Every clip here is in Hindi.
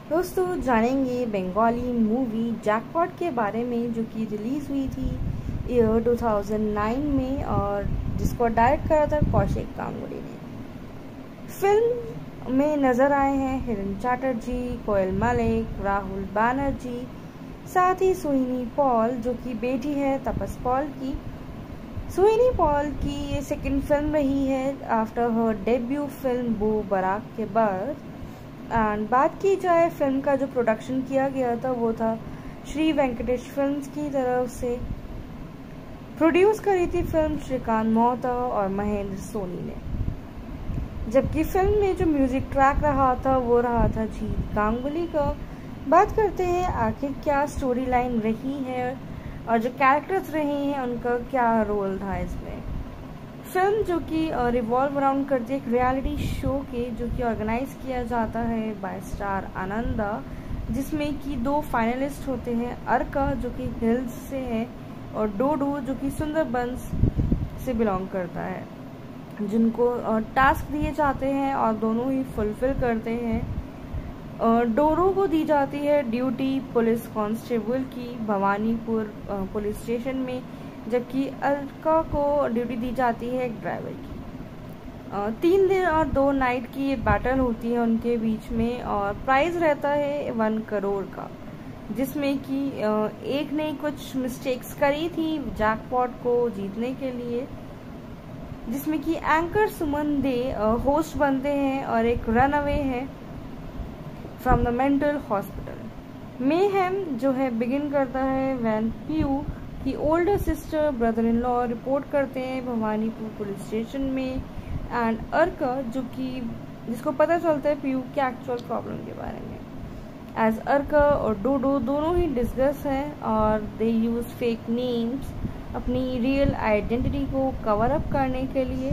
दोस्तों जानेंगे बंगाली मूवी जैकपॉट के बारे में, जो कि रिलीज़ हुई थी ईयर 2009 में और जिसको डायरेक्ट करा था कौशिक गांगुली ने। फिल्म में नज़र आए हैं हिरन चैटर्जी, कोयल मलिक, राहुल बैनर्जी, साथ ही सोहिनी पॉल जो कि बेटी है तपस पॉल की। सोहिनी पॉल की ये सेकंड फिल्म रही है आफ्टर हर डेब्यू फिल्म बो बराक के बाद। एंड बात की जाए फिल्म का जो प्रोडक्शन किया गया था वो था श्री वेंकटेश फिल्म्स की तरफ से। प्रोड्यूस करी थी फिल्म श्रीकांत मोहता और महेंद्र सोनी ने, जबकि फिल्म में जो म्यूजिक ट्रैक रहा था वो रहा था जीत गांगुली का। बात करते हैं आखिर क्या स्टोरी लाइन रही है और जो कैरेक्टर्स रहे हैं उनका क्या रोल था इसमें। फिल्म जो कि रिवॉल्व अराउंड करती है एक रियलिटी शो के, जो कि ऑर्गेनाइज किया जाता है बाय स्टार आनंदा, जिसमें कि 2 फाइनलिस्ट होते हैं, अर्का जो कि हिल्स से है और डोडो जो कि सुंदरबंस से बिलोंग करता है, जिनको टास्क दिए जाते हैं और दोनों ही फुलफिल करते हैं। डोडो को दी जाती है ड्यूटी पुलिस कांस्टेबल की भवानीपुर पुलिस स्टेशन में, जबकि अर्का को ड्यूटी दी जाती है एक ड्राइवर की। 3 दिन और 2 नाइट की ये बैटल होती है उनके बीच में और प्राइज रहता है 1 करोड़ का, जिसमें कि एक ने कुछ मिस्टेक्स करी थी जैकपॉट को जीतने के लिए, जिसमें कि एंकर सुमन दे होस्ट बनते हैं और एक रन अवे है from the mental hospital. Mayhem जो है बिगिन करता है व्हेन पीयू की older sister brother in law report करते हैं भवानीपुर पुलिस स्टेशन में। एंड अर्का जो कि जिसको पता चलता है पीयू के एक्चुअल प्रॉब्लम के बारे में। एज अर्का और डोडो दोनों ही डिस्कस हैं और दे यूज फेक नेम्स अपनी रियल आइडेंटिटी को कवर अप करने के लिए।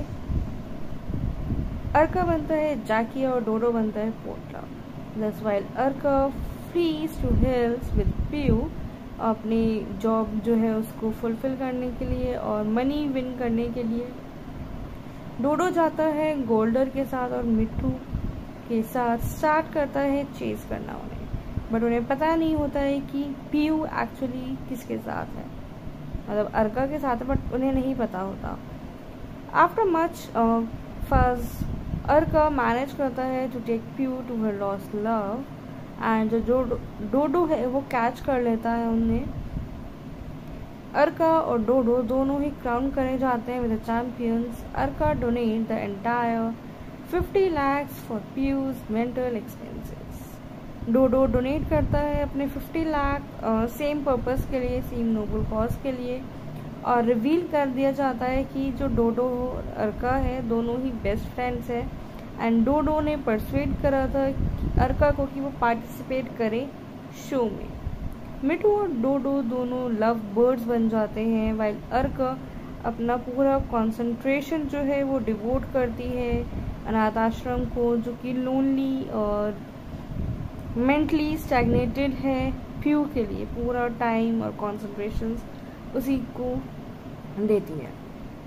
अर्का बनता है जैकी और डोडो बनता है पोट्रा। That's while Arka flees to hills with Piu अपनी जॉब जो है उसको फुलफिल करने के लिए और मनी विन करने के लिए। डोडो जाता है गोल्डर के साथ और मिट्टू के साथ स्टार्ट करता है चेस करना उन्हें, बट उन्हें पता नहीं होता है कि पीयू एक्चुअली किसके साथ है, मतलब अर्का के साथ है, बट उन्हें नहीं पता होता। After much fuss Arka manage करता है to take Piu to her lost love and जो डोडो है वो कैच कर लेता है उन्हें। अर्का और डोडो दोनों ही क्राउन करे जाते हैं with the champions. Arka donate the entire 50 lakhs for Piu's mental expenses. Dodo donate करता है अपने 50 लाख सेम पर्पस के लिए, सेम नोबल कॉज के लिए, और रिवील कर दिया जाता है कि जो डोडो और अर्का है दोनों ही बेस्ट फ्रेंड्स हैं। एंड डोडो ने परसुएड करा था अर्का को कि वो पार्टिसिपेट करे शो में। मिट्टू और डोडो दोनों लव बर्ड्स बन जाते हैं, वाइल अर्का अपना पूरा कंसंट्रेशन जो है वो डिवोट करती है अनाथ आश्रम को, जो कि लोनली और मेंटली स्टैग्नेटेड है। पीयू के लिए पूरा टाइम और कंसंट्रेशन उसी को देती है।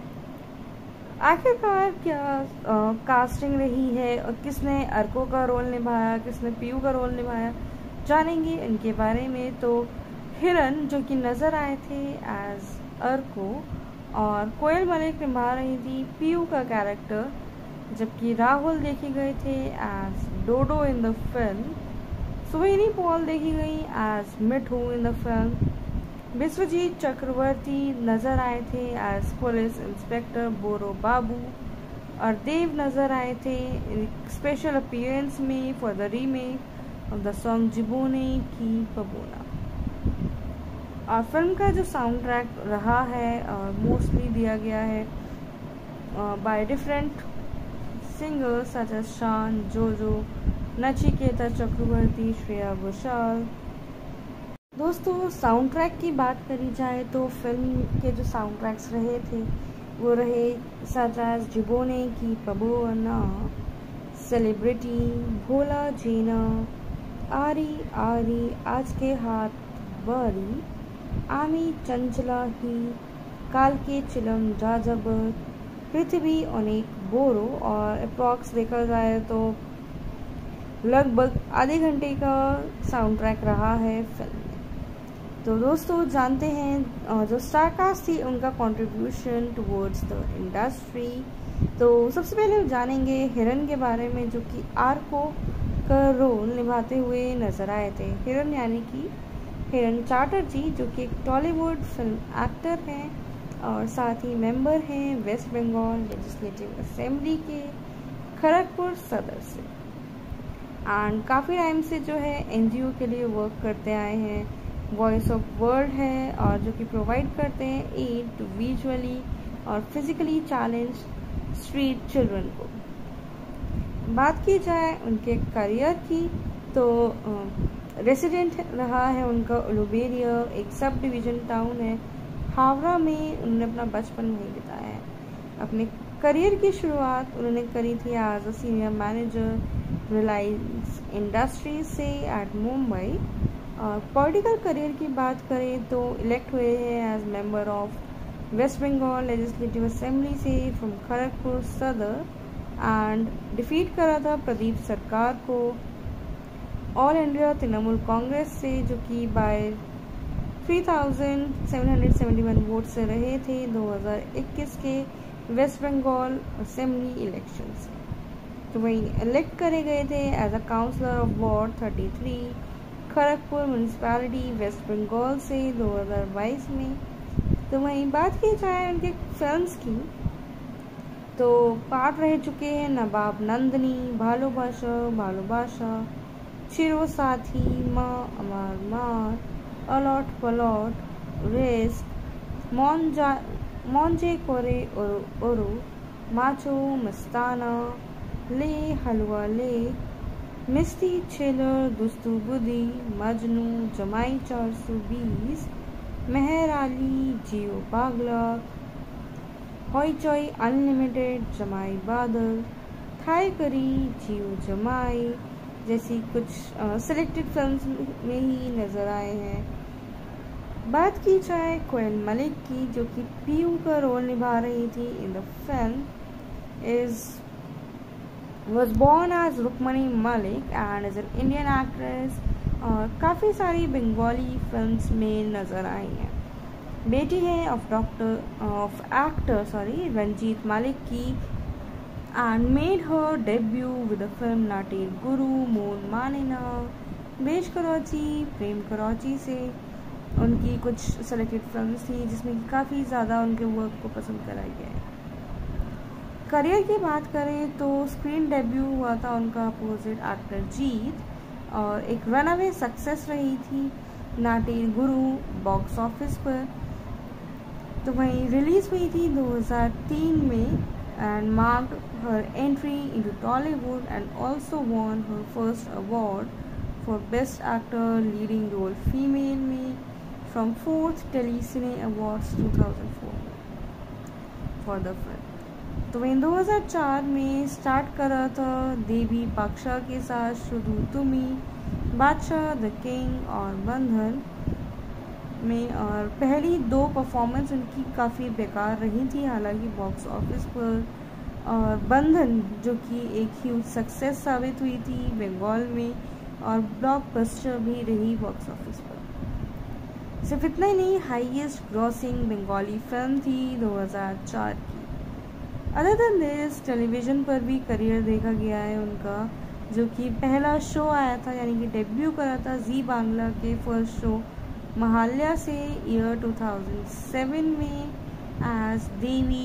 आखिरकार क्या कास्टिंग रही है और किसने अर्को का रोल निभाया, किसने पीयू का रोल निभाया, जानेंगे इनके बारे में। तो हिरन जो कि नज़र आए थे एज अर्को और कोयल मलिक निभा रही थी पीयू का कैरेक्टर, जबकि राहुल देखे गए थे as Dodo in the film. Sohini Paul देखी गई as Mittu in the film. Biswajit Chakraborty नज़र आए थे as police inspector Boro Babu और देव नज़र आए थे स्पेशल अपीयरेंस में for the remake of the song Jibone Ki Pabona. और फिल्म का जो साउंड ट्रैक रहा है और मोस्टली दिया गया है by different singers such as शान, जोजो, नचिकेता चक्रवर्ती, श्रेया घोषाल। दोस्तों साउंड ट्रैक की बात करी जाए तो फिल्म के जो साउंड ट्रैक्स रहे थे वो रहे सच एज जिबोने की पबोना, सेलिब्रिटी, भोला जीना, आरी आरी, आज के हाथ बारी, आमी चंचला ही, काल के चिलम जाजबर, पृथ्वी अनेक बोरो। और अप्रॉक्स देखा जाए तो लगभग आधे घंटे का साउंड ट्रैक रहा है फिल्म में। तो दोस्तों जानते हैं जो स्टार कास्ट थी उनका कंट्रीब्यूशन टुवर्ड्स द इंडस्ट्री। तो सबसे पहले हम जानेंगे हिरन के बारे में, जो कि आर्को का रोल निभाते हुए नजर आए थे। हिरन यानी कि हिरन चैटर्जी, जो कि एक टॉलीवुड फिल्म एक्टर हैं और साथ ही मेंबर हैं वेस्ट बंगाल लेजिस्लेटिव असेंबली के खड़गपुर सदर से, एंड काफ़ी टाइम से जो है एनजीओ के लिए वर्क करते आए हैं। वॉइस ऑफ वर्ल्ड है और जो कि प्रोवाइड करते हैं एड टू विजुअली और फिजिकली चैलेंज स्ट्रीट चिल्ड्रन को। बात की जाए उनके करियर की, तो रेसिडेंट रहा है उनका उलुबेरिया, एक सब डिवीज़न टाउन है हावड़ा में। उन्होंने अपना बचपन वहीं बिताया है। अपने करियर की शुरुआत उन्होंने करी थी as a senior manager Reliance industries से एट मुंबई। और पॉलिटिकल करियर की बात करें तो इलेक्ट हुए हैं as member of waste Bengal legislative assembly से from Kharagpur Sadar, and defeat करा था प्रदीप सरकार को ऑल इंडिया तृणमूल कांग्रेस से, जो कि बाय 3771 वोट से रहे थे 2021 के वेस्ट बंगाल असेंबली इलेक्शन से। तो वहीं इलेक्ट करे गए थे as a councillor of ward 33 Kharagpur municipality waste Bengal से 2022 में। तो वहीं बात की जाए उनके फिल्म्स की, तो पार्ट रह चुके हैं नवाब नंदनी, भालोबाशा, चिरो साथी, माँ अमार मार, अलॉट पलॉट, रिस्क, मौंजे कोरे ओरो, माचो मस्ताना, ले हलवा ले, मिस्टी छेलर, दुस्तू बुदी, मजनू, जमाई 420, मेहर आली, जियो पागला, हॉइचॉय अनलिमिटेड, जमाई बादल, थाई करी, जियो जमाई जैसी कुछ सिलेक्टेड फिल्म्स में ही नज़र आए हैं। बात की जाए कोयल मलिक की, जो कि पीयू का रोल निभा रही थी in the film, was born as Rukmani Malik and is an Indian actress और काफ़ी सारी बंगाली फिल्म्स में नज़र आई हैं। बेटी है ऑफ एक्टर रंजीत मलिक की, and made her debut with the film नाटेर गुरु, मोन मानेना, बेश कराची, प्रेम कराची से उनकी कुछ सेलेक्टेड फिल्म्स थी जिसमें काफ़ी ज़्यादा उनके वर्क को पसंद करा गया है। करियर की बात करें तो स्क्रीन डेब्यू हुआ था उनका अपोजिट एक्टर जीत, और एक रनअवे सक्सेस रही थी नाटेर गुरु बॉक्स ऑफिस पर। तो वहीं रिलीज हुई थी 2003 में and marked her entry into Tollywood and also won her first award for best actor leading role female में from 4th tele cine awards 2004 for the film. तो वहीं 2004 में स्टार्ट करा था देवी पाक्षा के साथ शुरू तुमी, बादशाह, द किंग और बंधन में। और पहली 2 परफॉर्मेंस उनकी काफ़ी बेकार रही थी हालांकि बॉक्स ऑफिस पर, और बंधन जो कि एक ह्यूज सक्सेस साबित हुई थी बंगाल में और ब्लॉकबस्टर भी रही बॉक्स ऑफिस पर। सिर्फ इतना ही नहीं, हाईएस्ट ग्रॉसिंग बंगाली फिल्म थी 2004 की। अदर देन दिस टेलीविज़न पर भी करियर देखा गया है उनका, जो कि पहला शो आया था यानी कि डेब्यू करा था जी बांग्ला के फर्स्ट शो महाल्या से ईयर 2007 में एज देवी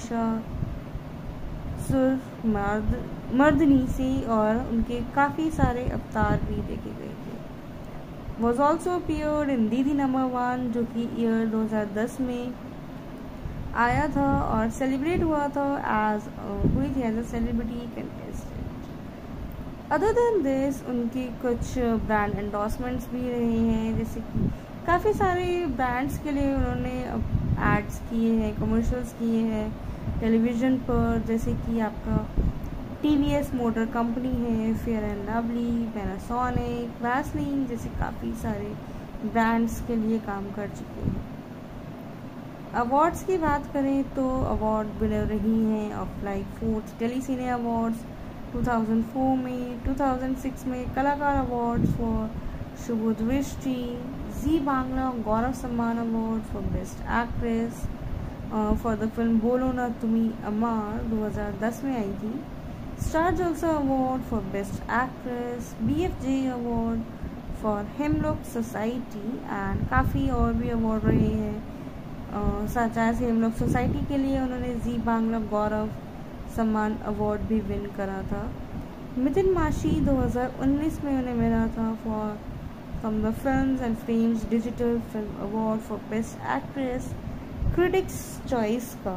महिषासुर मर्दनी से, और उनके काफ़ी सारे अवतार भी देखे गए थे। वॉज ऑल्सो अपीयर्ड इन दीदी नंबर 1 जो कि ईयर 2010 में आया था और सेलिब्रेट हुई थी as a celebrity contestant. Other than this उनकी कुछ ब्रांड एंडोर्समेंट्स भी रहे हैं, जैसे कि काफ़ी सारे ब्रांड्स के लिए उन्होंने एड्स किए हैं, कमर्शियल्स किए हैं टेलीविज़न पर, जैसे कि आपका TVS मोटर कंपनी है, Fair and Lovely, Panasonic, Vaseline जैसे काफ़ी सारे ब्रांड्स के लिए काम कर चुके हैं। अवार्ड्स की बात करें तो अवार्ड विनर रही हैं of like 4th tele cine awards, 2004 में, 2006 में कलाकार अवार्ड फॉर शुभ दृष्टि, जी Bangla Gaurav Samman award for best actress for the film Bolo Na तुम्ही अमर 2010 में आई थी, star Jalsha award for best actress, BFJ award for hemlock society and काफ़ी और भी अवार्ड रहे हैं। सच एज हेमलॉक सोसाइटी के लिए उन्होंने जी बांग्ला गौरव सम्मान अवार्ड भी विन करा था। मितिन माशी 2019 में उन्हें मिला था for from the films and frames digital film award for best actress critics choice का।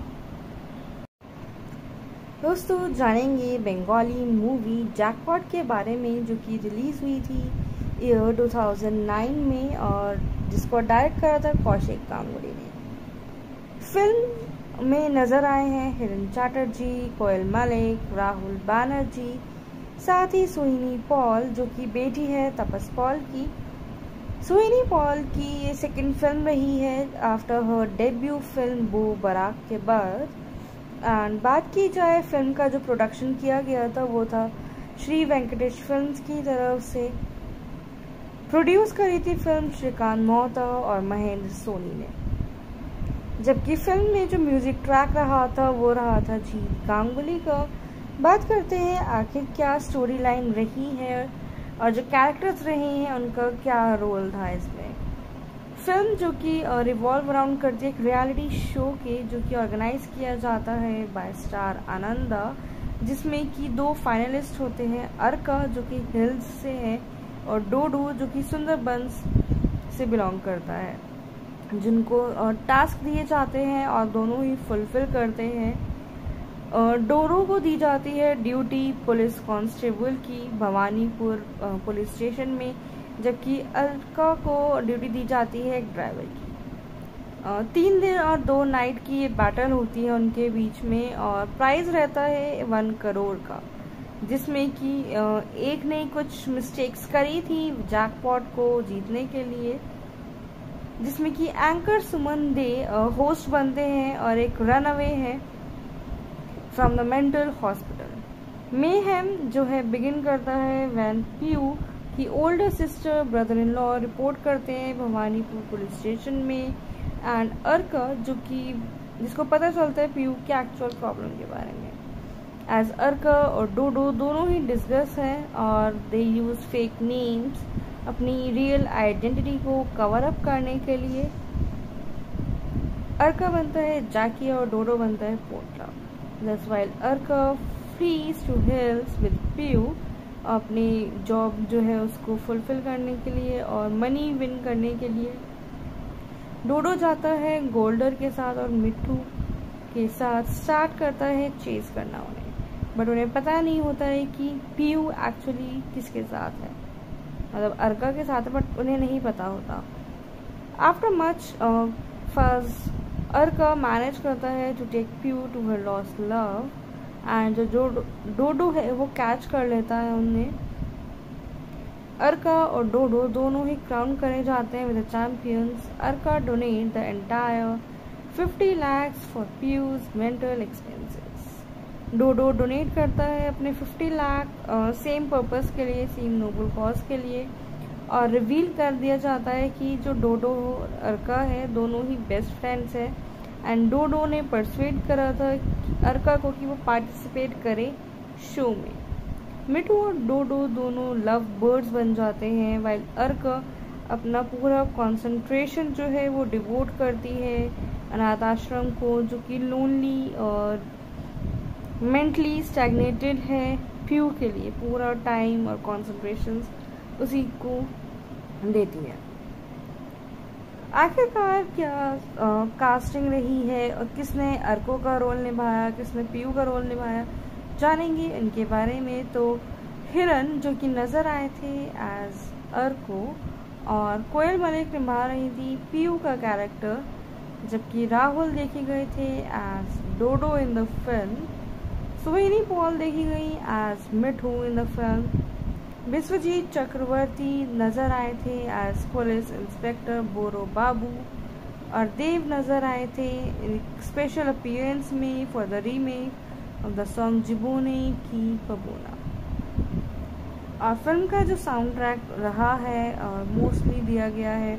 दोस्तों जानेंगे बंगाली मूवी जैकपॉट के बारे में, जो कि रिलीज़ हुई थी ईयर 2009 में और जिसको डायरेक्ट करा था कौशिक गांगुली ने। फिल्म में नज़र आए हैं हिरन चैटर्जी, कोयल मलिक, राहुल बनर्जी, साथ ही सोहिनी पॉल जो कि बेटी है तपस पॉल की। सोहिनी पॉल की ये सेकंड फिल्म रही है आफ्टर हर डेब्यू फिल्म बो बराक के बाद। एंड बात की जाए फिल्म का जो प्रोडक्शन किया गया था वो था श्री वेंकटेश फिल्म्स की तरफ से। प्रोड्यूस करी थी फिल्म श्रीकांत मोहता और महेंद्र सोनी ने, जबकि फिल्म में जो म्यूजिक ट्रैक रहा था वो रहा था जी गांगुली का। बात करते हैं आखिर क्या स्टोरी लाइन रही है और जो कैरेक्टर्स रहे हैं उनका क्या रोल था इसमें। फिल्म जो कि रिवॉल्व अराउंड करती है एक रियलिटी शो के, जो कि ऑर्गेनाइज किया जाता है बाय स्टार आनंदा, जिसमें कि 2 फाइनलिस्ट होते हैं, अर्का जो कि हिल्स से है और डोडो जो कि सुंदरबंस से बिलोंग करता है, जिनको टास्क दिए जाते हैं और दोनों ही फुलफिल करते हैं। डोरो को दी जाती है ड्यूटी पुलिस कांस्टेबल की भवानीपुर पुलिस स्टेशन में, जबकि अर्का को ड्यूटी दी जाती है एक ड्राइवर की। 3 दिन और 2 नाइट की ये बैटल होती है उनके बीच में और प्राइज रहता है 1 करोड़ का, जिसमें कि एक ने कुछ मिस्टेक्स करी थी जैकपॉट को जीतने के लिए, जिसमें कि एंकर सुमन दे होस्ट बनते हैं और एक रन अवे है from the mental hospital. Mayhem जो है बिगिन करता है व्हेन पीयू की older sister brother in law report करते हैं भवानीपुर पुलिस स्टेशन में एंड अर्का जो कि जिसको पता चलता है पीयू के एक्चुअल प्रॉब्लम के बारे में। एज अर्का और डोडो दोनों ही डिस्कस हैं और दे यूज फेक नेम्स अपनी रियल आइडेंटिटी को कवर अप करने के लिए। अर्का बनता है जैकी और डोडो बनता है Potla. That's while Arka flees to hills with Piu अपनी जॉब जो है उसको फुलफिल करने के लिए और मनी विन करने के लिए। डोडो जाता है गोल्डर के साथ और मिट्टू के साथ स्टार्ट करता है चेस करना उन्हें, बट उन्हें पता नहीं होता है कि पीयू एक्चुअली किसके साथ है, मतलब अर्का के साथ है, बट उन्हें नहीं पता होता। After much first Arka manage करता है to take Piu to her lost love and जो डोडो है वो कैच कर लेता है उन्हें। अर्का और डोडो दोनों ही क्राउन करे जाते हैं with the champions. Arka donate the entire 50 lakhs for Piu's mental expenses. Dodo donate करता है अपने 50 लाख सेम पर्पस के लिए, सेम नोबल कॉज के लिए, और रिवील कर दिया जाता है कि जो डोडो और अर्का है दोनों ही बेस्ट फ्रेंड्स हैं एंड डोडो ने परसुएड करा था अर्का को कि वो पार्टिसिपेट करे शो में। मिट्टू और डोडो दोनों लव बर्ड्स बन जाते हैं, वाइल अर्का अपना पूरा कंसंट्रेशन जो है वो डिवोट करती है अनाथ आश्रम को, जो कि लोनली और मेंटली स्टैग्नेटेड है। पीयू के लिए पूरा टाइम और कंसंट्रेशन उसी को देती है। आखिरकार क्या कास्टिंग रही है और किसने अर्को का रोल निभाया, किसने पीयू का रोल निभाया, जानेंगे इनके बारे में। तो हिरन जो कि नज़र आए थे एज अर्को और कोयल मलिक निभा रही थी पीयू का कैरेक्टर, जबकि राहुल देखे गए थे as Dodo in the film. Sohini Paul देखी गई as Mithu in the film. Biswajit Chakraborty नज़र आए थे as police inspector Boro Babu और देव नज़र आए थे स्पेशल अपीयरेंस में for the remake of the song Jibone Ki Pabona. और फिल्म का जो साउंड ट्रैक रहा है और मोस्टली दिया गया है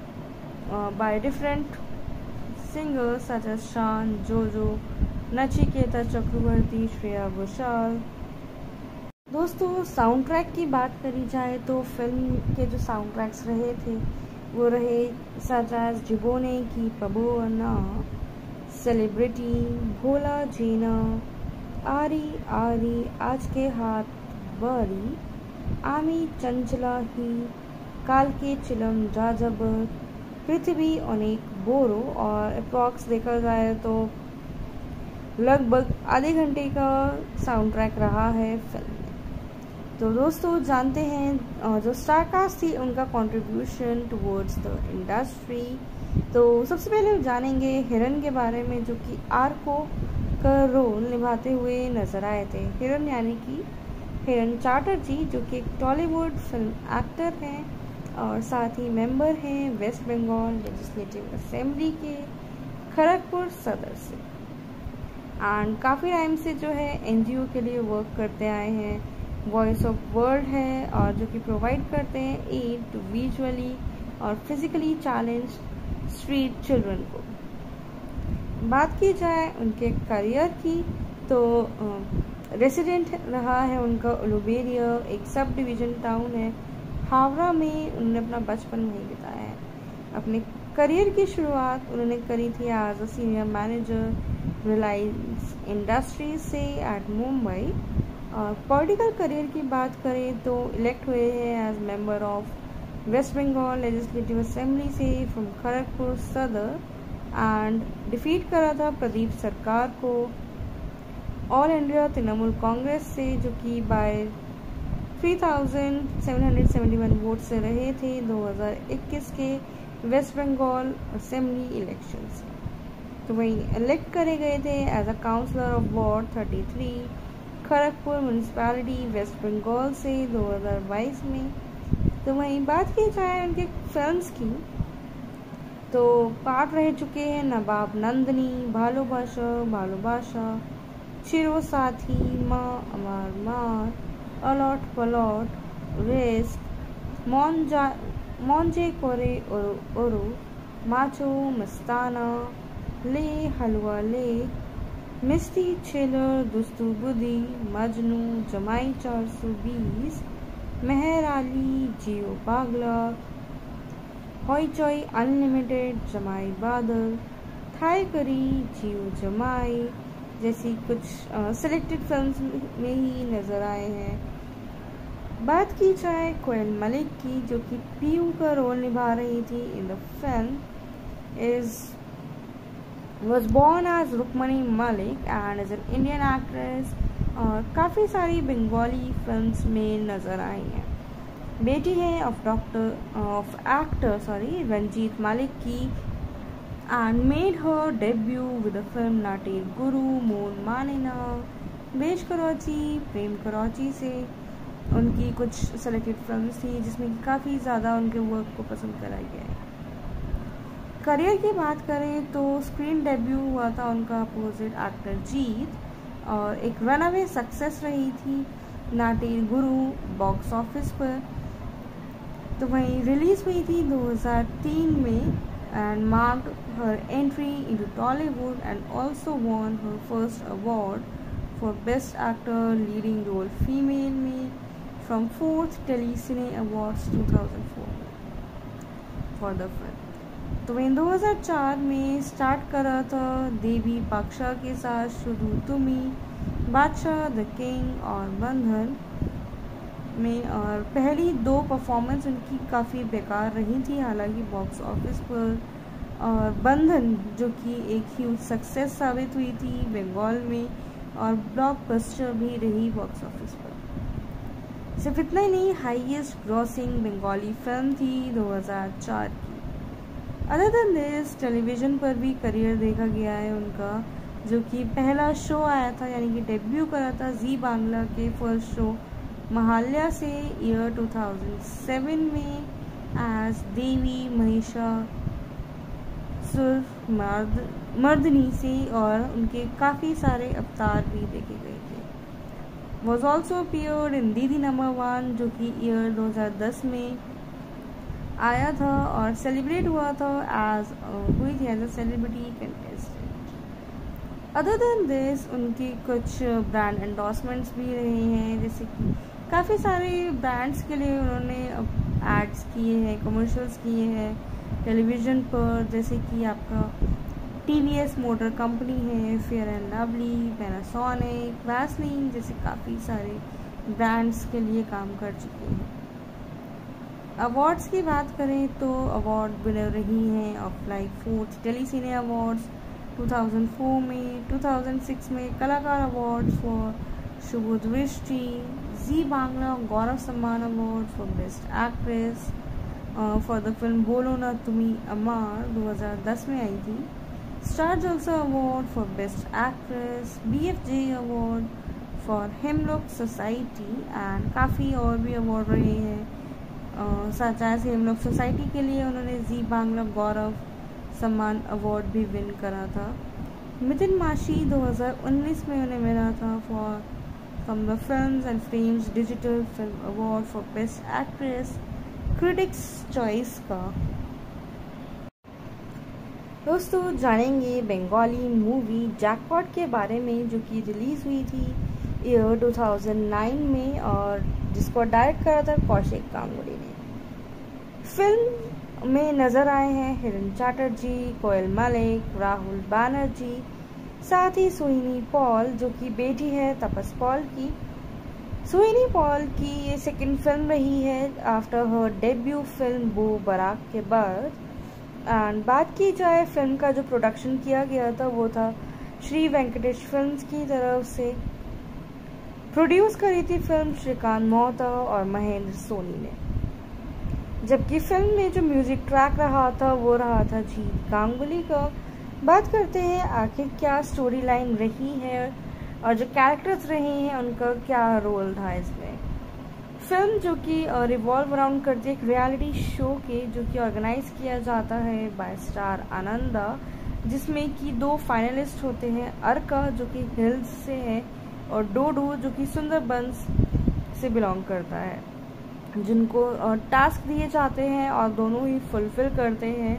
by different singers such as शान, जोजो, नचिकेता चक्रवर्ती, श्रेया घोषाल। दोस्तों, साउंड ट्रैक की बात करी जाए तो फिल्म के जो साउंड ट्रैक्स रहे थे वो रहे सच एज जिबोने की पबोना, सेलिब्रिटी, भोला जीना, आरी आरी, आज के हाथ बारी, आमी चंचला ही, काल के चिलम जाजबर, पृथ्वी अनेक बोरो। और अप्रॉक्स देखा जाए तो लगभग आधे घंटे का साउंड ट्रैक रहा है फिल्म में। तो दोस्तों, जानते हैं जो स्टार कास्ट थी उनका कंट्रीब्यूशन टुवर्ड्स द इंडस्ट्री। तो सबसे पहले हम जानेंगे हिरन के बारे में, जो कि आर्को का रोल निभाते हुए नजर आए थे। हिरन यानी कि हिरन चैटर्जी, जो कि एक टॉलीवुड फिल्म एक्टर हैं और साथ ही मेंबर हैं वेस्ट बंगाल लेजिस्लेटिव असेंबली के खड़गपुर सदर से। एंड काफ़ी टाइम से जो है एनजीओ के लिए वर्क करते आए हैं। वॉइस ऑफ वर्ल्ड है और जो कि प्रोवाइड करते हैं एड टू विजुअली और फिजिकली चैलेंज स्ट्रीट चिल्ड्रन को। बात की जाए उनके करियर की तो रेसिडेंट रहा है उनका उलुबेरिया, एक सब डिवीज़न टाउन है हावड़ा में। उन्होंने अपना बचपन वहीं बिताया है। अपने करियर की शुरुआत उन्होंने करी थी as a senior manager Reliance industries से एट मुंबई। और पॉलिटिकल करियर की बात करें तो इलेक्ट हुए हैं as member of waste Bengal legislative assembly से from Kharagpur Sadar and defeat करा था प्रदीप सरकार को ऑल इंडिया तृणमूल कांग्रेस से, जो कि बाय 3771 वोट से रहे थे 2021 के वेस्ट बंगाल असेंबली इलेक्शन से। तो वहीं इलेक्ट करे गए थे as a councillor of ward 33 Kharagpur municipality waste Bengal से 2022 में। तो वहीं बात की जाए उनके फिल्म्स की तो पार्ट रह चुके हैं नवाब नंदनी, भालोबाशा, चिरो साथी, माँ अमार मार, अलॉट पलॉट, रिस्क, मौंजे कोरे ओरो, माचो मस्ताना, ले हलवा ले, मिस्टी छेलर, दुस्तू बुदी, मजनू, जमाई 420, मेहर आली, जियो पागला, हॉइचॉय अनलिमिटेड, जमाई बादल, थाई करी, जियो जमाई जैसी कुछ सिलेक्टेड फिल्म्स में ही नज़र आए हैं। बात की जाए कोयल मलिक की, जो कि पीयू का रोल निभा रही थी in the film, was born as Rukmani Malik and is an Indian actress और काफ़ी सारी बंगाली फिल्म्स में नज़र आई हैं। बेटी है ऑफ एक्टर रंजीत मलिक की and made her debut with the film नाटेर गुरु, मोन मानेना, बेश कराची, प्रेम कराची से उनकी कुछ सेलेक्टेड फिल्म्स थी जिसमें काफ़ी ज़्यादा उनके वर्क को पसंद करा गया है। करियर की बात करें तो स्क्रीन डेब्यू हुआ था उनका अपोजिट एक्टर जीत और एक रनअवे सक्सेस रही थी नाटेर गुरु बॉक्स ऑफिस पर। तो वहीं रिलीज़ हुई थी 2003 में and marked her entry into Tollywood and also won her first award for Best Actor Leading Role Female में from 4th Telecine Awards 2004 for the film। तो वहीं 2004 में स्टार्ट करा था देवी पाक्षा के साथ शुरू तुमी, बादशाह, द किंग और बंधन में। और पहली 2 परफॉर्मेंस उनकी काफ़ी बेकार रही थी हालांकि बॉक्स ऑफिस पर, और बंधन जो कि एक ह्यूज सक्सेस साबित हुई थी बंगाल में और ब्लॉकबस्टर भी रही बॉक्स ऑफिस पर। सिर्फ इतना ही नहीं, हाईएस्ट ग्रॉसिंग बंगाली फिल्म थी 2004 की। अदर देन दिस टेलीविज़न पर भी करियर देखा गया है उनका, जो कि पहला शो आया था यानी कि डेब्यू करा था जी बांग्ला के फर्स्ट शो महाल्या से ईयर 2007 में एज देवी महिषा खूबसूरत मर्दनी से और उनके काफ़ी सारे अवतार भी देखे गए थे। वॉज ऑल्सो अपीयर्ड इन दीदी नंबर 1 जो कि ईयर 2010 में आया था और सेलिब्रेट हुई थी as a celebrity contestant. Other than this उनकी कुछ ब्रांड एंडोर्समेंट्स भी रहे हैं, जैसे कि काफ़ी सारे ब्रांड्स के लिए उन्होंने एड्स किए हैं, कमर्शियल्स किए हैं टेलीविज़न पर, जैसे कि आपका TVS मोटर कंपनी है, Fair and Lovely, Panasonic, Vaseline जैसे काफ़ी सारे ब्रांड्स के लिए काम कर चुके हैं। अवार्ड्स की बात करें तो अवार्ड विनर रही हैं of like 4th tele cine awards 2004 में, 2006 में कलाकार अवार्ड्स फॉर शुभ दृष्टि, जी Bangla Gaurav Samman award for best actress for the film Bolo Na तुमी अमार 2010 में आई थी, star Jalsha award for best actress, BFJ award for hemlock society and काफ़ी और भी अवार्ड रहे हैं सच एज हेमलॉक सोसाइटी के लिए उन्होंने जी बांग्ला गौरव सम्मान अवार्ड भी विन करा था। मितिन माशी 2019 में उन्हें मिला था for from the films and frames digital film award for best actress critics choice का। दोस्तों जानेंगे बंगाली मूवी जैकपॉट के बारे में जो कि रिलीज़ हुई थी ईयर 2009 में और जिसको डायरेक्ट करा था कौशिक गांगुली ने। फिल्म में नज़र आए हैं हिरन चैटर्जी, कोयल मलिक, राहुल बैनर्जी, साथ ही सोहिनी पॉल जो कि बेटी है तपस पॉल की। सोहिनी पॉल की ये सेकंड फिल्म रही है आफ्टर हर डेब्यू फिल्म बो बराक के बाद। एंड बात की जाए फिल्म का जो प्रोडक्शन किया गया था वो था श्री वेंकटेश फिल्म्स की तरफ से। प्रोड्यूस करी थी फिल्म श्रीकांत मोहता और महेंद्र सोनी ने, जबकि फिल्म में जो म्यूजिक ट्रैक रहा था वो रहा था जीत गांगुली का। बात करते हैं आखिर क्या स्टोरी लाइन रही है और जो कैरेक्टर्स रहे हैं उनका क्या रोल था इसमें। फिल्म जो कि रिवॉल्व अराउंड करती है एक रियलिटी शो के जो कि ऑर्गेनाइज किया जाता है बाय स्टार आनंदा, जिसमें कि 2 फाइनलिस्ट होते हैं, अर्का जो कि हिल्स से है और डोडो जो कि सुंदरबंस से बिलोंग करता है, जिनको टास्क दिए जाते हैं और दोनों ही फुलफिल करते हैं।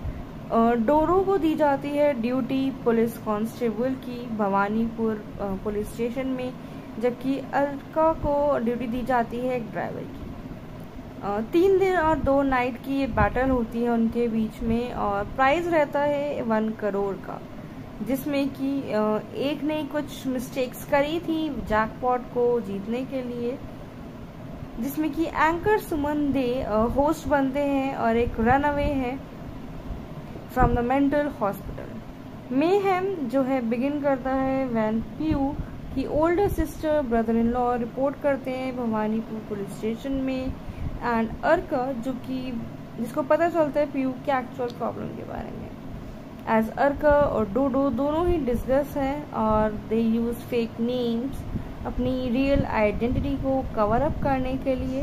डोडो को दी जाती है ड्यूटी पुलिस कांस्टेबल की भवानीपुर पुलिस स्टेशन में, जबकि अर्का को ड्यूटी दी जाती है एक ड्राइवर की। 3 दिन और 2 नाइट की ये बैटल होती है उनके बीच में और प्राइज रहता है 1 करोड़ का, जिसमें कि एक ने कुछ मिस्टेक्स करी थी जैकपॉट को जीतने के लिए, जिसमें कि एंकर सुमन दे होस्ट बनते हैं और एक रन अवे है from the mental hospital. Mayhem जो है बिगिन करता है व्हेन पीयू की older sister brother in law report करते हैं भवानीपुर पुलिस स्टेशन में एंड अर्का जो कि जिसको पता चलता है पीयू के एक्चुअल प्रॉब्लम के बारे में। एज अर्का और डोडो दोनों ही डिस्कस हैं और दे यूज फेक नेम्स अपनी रियल आइडेंटिटी को कवर अप करने के लिए।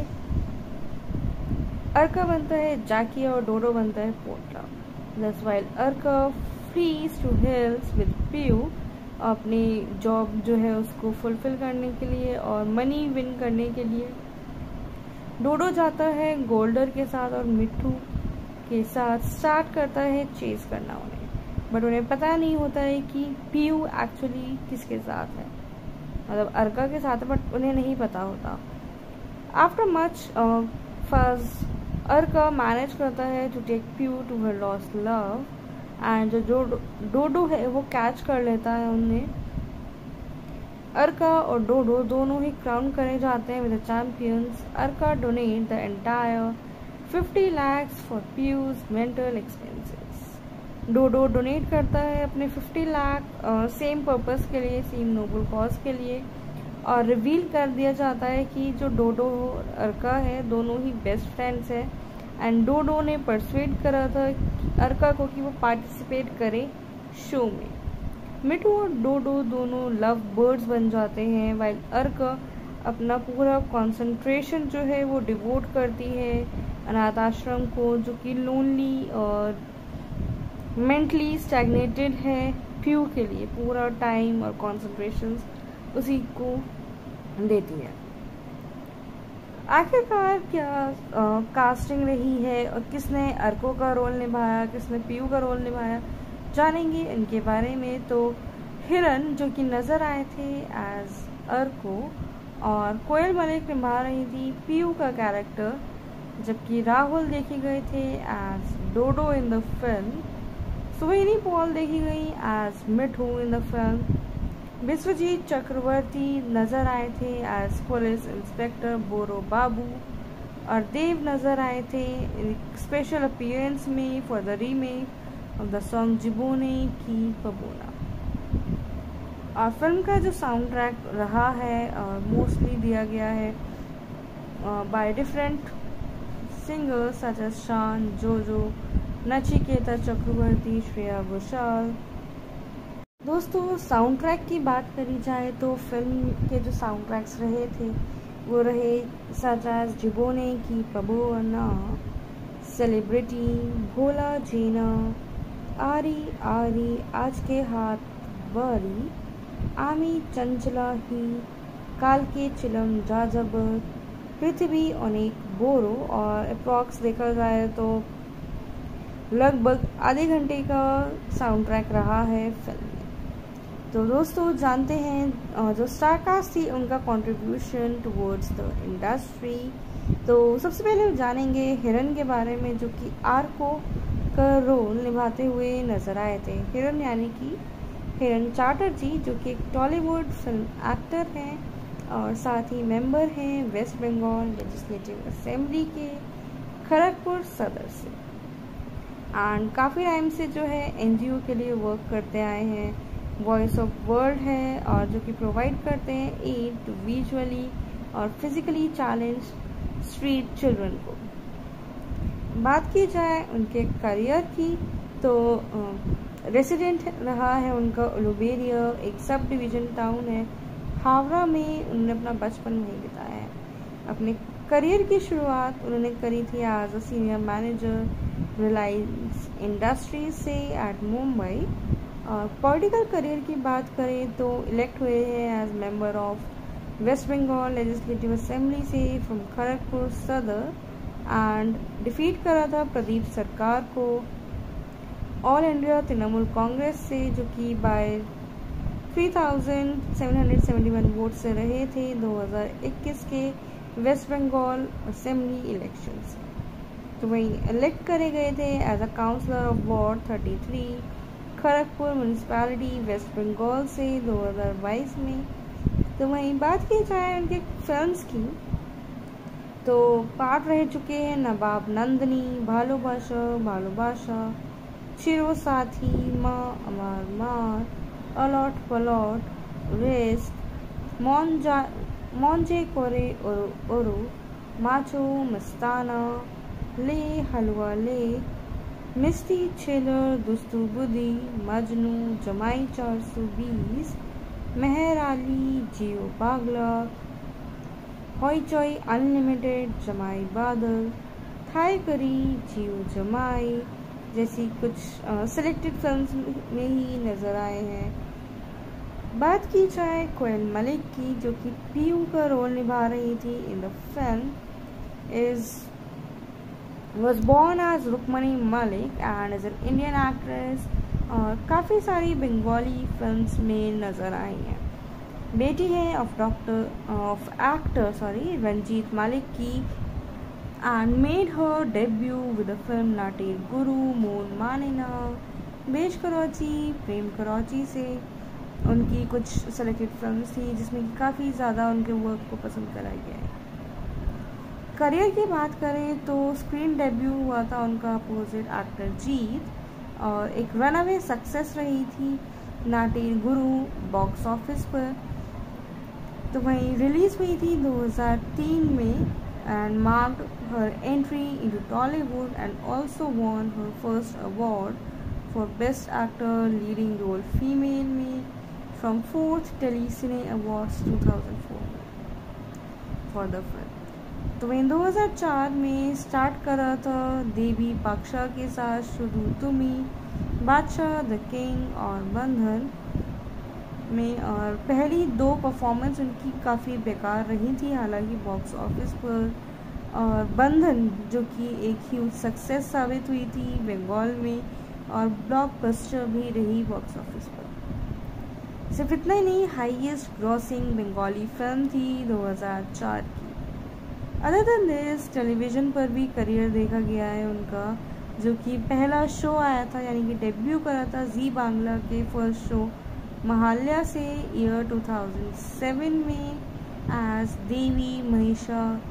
अर्का बनता है जैकी और डोडो बनता है Potla. That's while Arka flees to hills with Piu अपनी जॉब जो है उसको फुलफिल करने के लिए और मनी विन करने के लिए। डोडो जाता है गोल्डर के साथ और मिट्टू के साथ स्टार्ट करता है चेस करना उन्हें, बट उन्हें पता नहीं होता है कि पीयू एक्चुअली किसके साथ है, मतलब अर्का के साथ है, बट उन्हें नहीं पता होता। After much first Arka manage करता है to take Piu to her lost love and जो डोडो है वो कैच कर लेता है उन्हें। अर्का और डोडो दोनों ही क्राउन करे जाते हैं with the champions. Arka donate the entire 50 lakhs for Piu's mental expenses. Dodo donate करता है अपने 50 लाख सेम पर्पस के लिए, सेम नोबल कॉज के लिए, और रिवील कर दिया जाता है कि जो डोडो और अर्का है दोनों ही बेस्ट फ्रेंड्स हैं एंड डोडो ने परसुएड करा था अर्का को कि वो पार्टिसिपेट करे शो में। मिट्टू और डोडो दोनों लव बर्ड्स बन जाते हैं वाइल अर्का अपना पूरा कंसंट्रेशन जो है वो डिवोट करती है अनाथ आश्रम को, जो कि लोनली और मेंटली स्टैग्नेटेड है प्यू के लिए, पूरा टाइम और कॉन्सेंट्रेशन उसी को देती है। आखिरकार क्या कास्टिंग रही है और किसने अर्को का रोल निभाया, किसने पीयू का रोल निभाया, जानेंगे इनके बारे में। तो हिरन जो कि नज़र आए थे एज अर्को और कोयल मलिक निभा रही थी पीयू का कैरेक्टर, जबकि राहुल देखे गए थे as Dodo in the film, Sohini Paul देखी गई as Mithu in the film, Biswajit Chakraborty नज़र आए थे as police inspector Boro Babu, और देव नज़र आए थे स्पेशल अपीयरेंस में for the remake of the song Jibone Ki Pabona. और फिल्म का जो साउंड ट्रैक रहा है मोस्टली दिया गया है by different singers such as शान, जोजो, नचिकेता चक्रवर्ती, श्रेया घोषाल। दोस्तों, साउंड ट्रैक की बात करी जाए तो फिल्म के जो साउंड ट्रैक्स रहे थे वो रहे सच एज जिबोने की पबोना, सेलिब्रिटी, भोला जेना, आरी आरी, आज के हाथ बारी, आमी चंचला ही, काल के चिलम जाजबर, पृथ्वी अनेक बोरो, और अप्रॉक्स देखा जाए तो लगभग आधे घंटे का साउंड ट्रैक रहा है फिल्म में। तो दोस्तों, जानते हैं जो स्टारकास्ट थी उनका कंट्रीब्यूशन टुवर्ड्स द इंडस्ट्री। तो सबसे पहले जानेंगे हिरन के बारे में, जो कि आर्को का रोल निभाते हुए नजर आए थे। हिरन यानी कि हिरन चैटर्जी, जो कि एक टॉलीवुड फिल्म एक्टर हैं और साथ ही मेंबर हैं वेस्ट बंगाल लेजिस्लेटिव असेंबली के खड़गपुर सदर से, एंड काफ़ी टाइम से जो है एनजीओ के लिए वर्क करते आए हैं। वॉइस ऑफ वर्ल्ड है और जो कि प्रोवाइड करते हैं एड टू विजुअली और फिजिकली चैलेंज स्ट्रीट चिल्ड्रन को। बात की जाए उनके करियर की तो रेसिडेंट रहा है उनका उलुबेरिया, एक सब डिवीजन टाउन है हावड़ा में। उन्होंने अपना बचपन वहीं बिताया है। अपने करियर की शुरुआत उन्होंने करी थी as a senior manager Reliance industries से एट मुंबई। और पॉलिटिकल करियर की बात करें तो इलेक्ट हुए हैं as member of waste Bengal legislative assembly से from Kharagpur Sadar, and defeat करा था प्रदीप सरकार को ऑल इंडिया तृणमूल कांग्रेस से, जो कि बाय 3771 वोट से रहे थे 2021 के वेस्ट बंगाल असेंबली इलेक्शन से। तो वहीं इलेक्ट करे गए थे as a councillor of ward 33 Kharagpur municipality West Bengal से 2022 में। तो वहीं बात की जाए उनके फिल्म्स की तो पार्ट रह चुके हैं नवाब नंदनी, भालोबाशा, चिरो साथी, माँ अमार मार, अलॉट पलॉट, रेस्ट, मौंजे कोरे ओरो, माचो मस्ताना, ले हलवा ले, मिस्टी छेलर, दुस्तू बुदी, मजनू, जमाई 420, मेहर आली, जियो पागला, हॉइचॉय अनलिमिटेड, जमाई बादल, थाई करी, जियो जमाई जैसी कुछ सिलेक्टेड फिल्म्स में ही नज़र आए हैं। बात की जाए कोयल मलिक की, जो कि पीयू का रोल निभा रही थी in the film, was born as Rukmani Malik and is an Indian actress और काफ़ी सारी बंगाली फिल्म्स में नज़र आई हैं। बेटी है ऑफ एक्टर रंजीत मालिक की, and made her debut with the film नाटेर गुरु, मोन मानेना, बेश कराची, प्रेम कराची से उनकी कुछ सेलेक्टेड फिल्म्स थी जिसमें काफ़ी ज़्यादा उनके वर्क को पसंद करा गया है। करियर की बात करें तो स्क्रीन डेब्यू हुआ था उनका अपोजिट एक्टर जीत और एक रनअवे सक्सेस रही थी नाटेर गुरु बॉक्स ऑफिस पर। तो वहीं रिलीज हुई थी 2003 में and marked her entry into Tollywood and also won her first award for best actor leading role female में from 4th tele cine awards 2004 for the film. तो वहीं 2004 में स्टार्ट करा था देवी पाक्षा के साथ शुरू तुमी, बादशाह, द किंग और बंधन में। और पहली 2 परफॉर्मेंस उनकी काफ़ी बेकार रही थी, हालांकि बॉक्स ऑफिस पर। और बंधन जो कि एक ह्यूज सक्सेस साबित हुई थी बंगाल में और ब्लॉकबस्टर भी रही बॉक्स ऑफिस पर। सिर्फ इतना ही नहीं, हाईएस्ट ग्रॉसिंग बंगाली फिल्म थी 2004 की। अदर देन दिस, टेलीविज़न पर भी करियर देखा गया है उनका, जो कि पहला शो आया था, यानी कि डेब्यू करा था जी बांग्ला के फर्स्ट शो महाल्या से ईयर 2007 में एज देवी महिषासुर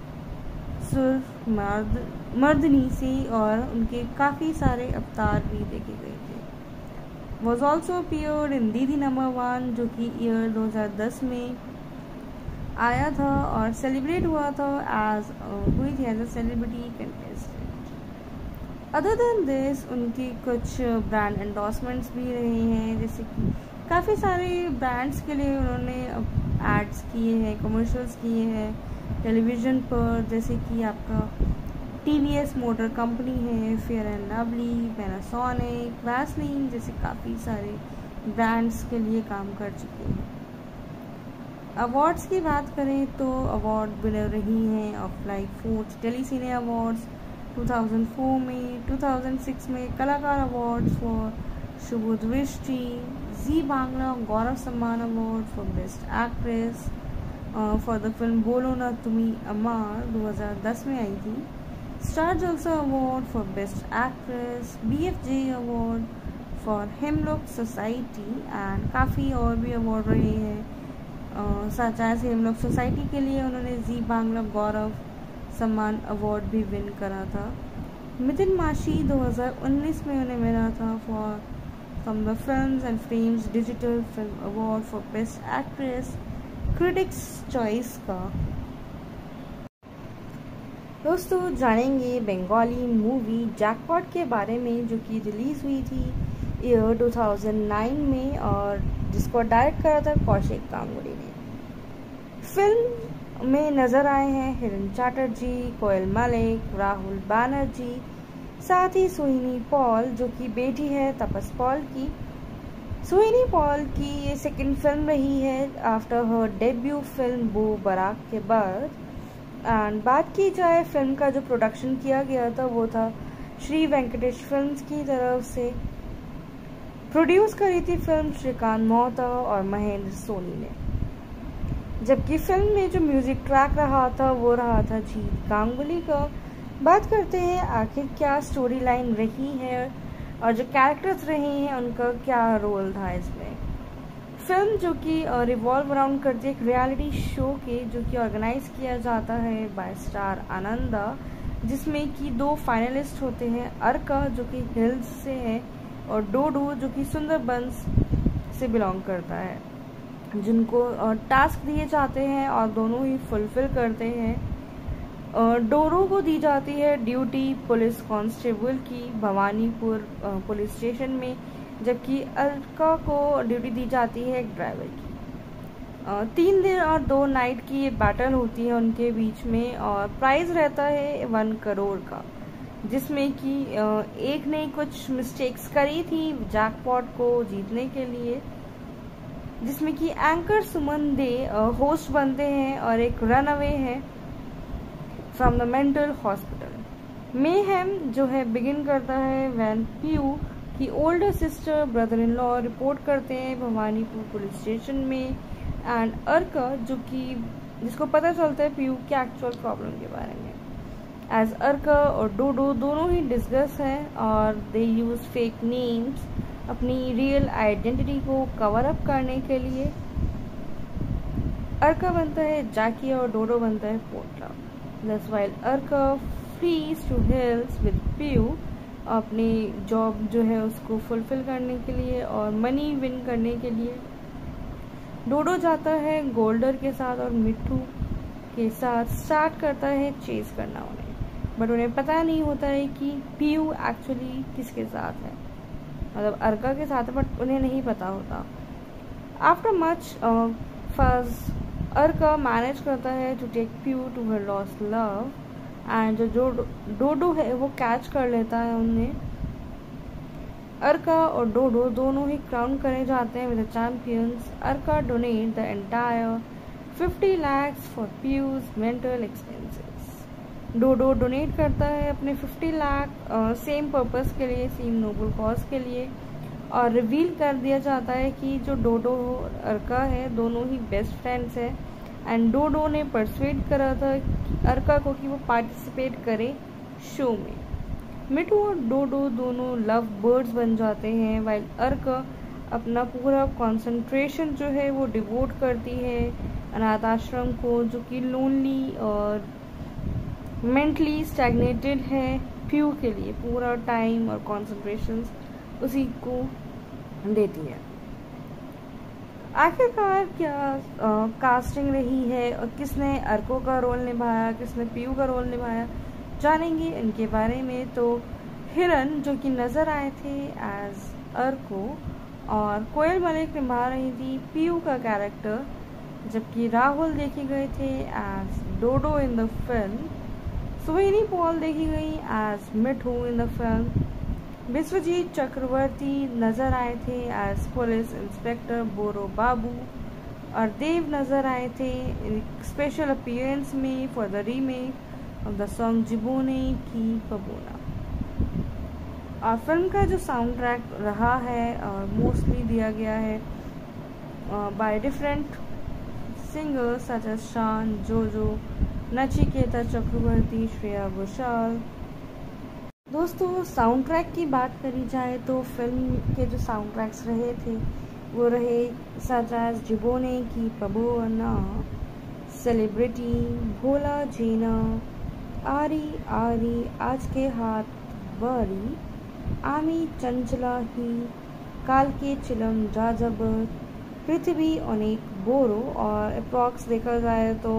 मर्दनी से, और उनके काफ़ी सारे अवतार भी देखे गए थे। वॉज ऑल्सो अपीयर्ड इन दीदी नंबर 1, जो कि ईयर 2010 में आया था और सेलिब्रेट हुआ था हुई थी as a celebrity contestant. Other than this, उनकी कुछ ब्रांड एंडोर्समेंट्स भी रहे हैं, जैसे कि काफ़ी सारे ब्रांड्स के लिए उन्होंने एड्स किए हैं, कमर्शियल्स किए हैं टेलीविज़न पर, जैसे कि आपका TVS मोटर कंपनी है, Fair and Lovely, Panasonic, Vaseline जैसे काफ़ी सारे ब्रांड्स के लिए काम कर चुके हैं। अवार्ड्स की बात करें तो अवार्ड विनर रही हैं of like 4th tele cine awards 2004 में, 2006 में कलाकार अवार्ड्स फॉर शुभ दृष्टि, जी Bangla Gaurav Samman award for best actress for the film Bolo Na तुमी अमार 2010 में आई थी, star Jalsha award for best actress, BFJ award for hemlock society and काफ़ी और भी अवार्ड रहे हैं। सच एज हेमलॉक सोसाइटी के लिए उन्होंने जी बांग्ला गौरव सम्मान अवार्ड भी विन करा था। मितिन माशी 2019 में उन्हें मिला था for from the films and frames digital film award for best actress critics choice का। दोस्तों जानेंगे बंगाली मूवी जैकपॉट के बारे में, जो कि रिलीज़ हुई थी ईयर 2009 में और जिसको डायरेक्ट करा था कौशिक गांगुली ने। फिल्म में नज़र आए हैं हिरन चैटर्जी, कोयल मलिक, राहुल बैनर्जी, साथ ही सोहिनी पॉल जो कि बेटी है तपस पॉल की। सोहिनी पॉल की ये सेकंड फिल्म रही है आफ्टर हर डेब्यू फिल्म बो बराक के बाद। एंड बात की जाए फिल्म का जो प्रोडक्शन किया गया था वो था श्री वेंकटेश फिल्म्स की तरफ से। प्रोड्यूस करी थी फिल्म श्रीकांत मोहता और महेंद्र सोनी ने, जबकि फिल्म में जो म्यूजिक ट्रैक रहा था वो रहा था जीत गांगुली का। बात करते हैं आखिर क्या स्टोरी लाइन रही है और जो कैरेक्टर्स रहे हैं उनका क्या रोल था इसमें। फिल्म जो कि रिवॉल्व अराउंड करती है एक रियलिटी शो के, जो कि ऑर्गेनाइज किया जाता है बाय स्टार आनंदा, जिसमें कि 2 फाइनलिस्ट होते हैं, अर्का जो कि हिल्स से है और डोडो जो कि सुंदरबंस से बिलोंग करता है, जिनको टास्क दिए जाते हैं और दोनों ही फुलफिल करते हैं। डोरो को दी जाती है ड्यूटी पुलिस कांस्टेबल की भवानीपुर पुलिस स्टेशन में, जबकि अर्का को ड्यूटी दी जाती है एक ड्राइवर की। 3 दिन और 2 नाइट की ये बैटल होती है उनके बीच में और प्राइज रहता है 1 करोड़ का, जिसमें कि एक ने कुछ मिस्टेक्स करी थी जैकपॉट को जीतने के लिए, जिसमें कि एंकर सुमन दे होस्ट बनते हैं और एक रन अवे है from the mental hospital. Mayhem जो है बिगिन करता है व्हेन पीयू की older sister brother in law report करते हैं भवानीपुर पुलिस स्टेशन में, एंड अर्का जो कि जिसको पता चलता है पीयू के एक्चुअल प्रॉब्लम के बारे में। एज अर्का और डोडो दोनों ही डिस्कस हैं और दे यूज फेक नेम्स अपनी रियल आइडेंटिटी को कवर अप करने के लिए। अर्का बनता है जैकी और डोडो बनता है Potla. That's while Arka flees to hills with Piu अपनी जॉब जो है उसको फुलफिल करने के लिए और मनी विन करने के लिए। डोडो जाता है गोल्डर के साथ और मिट्टू के साथ स्टार्ट करता है चेस करना उन्हें, बट उन्हें पता नहीं होता है कि पीयू एक्चुअली किसके साथ है, मतलब अर्का के साथ है, बट उन्हें नहीं पता होता। After much fuss Arka manage करता है to take Piu to her lost love, and जो डोडो है वो कैच कर लेता है उन्हें अर्का और डोडो दोनों ही क्राउन करे जाते हैं with the champions. Arka donate the entire 50 lakhs for Piu's mental expenses. Dodo donate करता है अपने 50 लाख सेम पर्पस के लिए, सेम नोबल कॉज के लिए। और रिवील कर दिया जाता है कि जो डोडो और अर्का है दोनों ही बेस्ट फ्रेंड्स है। एंड डोडो ने परसुएड करा था अर्का को कि वो पार्टिसिपेट करे शो में। मिठू और डोडो दोनों लव बर्ड्स बन जाते हैं, वाइल अर्का अपना पूरा कंसंट्रेशन जो है वो डिवोट करती है अनाथ आश्रम को, जो कि लोनली और मेंटली स्टैग्नेटेड है। पीयू के लिए पूरा टाइम और कंसंट्रेशन उसी को देती है। आखिरकार क्या कास्टिंग रही है और किसने अर्को का रोल निभाया, किसने पीयू का रोल निभाया, जानेंगे इनके बारे में। तो हिरन जो कि नज़र आए थे एज अर्को और कोयल मलिक निभा रही थी पीयू का कैरेक्टर, जबकि राहुल देखे गए थे as Dodo in the film. Sohini Paul देखी गई as Mithu in the film. Biswajit Chakraborty नज़र आए थे as police inspector Boro Babu. और देव नज़र आए थे स्पेशल अपीयरेंस में for the remake of the song Jibone Ki Pabona. और फिल्म का जो साउंड ट्रैक रहा है और मोस्टली दिया गया है by different singers such as शान, जोजो, नचिकेता चक्रवर्ती, श्रेया घोषाल। दोस्तों साउंड ट्रैक की बात करी जाए तो फिल्म के जो साउंड ट्रैक्स रहे थे वो रहे सच एज जिबोने की पबोना, सेलिब्रिटी, भोला जीना, आरी आरी, आज के हाथ बारी, आमी चंचला ही, काल के चिलम जाजबर, पृथ्वी अनेक बोरो। और अप्रॉक्स देखा जाए तो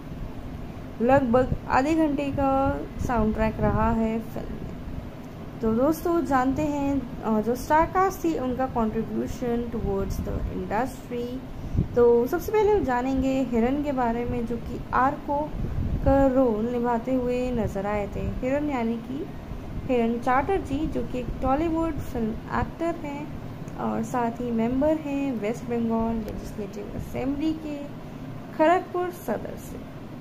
लगभग आधे घंटे का साउंड ट्रैक रहा है फिल्म में। तो दोस्तों जानते हैं जो स्टारकास्ट थी उनका कंट्रीब्यूशन टुवर्ड्स द इंडस्ट्री। तो सबसे पहले जानेंगे हिरन के बारे में, जो कि आर्को का रोल निभाते हुए नजर आए थे। हिरन यानी कि हिरन चैटर्जी, जो कि एक टॉलीवुड फिल्म एक्टर हैं और साथ ही मेंबर हैं वेस्ट बंगाल लेजिस्लेटिव असेंबली के खड़गपुर सदर से।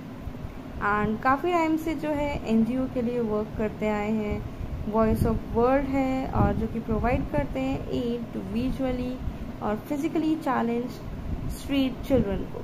एंड काफ़ी टाइम से जो है एनजीओ के लिए वर्क करते आए हैं। वॉइस ऑफ वर्ल्ड है और जो कि प्रोवाइड करते हैं एड टू विजुअली और फिजिकली चैलेंज स्ट्रीट चिल्ड्रन को।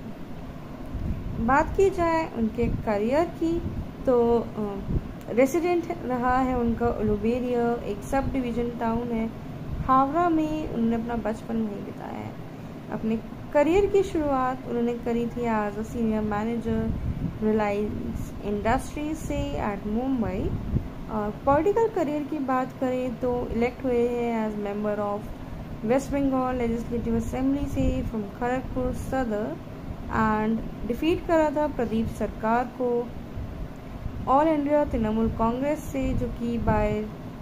बात की जाए उनके करियर की तो रेसिडेंट रहा है उनका उलुबेरिया, एक सब डिवीज़न टाउन है हावड़ा में। उन्होंने अपना बचपन वहीं बिताया है। अपने करियर की शुरुआत उन्होंने करी थी as a senior manager Reliance industries से एट मुंबई। और पॉलिटिकल करियर की बात करें तो इलेक्ट हुए हैं as member of waste Bengal legislative assembly से from Kharagpur Sadar and defeat करा था प्रदीप सरकार को ऑल इंडिया तृणमूल कांग्रेस से, जो कि बाय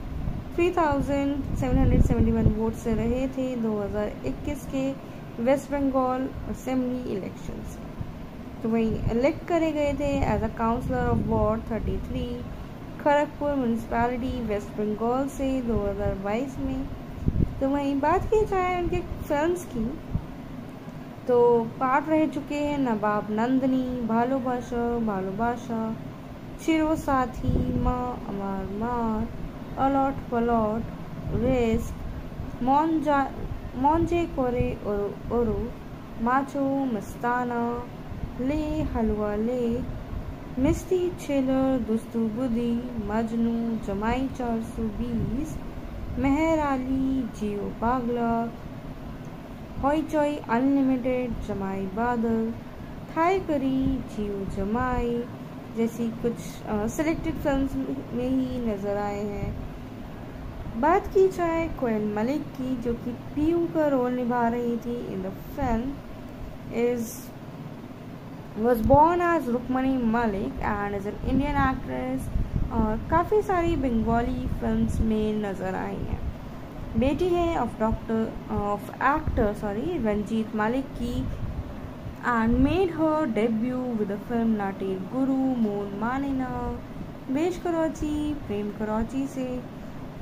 3771 वोट से रहे थे 2021 के वेस्ट बंगाल असेंबली इलेक्शंस में। तो वहीं इलेक्ट करे गए थे as a councillor of ward 33 Kharagpur municipality waste Bengal से 2022 में। तो वहीं बात की जाए उनके फिल्म्स की तो पार्ट रह चुके हैं नवाब नंदनी, भालोबाशा, चिरो साथी, माँ अमार मार, अलॉट पलॉट, रिस्क, मौंजे कोरे ओरो, माचो मस्ताना, ले हलवा ले, मिस्ती छेलर, दुस्तू बुदी, मजनू, जमाई 420, मेहर आली, जियो पागला, हॉई चॉई अनलिमिटेड, जमाई बादल, थाई करी, जियो जमाई जैसी कुछ सिलेक्टेड फिल्म्स में ही नज़र आए हैं। बात की जाए कोयल मलिक की, जो कि पीयू का रोल निभा रही थी in the film, was born as Rukmani Malik and is an Indian actress और काफ़ी सारी बंगाली फिल्म्स में नज़र आई हैं। बेटी है ऑफ एक्टर रंजीत मलिक की and made her debut with the film Natir Guru, Moon Manina, बेश कराची, प्रेम कराची से।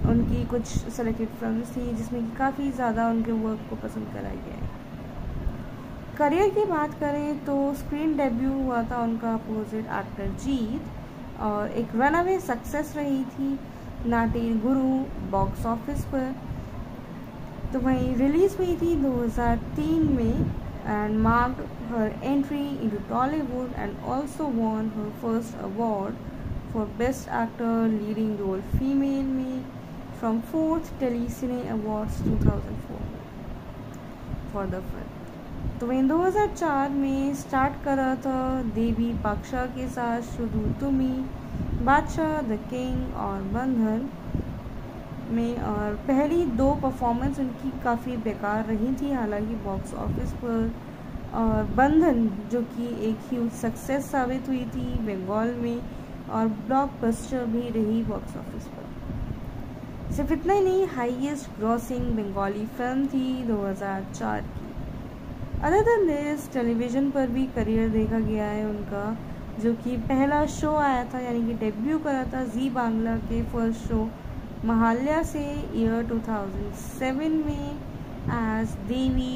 उनकी कुछ सेलेक्टेड फिल्म्स थी जिसमें कि काफ़ी ज़्यादा उनके वर्क को पसंद करा गया है। करियर की बात करें तो स्क्रीन डेब्यू हुआ था उनका अपोजिट एक्टर जीत और एक रनअवे सक्सेस रही थी नाटी गुरु बॉक्स ऑफिस पर। तो वहीं रिलीज़ हुई थी 2003 में and marked her entry into Tollywood and also won her first award for Best Actor Leading Role Female में from 4th Telecine Awards 2004 for the film। तो वहीं 2004 में स्टार्ट करा था देवी पाक्षा के साथ शुरू तुमी, बादशाह, द किंग और बंधन में। और पहली 2 परफॉर्मेंस उनकी काफ़ी बेकार रही थी हालांकि बॉक्स ऑफिस पर। और बंधन जो कि एक ह्यूज सक्सेस साबित हुई थी बंगाल में और ब्लॉकबस्टर भी रही बॉक्स ऑफिस पर। सिर्फ इतना ही नहीं, हाईएस्ट ग्रॉसिंग बंगाली फिल्म थी 2004 की। अदर देन दिस टेलीविज़न पर भी करियर देखा गया है उनका, जो कि पहला शो आया था यानी कि डेब्यू करा था जी बांग्ला के फर्स्ट शो महाल्या से ईयर 2007 में एज देवी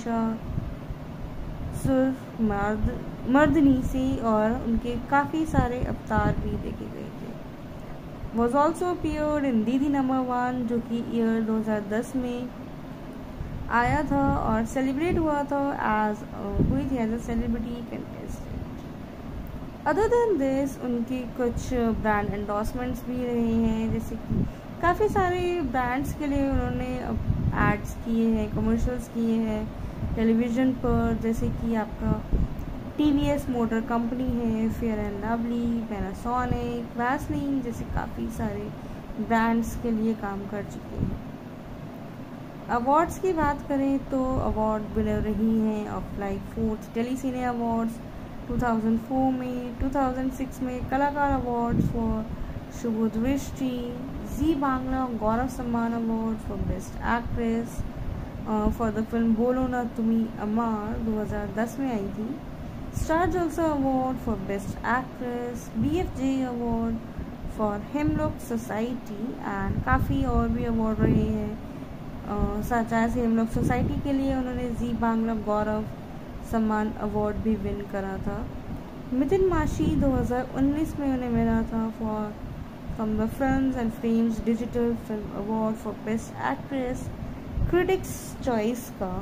महिषासुर मर्दनी से, और उनके काफ़ी सारे अवतार भी देखे गए थे। वॉज ऑल्सो अपीयर्ड इन दीदी नंबर 1 जो कि ईयर 2010 में आया था और सेलिब्रेट हुआ था हुई थी as a celebrity contestant. Other than this उनकी कुछ ब्रांड एंडोर्समेंट्स भी रहे हैं, जैसे कि काफ़ी सारे ब्रांड्स के लिए उन्होंने एड्स किए हैं, कमर्शियल्स किए हैं टेलीविज़न पर, जैसे कि आपका टीवीएस मोटर कंपनी है, Fair and Lovely, Panasonic, Vaseline जैसे काफ़ी सारे ब्रांड्स के लिए काम कर चुके हैं। अवार्ड्स की बात करें तो अवार्ड विनर रही हैं of like 4th Telecine awards 2004 में, 2006 में कलाकार अवार्ड्स फॉर शुभ दृष्टि, जी Bangla Gaurav Samman award for best actress for the film Bolo Na तुमी अमार 2010 में आई थी, star Jalsha award for best actress, BFJ award for hemlock society and काफ़ी और भी अवार्ड रहे हैं। सच एज हेमलॉक सोसाइटी के लिए उन्होंने जी बांग्ला गौरव सम्मान अवार्ड भी विन करा था। मितिन माशी 2019 में उन्हें मिला था for from the films and frames digital film award for best actress critics choice का।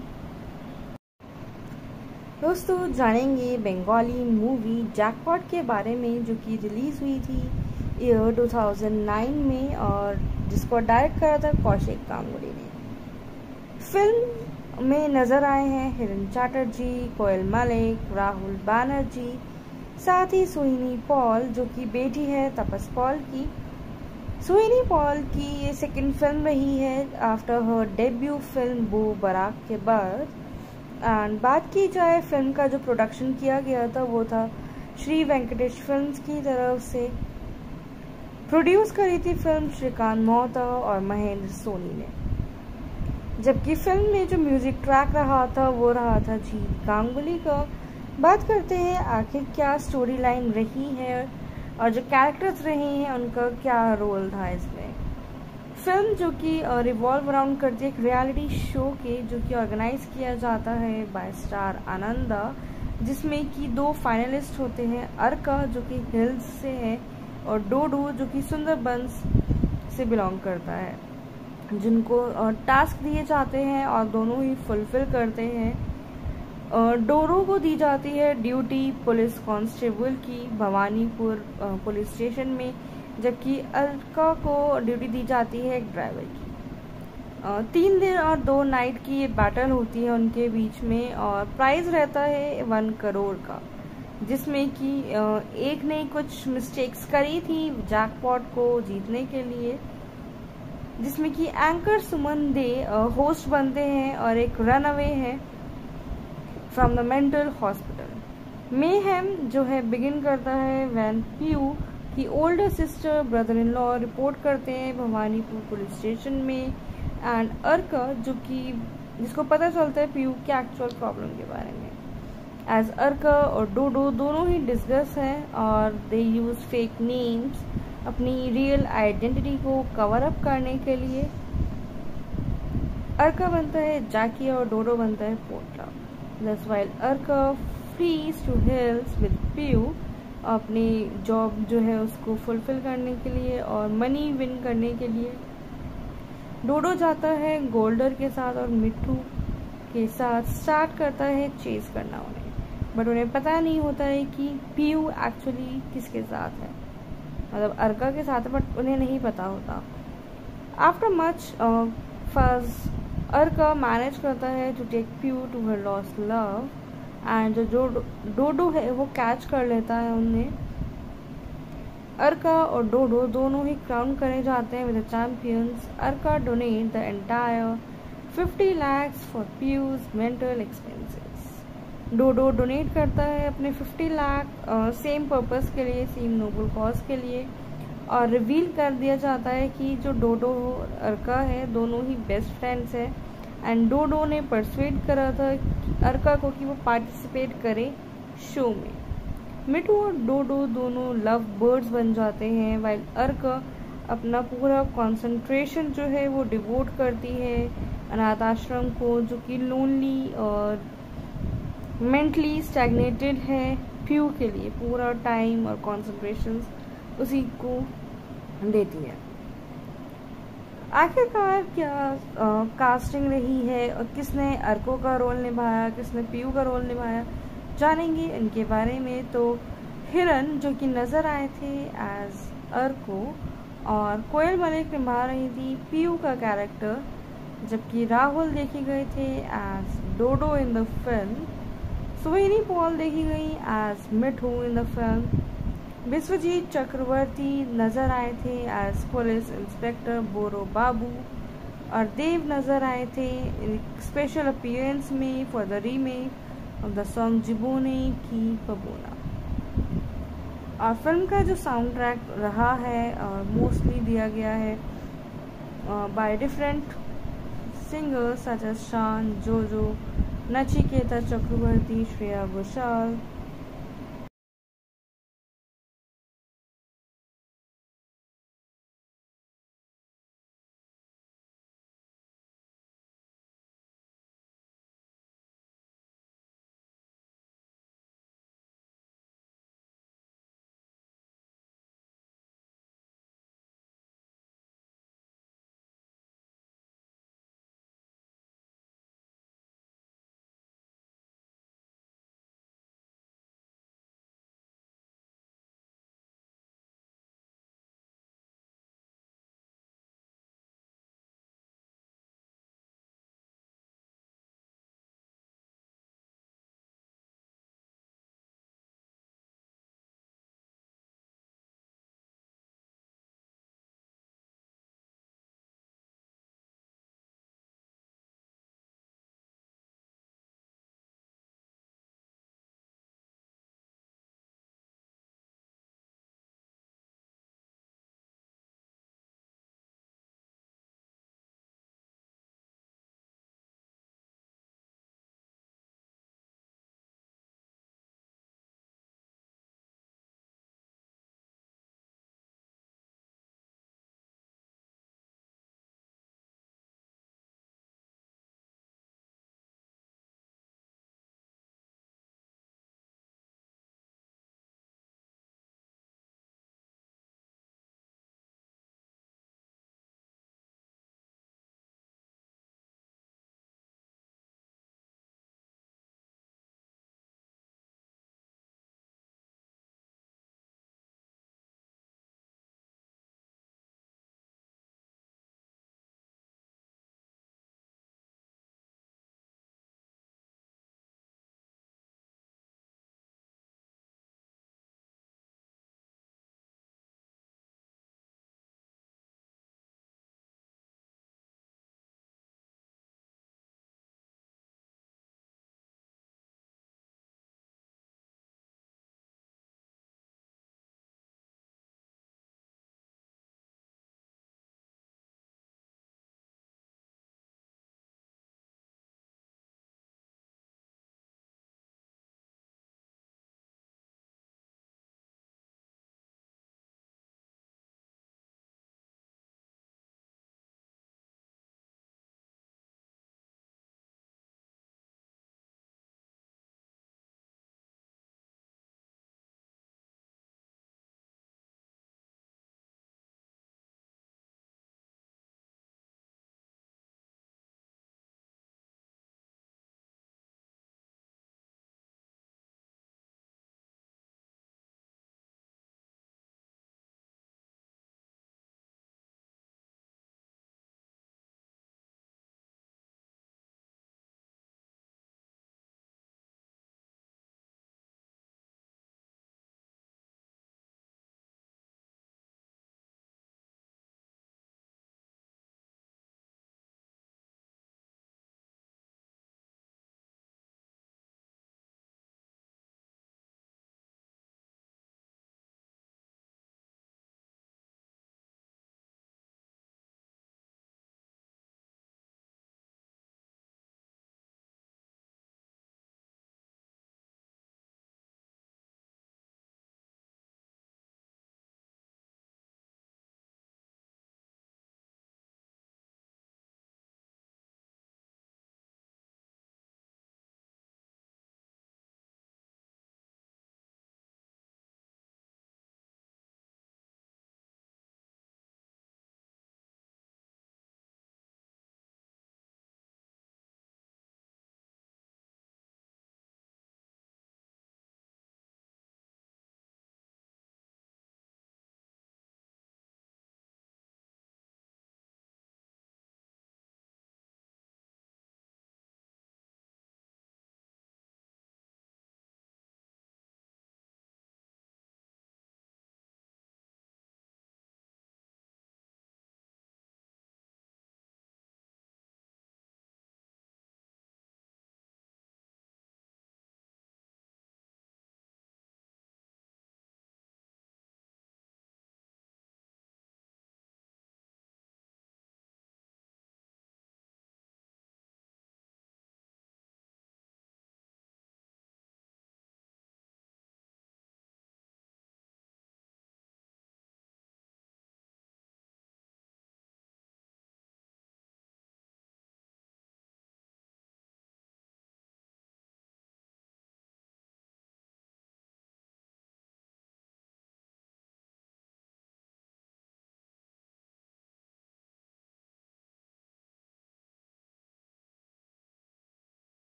दोस्तों जानेंगे बंगाली मूवी जैकपॉट के बारे में जो कि रिलीज़ हुई थी ईयर 2009 में और जिसको डायरेक्ट करा था कौशिक गांगुली ने। फिल्म में नज़र आए हैं हिरन चैटर्जी, कोयल मलिक, राहुल बैनर्जी, साथ ही सोहिनी पॉल जो कि बेटी है तपस पॉल की। सोहिनी पॉल की ये सेकंड फिल्म रही है आफ्टर हर डेब्यू फिल्म बो बराक के बाद। एंड बात की जाए फिल्म का जो प्रोडक्शन किया गया था वो था श्री वेंकटेश फिल्म्स की तरफ से। प्रोड्यूस करी थी फिल्म श्रीकांत मोहता और महेंद्र सोनी ने, जबकि फिल्म में जो म्यूजिक ट्रैक रहा था वो रहा था जीत गांगुली का। बात करते हैं आखिर क्या स्टोरी लाइन रही है और जो कैरेक्टर्स रहे हैं उनका क्या रोल था इसमें। फिल्म जो कि रिवॉल्व अराउंड करती है एक रियलिटी शो के जो कि ऑर्गेनाइज किया जाता है बाय स्टार आनंदा, जिसमें कि 2 फाइनलिस्ट होते हैं, अर्का जो कि हिल्स से है और डोडो जो कि सुंदरबंस से बिलोंग करता है, जिनको टास्क दिए जाते हैं और दोनों ही फुलफिल करते हैं। डोरो को दी जाती है ड्यूटी पुलिस कांस्टेबल की भवानीपुर पुलिस स्टेशन में, जबकि अर्का को ड्यूटी दी जाती है एक ड्राइवर की। 3 दिन और 2 नाइट की ये बैटल होती है उनके बीच में और प्राइज रहता है 1 करोड़ का, जिसमें कि एक ने कुछ मिस्टेक्स करी थी जैकपॉट को जीतने के लिए, जिसमें कि एंकर सुमन दे होस्ट बनते हैं और एक रन अवे है from the mental hospital. Mayhem जो है बिगिन करता है व्हेन पीयू की older sister brother in law report करते हैं भवानीपुर पुलिस स्टेशन में एंड अर्का जो कि जिसको पता चलता है पीयू के एक्चुअल प्रॉब्लम के बारे में। एज अर्का और डोडो दोनों ही डिस्कस हैं और दे यूज फेक नेम्स अपनी रियल आइडेंटिटी को कवर अप करने के लिए। अर्का बनता है जैकी और डोडो बनता है पोट्रा। That's while Arka flees to hills with Piu अपनी जॉब जो है उसको फुलफिल करने के लिए और मनी विन करने के लिए। डोडो जाता है गोल्डर के साथ और मिट्टू के साथ स्टार्ट करता है चेस करना उन्हें, बट उन्हें पता नहीं होता है कि पीयू एक्चुअली किसके साथ है, मतलब अर्का के साथ है, बट उन्हें नहीं पता होता। After much first Arka manage करता है to take Piu to her lost love and जो डोडो है वो कैच कर लेता है उन्हें। अर्का और डोडो दोनों ही क्राउन करे जाते हैं with the champions. Arka donate the entire 50 lakhs for Piu's mental expenses. Dodo donate करता है अपने 50 लाख सेम पर्पस के लिए, सेम नोबल कॉज के लिए, और रिवील कर दिया जाता है कि जो डोडो और अर्का है दोनों ही बेस्ट फ्रेंड्स हैं एंड डोडो ने परसुएड करा था अर्का को कि वो पार्टिसिपेट करे शो में। मिट्टू और डोडो दोनों लव बर्ड्स बन जाते हैं, वाइल अर्का अपना पूरा कंसंट्रेशन जो है वो डिवोट करती है अनाथ आश्रम को, जो कि लोनली और मेंटली स्टैग्नेटेड है। पीयू के लिए पूरा टाइम और कंसंट्रेशन उसी को देती है। आखिरकार क्या कास्टिंग रही है और किसने अर्को का रोल निभाया, किसने पीयू का रोल निभाया, जानेंगे इनके बारे में। तो हिरन जो कि नज़र आए थे एज अर्को और कोयल मलिक निभा रही थी पीयू का कैरेक्टर, जबकि राहुल देखे गए थे as Dodo in the film. Sohini Paul देखी गई as Mithu in the film. Biswajit Chakraborty नज़र आए थे as police inspector Boro Babu और देव नज़र आए थे स्पेशल अपीयरेंस में for the remake of the song Jibone Ki Pabona. और फिल्म का जो साउंड ट्रैक रहा है मोस्टली दिया गया है by different singers such as शान, जोजो, नचिकेता चक्रवर्ती, श्रेया घोषाल।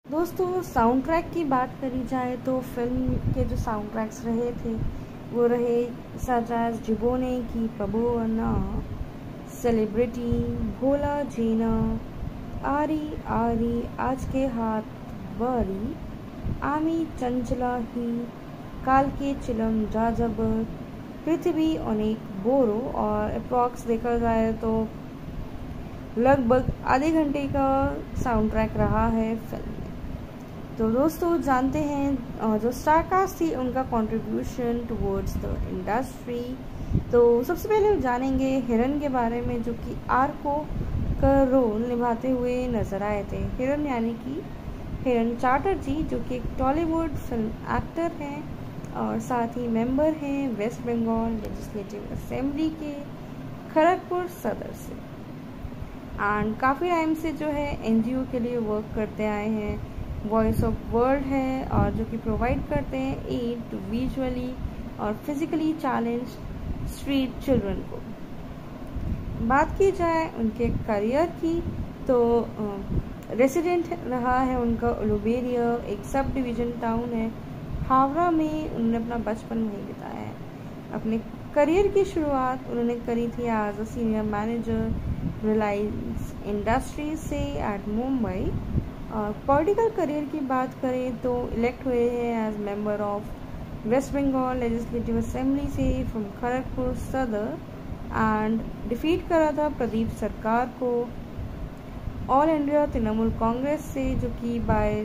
दोस्तों साउंड ट्रैक की बात करी जाए तो फिल्म के जो साउंड ट्रैक्स रहे थे वो रहे सच एज जिबोने की प्रभुवना, सेलिब्रिटी, भोला जीना, आरी आरी, आज के हाथ बारी, आमी चंचला ही, काल के चिलम जाजबर, पृथ्वी अनेक बोरो। और अप्रॉक्स देखा जाए तो लगभग आधे घंटे का साउंड ट्रैक रहा है फिल्म में। तो दोस्तों जानते हैं जो स्टारकास्ट थी उनका कंट्रीब्यूशन टुवर्ड्स द इंडस्ट्री। तो सबसे पहले हम जानेंगे हिरन के बारे में, जो कि आर्को का रोल निभाते हुए नजर आए थे। हिरन यानी कि हिरन चैटर्जी, जो कि एक टॉलीवुड फिल्म एक्टर हैं और साथ ही मेंबर हैं वेस्ट बंगाल लेजिस्लेटिव असेंबली के खड़गपुर सदर से, एंड काफ़ी टाइम से जो है एनजीओ के लिए वर्क करते आए हैं। वॉइस ऑफ वर्ल्ड है और जो कि प्रोवाइड करते हैं एड टू विजुअली और फिजिकली चैलेंज स्ट्रीट चिल्ड्रन को। बात की जाए उनके करियर की तो रेसिडेंट रहा है उनका उलुबेरिया, एक सब डिवीज़न टाउन है हावड़ा में। उन्होंने अपना बचपन वहीं बिताया है। अपने करियर की शुरुआत उन्होंने करी थी as a senior manager Reliance industries से एट मुंबई। और पॉलिटिकल करियर की बात करें तो इलेक्ट हुए हैं as member of waste Bengal legislative assembly से from Kharagpur Sadar, and defeat करा था प्रदीप सरकार को ऑल इंडिया तृणमूल कांग्रेस से, जो कि बाय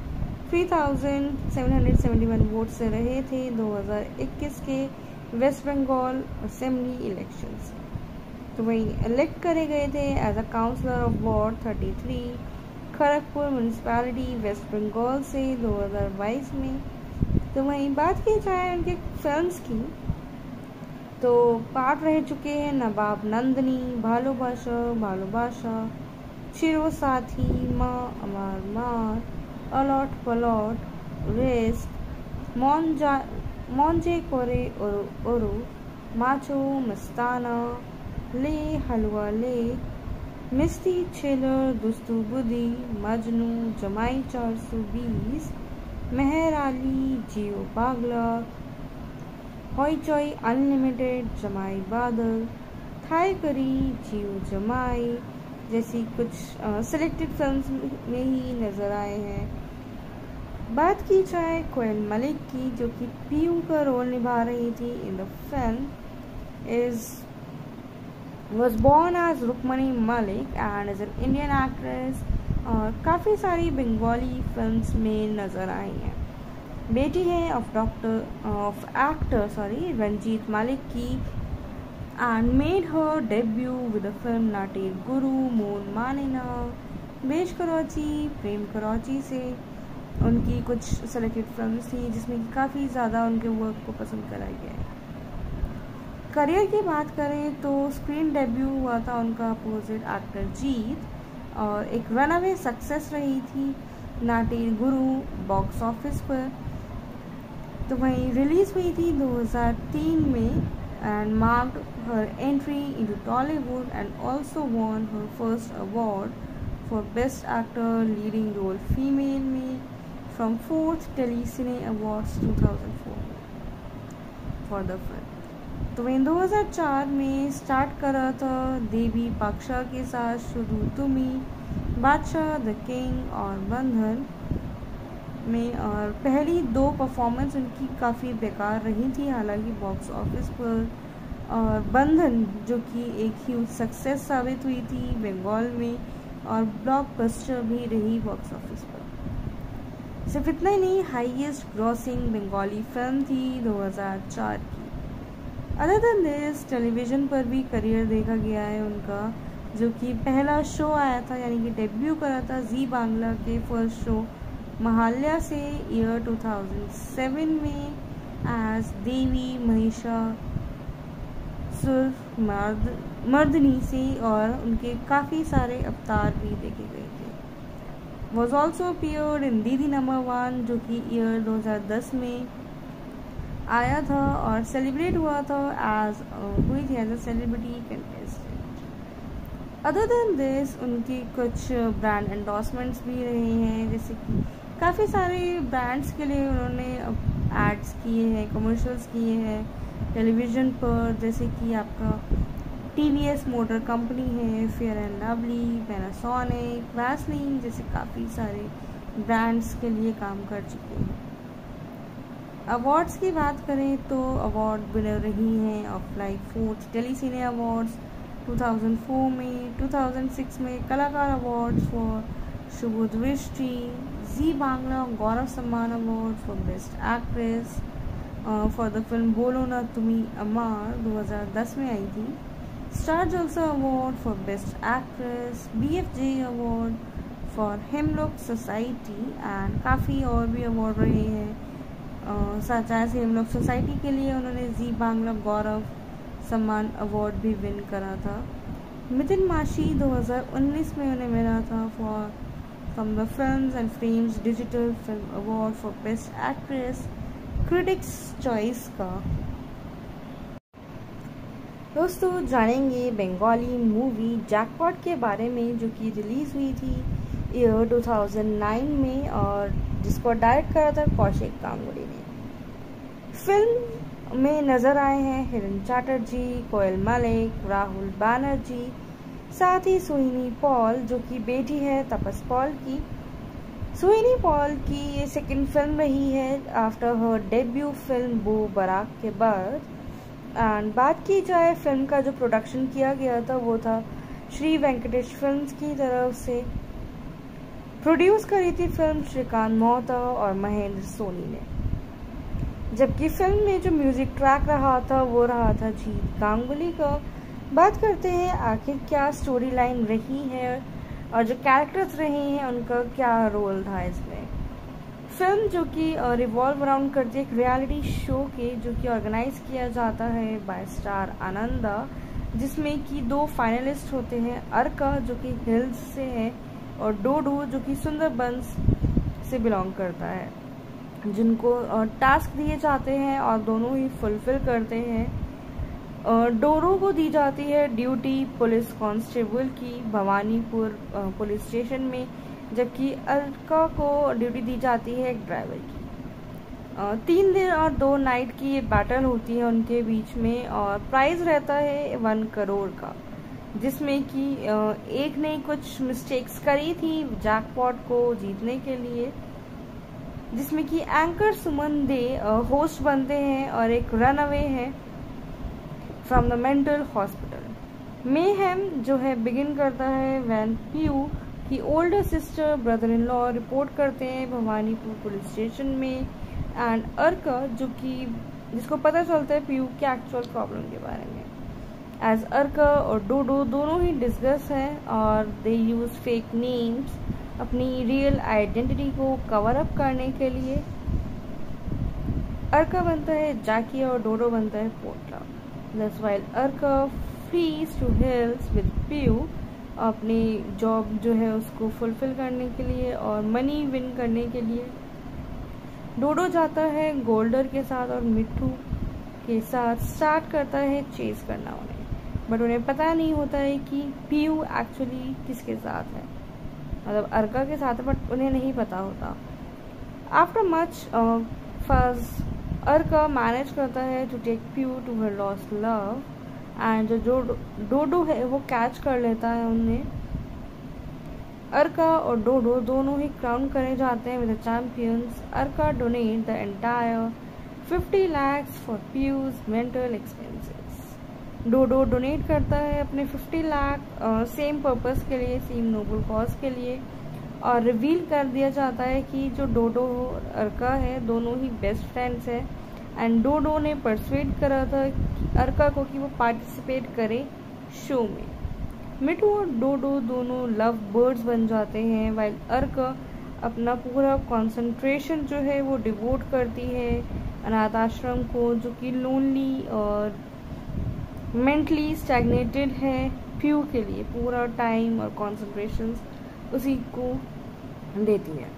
3771 वोट से रहे थे 2021 के वेस्ट बंगाल असेंबली इलेक्शंस। तो वहीं इलेक्ट करे गए थे as a councillor of ward 33 Kharagpur municipality waste Bengal से 2022 में। तो वहीं बात की जाए उनके फिल्म्स की तो पार्ट रह चुके हैं नवाब नंदनी, भालोबाशा, चिरो साथी, माँ अमार मार, अलॉट पलॉट, रेस्ट, मौंजे कोरे ओरो, माचो मस्ताना, ले हलवा ले, मिस्ती छेलर, दुस्तू बुदी, मजनू, जमाई 420, मेहर आली, जियो पागला, हॉइचॉय अनलिमिटेड, जमाई बादल, थाई करी, जियो जमाई जैसी कुछ सिलेक्टेड फिल्म्स में ही नज़र आए हैं। बात की जाए कोयल मलिक की, जो कि पीयू का रोल निभा रही थी in the film, was born as Rukmani Malik and is an Indian actress और काफ़ी सारी बंगाली फिल्म्स में नज़र आई हैं। बेटी है ऑफ एक्टर रंजीत मलिक की, and made her debut with the film नाटेर गुरु, मोन मानेना, बेश कराची, प्रेम कराची से उनकी कुछ सेलेक्टेड फिल्म्स थी जिसमें काफ़ी ज़्यादा उनके वर्क को पसंद करा गया है। करियर की बात करें तो स्क्रीन डेब्यू हुआ था उनका अपोजिट एक्टर जीत और एक रनअवे सक्सेस रही थी नाटेर गुरु बॉक्स ऑफिस पर। तो वहीं रिलीज़ हुई थी 2003 में and marked her entry into Tollywood and also won her first award for best actor leading role female में from 4th tele cine awards 2004 for the film. तो वहीं 2004 में स्टार्ट करा था देवी पाक्षा के साथ शुरू तुमी, बादशाह, द किंग और बंधन में। और पहली 2 परफॉर्मेंस उनकी काफ़ी बेकार रही थी हालांकि बॉक्स ऑफिस पर, और बंधन जो कि एक ह्यूज सक्सेस साबित हुई थी बंगाल में और ब्लॉकबस्टर भी रही बॉक्स ऑफिस पर। सिर्फ इतना ही नहीं, हाईएस्ट ग्रॉसिंग बंगाली फिल्म थी 2004 की। अदर देन दिस टेलीविज़न पर भी करियर देखा गया है उनका, जो कि पहला शो आया था यानी कि डेब्यू करा था जी बांग्ला के फर्स्ट शो महाल्या से ईयर 2007 में एज देवी महिषा सुर मर्दनी से, और उनके काफ़ी सारे अवतार भी देखे गए थे। वॉज ऑल्सो अपीयर्ड इन दीदी नंबर 1 जो कि ईयर 2010 में आया था और सेलिब्रेट हुई थी as a celebrity contestant. Other than this उनकी कुछ ब्रांड एंडोर्समेंट्स भी रहे हैं, जैसे कि काफ़ी सारे ब्रांड्स के लिए उन्होंने एड्स किए हैं, कमर्शियल्स किए हैं टेलीविज़न पर, जैसे कि आपका TVS मोटर कंपनी है, Fair and Lovely, Panasonic, Vaseline जैसे काफ़ी सारे ब्रांड्स के लिए काम कर चुके हैं। अवार्ड्स की बात करें तो अवार्ड विनर रही हैं of like 4th tele cine awards 2004 में, 2006 में कलाकार अवार्ड्स फॉर शुभ दृष्टि, जी Bangla Gaurav Samman award for best actress for the film Bolo Na तुम्ही अमर 2010 में आई थी, star Jalsha award for best actress, BFJ award for hemlock society and काफ़ी और भी अवार्ड रहे हैं। सच एज हेमलॉक सोसाइटी के लिए उन्होंने जी बांग्ला गौरव सम्मान अवार्ड भी विन करा था। मितिन माशी 2019 में उन्हें मिला था for from the films and frames digital film award for best actress critics choice का। दोस्तों जानेंगे बंगाली मूवी जैकपॉट के बारे में, जो कि रिलीज़ हुई थी ईयर 2009 में और जिसको डायरेक्ट करा था कौशिक गांगुली ने। फिल्म में नज़र आए हैं हिरन चैटर्जी, कोयल मलिक, राहुल बैनर्जी, साथ ही सोहिनी पॉल जो कि बेटी है तपस पॉल की। सोहिनी पॉल की ये सेकंड फिल्म रही है आफ्टर हर डेब्यू फिल्म बो बराक के बाद। एंड बात की जाए फिल्म का जो प्रोडक्शन किया गया था वो था श्री वेंकटेश फिल्म्स की तरफ से। प्रोड्यूस करी थी फिल्म श्रीकांत मोहता और महेंद्र सोनी ने, जबकि फिल्म में जो म्यूजिक ट्रैक रहा था वो रहा था जीत गांगुली का। बात करते हैं आखिर क्या स्टोरी लाइन रही है और जो कैरेक्टर्स रहे हैं उनका क्या रोल था इसमें। फिल्म जो कि रिवॉल्व अराउंड करती है एक रियलिटी शो के, जो कि ऑर्गेनाइज किया जाता है बाय स्टार आनंदा, जिसमें कि 2 फाइनलिस्ट होते हैं, अर्का जो कि हिल्स से है और डोडो जो कि सुंदरबंस से बिलोंग करता है, जिनको टास्क दिए जाते हैं और दोनों ही फुलफिल करते हैं। डोडो को दी जाती है ड्यूटी पुलिस कांस्टेबल की भवानीपुर पुलिस स्टेशन में, जबकि अर्का को ड्यूटी दी जाती है एक ड्राइवर की। 3 दिन और 2 नाइट की ये बैटल होती है उनके बीच में और प्राइज रहता है 1 करोड़ का, जिसमें कि एक ने कुछ मिस्टेक्स करी थी जैकपॉट को जीतने के लिए, जिसमें कि एंकर सुमन दे होस्ट बनते हैं और एक रन अवे है from the mental hospital. Mayhem जो है बिगिन करता है व्हेन पीयू की older sister brother in law report करते हैं भवानीपुर पुलिस स्टेशन में एंड अर्का जो कि जिसको पता चलता है पीयू के एक्चुअल प्रॉब्लम के बारे में। एज अर्का और डोडो दोनों ही डिस्कस हैं और दे यूज फेक नेम्स अपनी रियल आइडेंटिटी को कवर अप करने के लिए। अर्का बनता है जैकी और डोडो बनता है Potla. Thus while Arka flees to hills with Piu अपनी जॉब जो है उसको फुलफिल करने के लिए और मनी विन करने के लिए, डोडो जाता है गोल्डर के साथ और मिट्टू के साथ स्टार्ट करता है चेस करना उन्हें, बट उन्हें पता नहीं होता है कि पीयू एक्चुअली किसके साथ है, मतलब अर्का के साथ है, बट उन्हें नहीं पता होता। After much fuss Arka manage करता है to take Piu to her lost love and जो डोडो है वो कैच कर लेता है उन्हें। अर्का और डोडो दोनों ही क्राउन करे जाते हैं with the champions. Arka donate the entire 50 lakhs for Piu's mental expenses. Dodo donate करता है अपने 50 लाख सेम पर्पस के लिए, सेम नोबल कॉज के लिए, और रिवील कर दिया जाता है कि जो डोडो और अर्का है दोनों ही बेस्ट फ्रेंड्स है एंड डोडो ने परसुएड करा था अर्का को कि वो पार्टिसिपेट करे शो में। मिट्टू और डोडो दोनों लव बर्ड्स बन जाते हैं, वाइल अर्का अपना पूरा कंसंट्रेशन जो है वो डिवोट करती है अनाथ आश्रम को, जो कि लोनली और मेंटली स्टैग्नेटेड है। पीयू के लिए पूरा टाइम और कंसंट्रेशन उसी को देती है।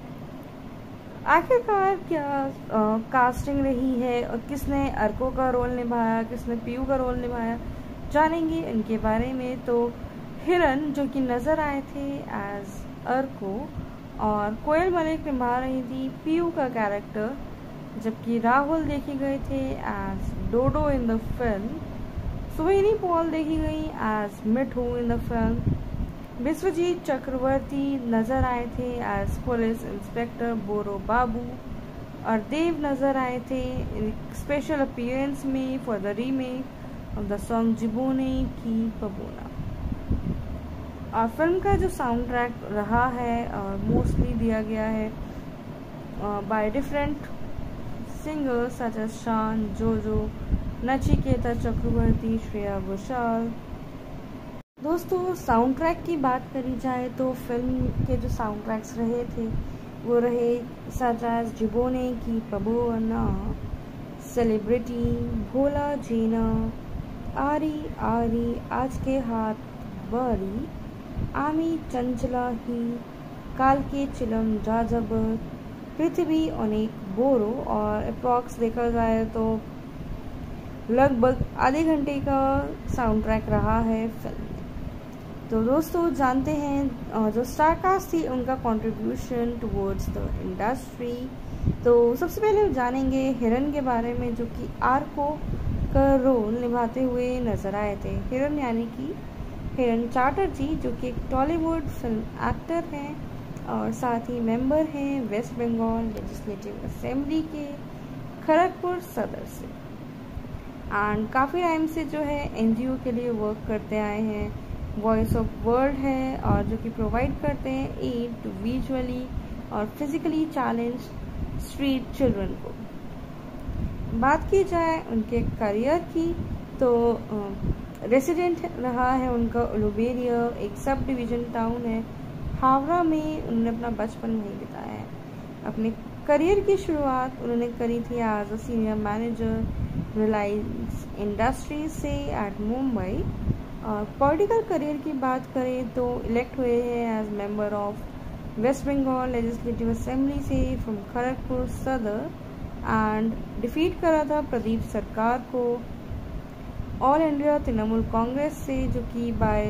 आखिरकार क्या कास्टिंग रही है और किसने अर्को का रोल निभाया, किसने पीयू का रोल निभाया, जानेंगे इनके बारे में। तो हिरन जो कि नज़र आए थे एज अर्को, और कोयल मलिक निभा रही थी पीयू का कैरेक्टर, जबकि राहुल देखे गए थे as Dodo in the film. Sohini Paul देखी गई as Mithu in the film. Biswajit Chakraborty नज़र आए थे as police inspector Boro Babu, और देव नज़र आए थे स्पेशल अपीयरेंस में for the remake of the song Jibone Ki Pabona. और फिल्म का जो साउंड ट्रैक रहा है और मोस्टली दिया गया है by different singers such as शान, जोजो, नचिकेता चक्रवर्ती, श्रेया घोषाल। दोस्तों, साउंड ट्रैक की बात करी जाए तो फिल्म के जो साउंड ट्रैक्स रहे थे वो रहे सच एज जिबोने की पबोना, सेलिब्रिटी, भोला जीना, आरी आरी, आज के हाथ बारी, आमी चंचला ही, काल के चिलम जाजबर, पृथ्वी अनेक बोरो, और अप्रॉक्स देखा जाए तो लगभग आधे घंटे का साउंड ट्रैक रहा है फिल्म में। तो दोस्तों, जानते हैं जो स्टारकास्ट थी उनका कंट्रीब्यूशन टुवर्ड्स द इंडस्ट्री। तो सबसे पहले जानेंगे हिरन के बारे में, जो कि आर्को का रोल निभाते हुए नजर आए थे। हिरन यानी कि हिरन चैटर्जी, जो कि एक टॉलीवुड फिल्म एक्टर हैं और साथ ही मेंबर हैं वेस्ट बंगाल लेजिस्लेटिव असेंबली के खड़गपुर सदर से, एंड काफ़ी टाइम से जो है एनजीओ के लिए वर्क करते आए हैं। वॉइस ऑफ वर्ल्ड है और जो कि प्रोवाइड करते हैं एड टू विजुअली और फिजिकली चैलेंज स्ट्रीट चिल्ड्रन को। बात की जाए उनके करियर की तो रेसिडेंट रहा है उनका उलुबेरिया, एक सब डिवीज़न टाउन है हावड़ा में। उन्होंने अपना बचपन वहीं बिताया है। अपने करियर की शुरुआत उन्होंने करी थी as a senior manager Reliance industries से एट मुंबई। और पॉलिटिकल करियर की बात करें तो इलेक्ट हुए हैं as member of waste Bengal legislative assembly से from Kharagpur Sadar, and defeat करा था प्रदीप सरकार को ऑल इंडिया तृणमूल कांग्रेस से, जो कि बाय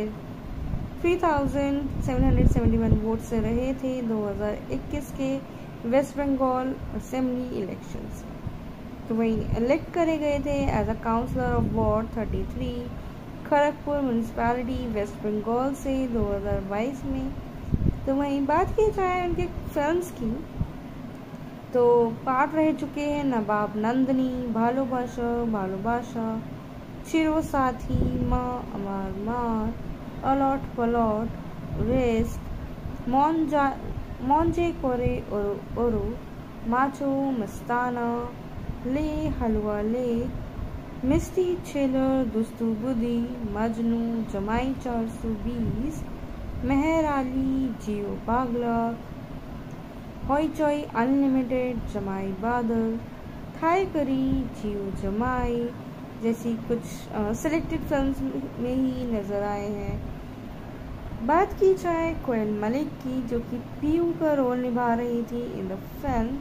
3771 वोट से रहे थे 2021 के वेस्ट बंगाल असेंबली इलेक्शंस। तो वहीं इलेक्ट करे गए थे as a councillor of ward 33 Kharagpur municipality waste Bengal से 2022 में। तो वहीं बात की जाए उनके फिल्म्स की तो पार्ट रह चुके हैं नवाब नंदनी, भालोबाशा, चिरो साथी, माँ अमार मार, अलॉट पलॉट, रेस्ट, मौंजे कोरे ओरो, माचो मस्ताना, ले हलवा ले, मिस्टी छेलर, दुस्तू बुदी, मजनू, जमाई 420, मेहर आली, जियो पागला, हॉइचॉय अनलिमिटेड, जमाई बादल, थाई करी, जियो जमाई जैसी कुछ सिलेक्टेड फिल्म्स में ही नज़र आए हैं। बात की जाए कोयल मलिक की, जो कि पीयू का रोल निभा रही थी in the film,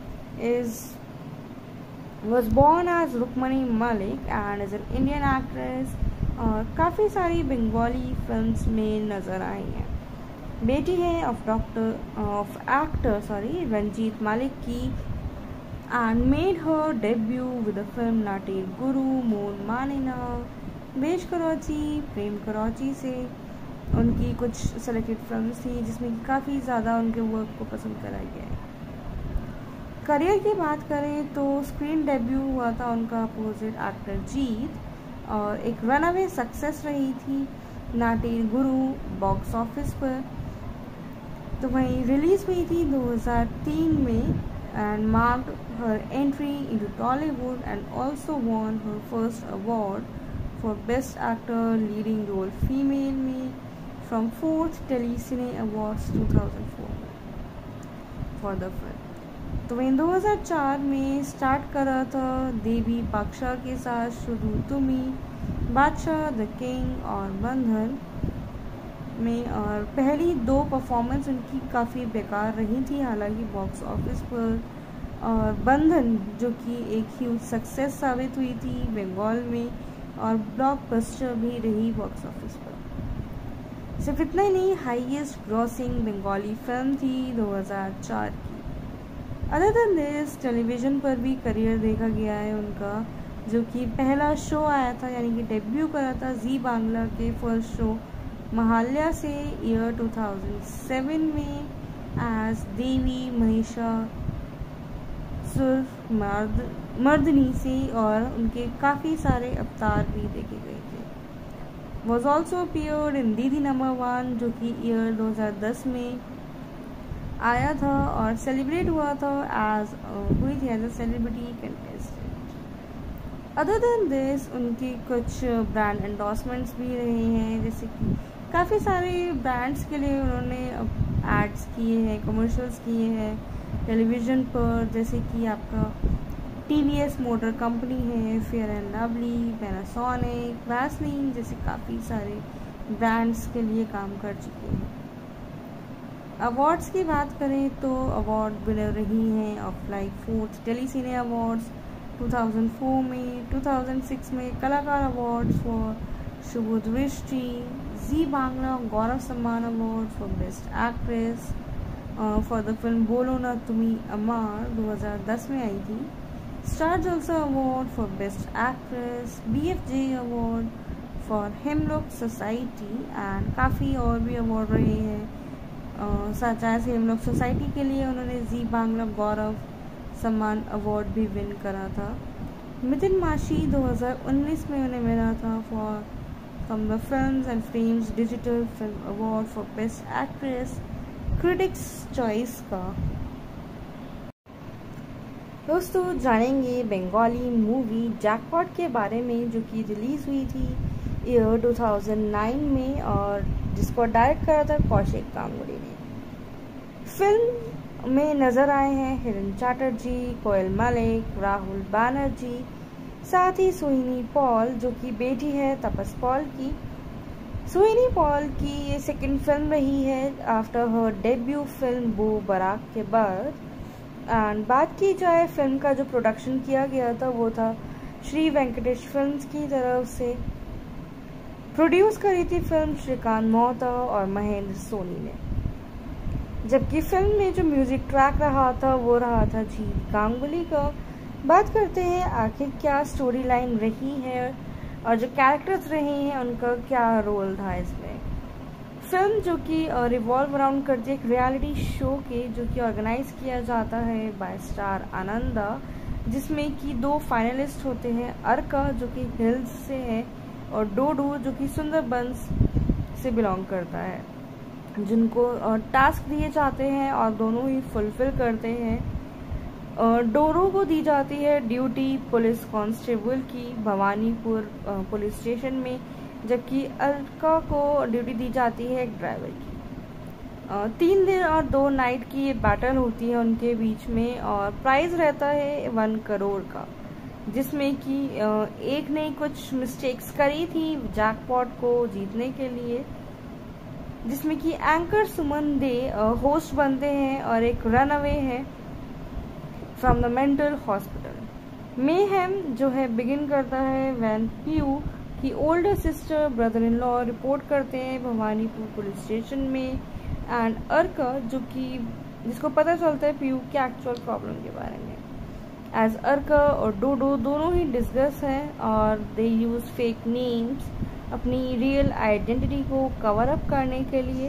was born as Rukmini Malik and is an Indian actress, और काफ़ी सारी बंगाली फिल्म्स में नज़र आई हैं। बेटी है ऑफ एक्टर रंजीत मलिक की, and made her debut with the film नाटेर गुरु, मोन मानेना, बेश कराची, प्रेम कराची से उनकी कुछ सेलेक्टेड फिल्म्स थी जिसमें काफ़ी ज़्यादा उनके वर्क को पसंद करा गया है। करियर की बात करें तो स्क्रीन डेब्यू हुआ था उनका अपोजिट एक्टर जीत, और एक रनअवे सक्सेस रही थी नाटेर गुरु बॉक्स ऑफिस पर। तो वहीं रिलीज़ हुई थी 2003 में and marked her entry into Tollywood and also won her first award for Best Actor Leading Role Female में from 4th Telecine Awards 2004 for the film। तो वहीं 2004 में स्टार्ट करा था देवी पाक्षा के साथ शुरू तुमी, बादशाह, द किंग और बंधन में, और पहली 2 परफॉर्मेंस उनकी काफ़ी बेकार रही थी हालांकि बॉक्स ऑफिस पर, और बंधन जो कि एक ह्यूज सक्सेस साबित हुई थी बंगाल में और ब्लॉकबस्टर भी रही बॉक्स ऑफिस पर। सिर्फ इतना ही नहीं, हाईएस्ट ग्रॉसिंग बंगाली फिल्म थी 2004 की। अदर देन दिस टेलीविज़न पर भी करियर देखा गया है उनका, जो कि पहला शो आया था, यानी कि डेब्यू करा था जी बांग्ला के फर्स्ट शो महाल्या से ईयर 2007 में एज देवी महिषा सुर मर्दनी से, और उनके काफ़ी सारे अवतार भी देखे गए थे। वॉज ऑल्सो अपीयर्ड इन दीदी नंबर 1, जो कि ईयर 2010 में आया था और सेलिब्रेट हुआ था हुई थी as a celebrity contestant. Other than this उनकी कुछ ब्रांड एंडोर्समेंट्स भी रहे हैं, जैसे कि काफ़ी सारे ब्रांड्स के लिए उन्होंने एड्स किए हैं, कमर्शियल्स किए हैं टेलीविज़न पर, जैसे कि आपका TVS मोटर कंपनी है, Fair and Lovely, Panasonic, Vaseline जैसे काफ़ी सारे ब्रांड्स के लिए काम कर चुके हैं। अवार्ड्स की बात करें तो अवार्ड विनर रही हैं of like 4th Delhi cine awards 2004 में, 2006 में कलाकार अवार्ड्स फॉर शुभ दृष्टि, जी Bangla Gaurav Samman award for best actress for the film Bolo Na तुम्ही अमार 2010 में आई थी, star Jalsha award for best actress, BFJ award for hemlock society and काफ़ी और भी अवार्ड रहे हैं। सच एज हेमलॉक सोसाइटी के लिए उन्होंने जी बांग्ला गौरव सम्मान अवार्ड भी विन करा था। मितिन माशी 2019 में उन्हें मिला था for from the films and frames digital film award for best actress critics choice का। दोस्तों जानेंगे बंगाली मूवी जैकपॉट के बारे में, जो कि रिलीज़ हुई थी ईयर 2009 में और जिसको डायरेक्ट करा था कौशिक गांगुली ने। फिल्म में नज़र आए हैं हिरन चैटर्जी, कोयल मलिक, राहुल बैनर्जी, साथ ही सोहिनी पॉल, जो कि बेटी है तपस पॉल की। सोहिनी पॉल की ये सेकंड फिल्म रही है आफ्टर हर डेब्यू फिल्म बो बराक के बाद। एंड बात की जाए फिल्म का जो प्रोडक्शन किया गया था वो था श्री वेंकटेश फिल्म्स की तरफ से। प्रोड्यूस करी थी फिल्म श्रीकांत मोहता और महेंद्र सोनी ने, जबकि फिल्म में जो म्यूजिक ट्रैक रहा था वो रहा था जी गांगुली का। बात करते हैं आखिर क्या स्टोरी लाइन रही है और जो कैरेक्टर्स रहे हैं उनका क्या रोल था इसमें। फिल्म जो कि रिवॉल्व अराउंड करती है एक रियलिटी शो के, जो कि ऑर्गेनाइज किया जाता है बाय स्टार आनंदा, जिसमें कि 2 फाइनलिस्ट होते हैं, अर्का जो कि हिल्स से है और डोडो जो कि सुंदरबंस से बिलोंग करता है, जिनको टास्क दिए जाते हैं और दोनों ही फुलफिल करते हैं। डोरो को दी जाती है ड्यूटी पुलिस कांस्टेबल की भवानीपुर पुलिस स्टेशन में, जबकि अर्का को ड्यूटी दी जाती है एक ड्राइवर की। 3 दिन और 2 नाइट की ये बैटल होती है उनके बीच में और प्राइज रहता है 1 करोड़ का, जिसमें कि एक ने कुछ मिस्टेक्स करी थी जैकपॉट को जीतने के लिए, जिसमें कि एंकर सुमन दे होस्ट बनते हैं और एक रन अवे है from the mental hospital. Mayhem जो है बिगिन करता है व्हेन पीयू की older sister brother in law report करते हैं भवानीपुर पुलिस स्टेशन में, एंड अर्का जो कि जिसको पता चलता है पीयू के एक्चुअल प्रॉब्लम के बारे में। एज अर्का और डोडो दोनों ही डिस्कस हैं और दे यूज फेक नेम्स अपनी रियल आइडेंटिटी को कवर अप करने के लिए।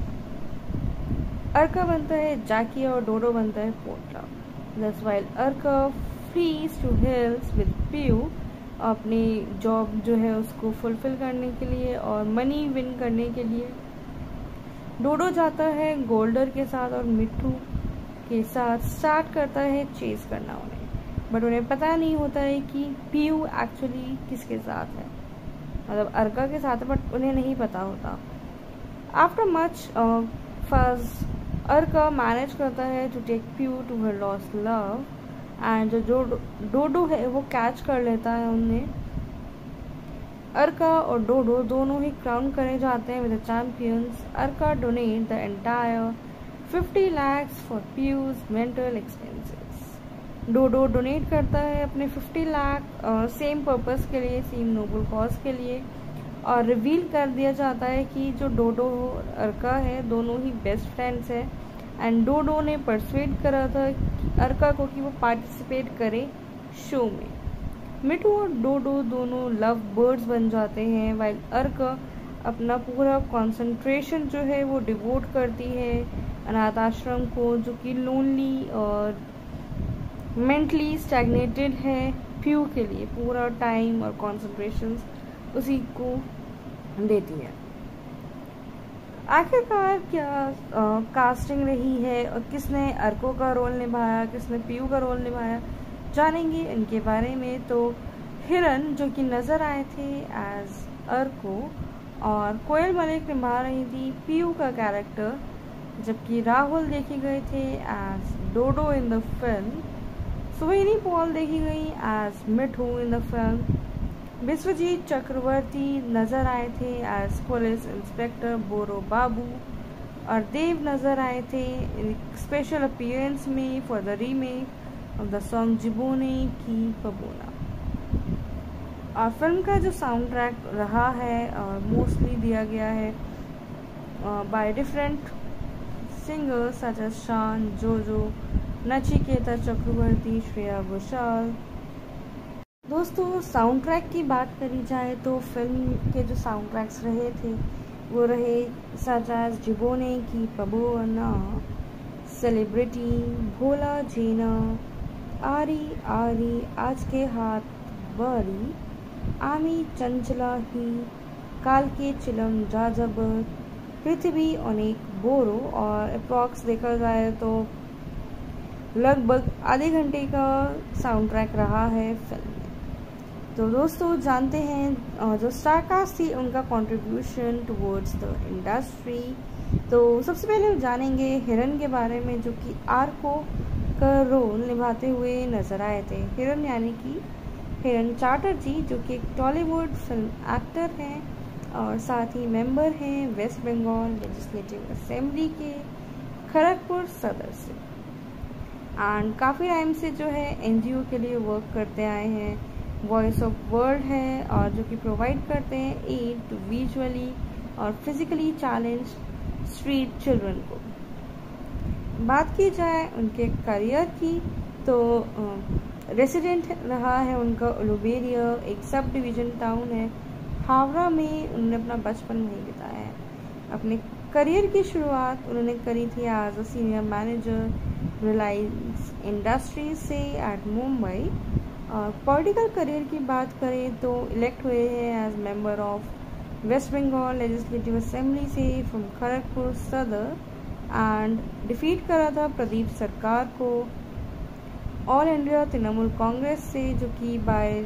अर्का बनता है जैकी और डोडो बनता है Potla. That's while Arka flees to hills with Piu अपनी जॉब जो है उसको फुलफिल करने के लिए और मनी विन करने के लिए। डोडो जाता है गोल्डर के साथ और मिट्टू के साथ स्टार्ट करता है चेस करना उन्हें, बट उन्हें पता नहीं होता है कि पीयू एक्चुअली किसके साथ है, मतलब अर्का के साथ है, बट उन्हें नहीं पता होता। After much fuss Arka manage करता है to take Piu to her lost love, and जो डोडो है वो कैच कर लेता है उन्हें। अर्का और डोडो दोनों ही क्राउन करे जाते हैं with the champions. Arka donate the entire 50 lakhs for Piu's mental expenses. Dodo donate करता है अपने 50 लाख सेम पर्पस के लिए, सेम नोबल कॉज के लिए, और रिवील कर दिया जाता है कि जो डोडो और अर्का है दोनों ही बेस्ट फ्रेंड्स हैं। एंड डोडो ने परसुएड करा था अर्का को कि वो पार्टिसिपेट करे शो में। मिठू और डोडो दोनों लव बर्ड्स बन जाते हैं, वाइल अर्का अपना पूरा कंसंट्रेशन जो है वो डिवोट करती है अनाथ आश्रम को, जो कि लोनली और मेंटली स्टैग्नेटेड है। पीयू के लिए पूरा टाइम और कंसंट्रेशन उसी को देती है। आखिरकार क्या कास्टिंग रही है और किसने अर्को का रोल निभाया, किसने पीयू का रोल निभाया, जानेंगे इनके बारे में। तो हिरन जो कि नज़र आए थे एज अर्को और कोयल मलिक निभा रही थी पीयू का कैरेक्टर, जबकि राहुल देखे गए थे as Dodo in the film. Sohini Paul देखी गई as Mithu in the film. Biswajit Chakraborty नज़र आए थे as police inspector Boro Babu और देव नज़र आए थे स्पेशल अपीयरेंस में for the remake of the song Jibone Ki Pabona. और फिल्म का जो साउंड ट्रैक रहा है और मोस्टली दिया गया है by different singers such as शान, जोजो, नचिकेता चक्रवर्ती, श्रेया घोषाल। दोस्तों साउंड ट्रैक की बात करी जाए तो फिल्म के जो साउंड ट्रैक्स रहे थे वो रहे सच एज जिबोने की पबोना, सेलिब्रिटी, भोला जेना, आरी आरी, आज के हाथ बारी, आमी चंचला ही, काल के चिलम जाजबर, पृथ्वी अनेक बोरो। और अप्रॉक्स देखा जाए तो लगभग आधे घंटे का साउंड ट्रैक रहा है फिल्म में। तो दोस्तों जानते हैं जो स्टारकास्ट थी उनका कंट्रीब्यूशन टुवर्ड्स द इंडस्ट्री। तो सबसे पहले जानेंगे हिरन के बारे में, जो कि आर्को का रोल निभाते हुए नजर आए थे। हिरन यानी कि हिरन चैटर्जी, जो कि एक टॉलीवुड फिल्म एक्टर हैं और साथ ही मेंबर हैं वेस्ट बंगाल लेजिस्लेटिव असेंबली के खड़गपुर सदर से। एंड काफ़ी टाइम से जो है एनजीओ के लिए वर्क करते आए हैं। वॉइस ऑफ वर्ल्ड है और जो कि प्रोवाइड करते हैं एड टू विजुअली और फिजिकली चैलेंज स्ट्रीट चिल्ड्रन को। बात की जाए उनके करियर की तो रेसिडेंट रहा है उनका उलुबेरिया, एक सब डिवीज़न टाउन है हावड़ा में। उन्होंने अपना बचपन वहीं बिताया है। अपने करियर की शुरुआत उन्होंने करी थी as a senior manager Reliance industries से एट मुंबई। और पॉलिटिकल करियर की बात करें तो इलेक्ट हुए हैं as member of waste Bengal legislative assembly से from Kharagpur Sadar and defeat करा था प्रदीप सरकार को ऑल इंडिया तृणमूल कांग्रेस से, जो कि बाय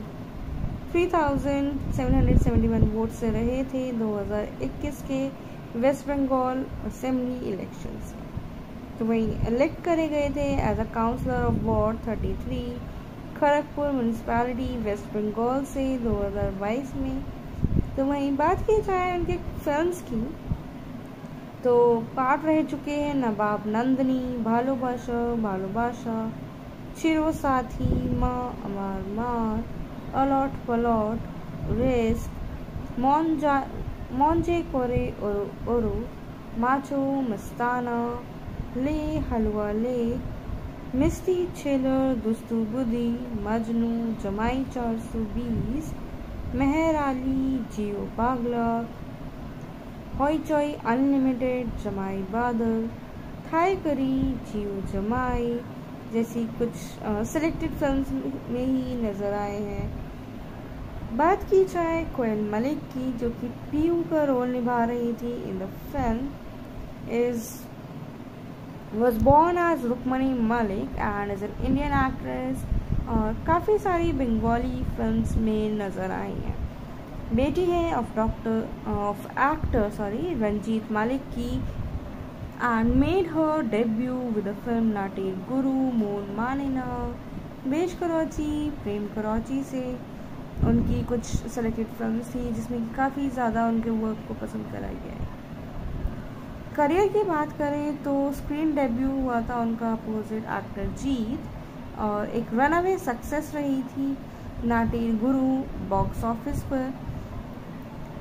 3771 वोट से रहे थे 2021 के वेस्ट बंगाल असेंबली इलेक्शंस। तो वहीं इलेक्ट करे गए थे as a councillor of ward 33 Kharagpur municipality waste Bengal से 2022 में। तो वहीं बात की जाए उनके फिल्म्स की तो पार्ट रह चुके हैं नवाब नंदनी, भालोबाशा, चिरो साथी, माँ अमार मार, अलॉट पलॉट, रिस्क, मौंजे कोरे ओरो, माचो मस्ताना, ले हलवा ले, मिस्ती छेलर, दुस्तू बुदी, मजनू, जमाई 420, मेहर आली, जियो पागला, हॉइचॉय अनलिमिटेड, जमाई बादल, थाई करी, जियो जमाई जैसी कुछ सिलेक्टेड फिल्म्स में ही नज़र आए हैं। बात की जाए कोयल मलिक की, जो कि पीयू का रोल निभा रही थी in the film, was born as Rukmani Malik and is an Indian actress और काफ़ी सारी बंगाली फिल्म्स में नज़र आई हैं। बेटी है ऑफ एक्टर रंजीत मालिक की and made her debut with the film नाटेर गुरु मोन मानेना, बेश कराची, प्रेम कराची से उनकी कुछ सेलेक्टेड फिल्म्स थी जिसमें काफ़ी ज़्यादा उनके वर्क को पसंद करा गया है। करियर की बात करें तो स्क्रीन डेब्यू हुआ था उनका अपोजिट एक्टर जीत और एक रनअवे सक्सेस रही थी नाटेर गुरु बॉक्स ऑफिस पर।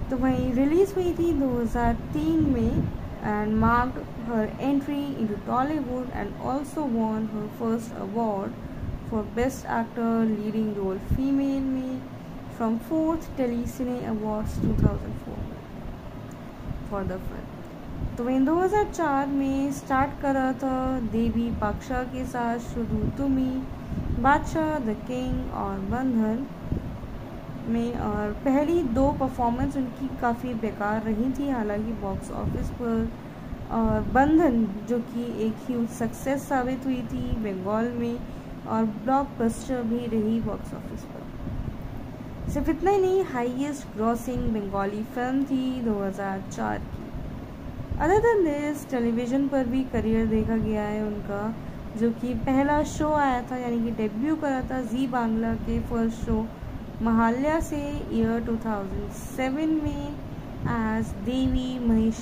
तो वहीं रिलीज़ हुई थी 2003 में and marked her entry into Tollywood and also won her first award for Best Actor Leading Role Female में from 4th Telecine Awards 2004 for the film। तो वहीं 2004 में स्टार्ट करा था देवी पाक्षा के साथ शुरू तुमी, बादशाह, द किंग और बंधन में, और पहली 2 परफॉर्मेंस उनकी काफ़ी बेकार रही थी हालांकि बॉक्स ऑफिस पर, और बंधन जो कि एक ह्यूज सक्सेस साबित हुई थी बंगाल में और ब्लॉकबस्टर भी रही बॉक्स ऑफिस पर। सिर्फ इतना ही नहीं, हाईएस्ट ग्रॉसिंग बंगाली फिल्म थी 2004 की। अदर देन दिस टेलीविज़न पर भी करियर देखा गया है उनका, जो कि पहला शो आया था यानी कि डेब्यू करा था जी बांग्ला के फर्स्ट शो महाल्या से ईयर 2007 में एज देवी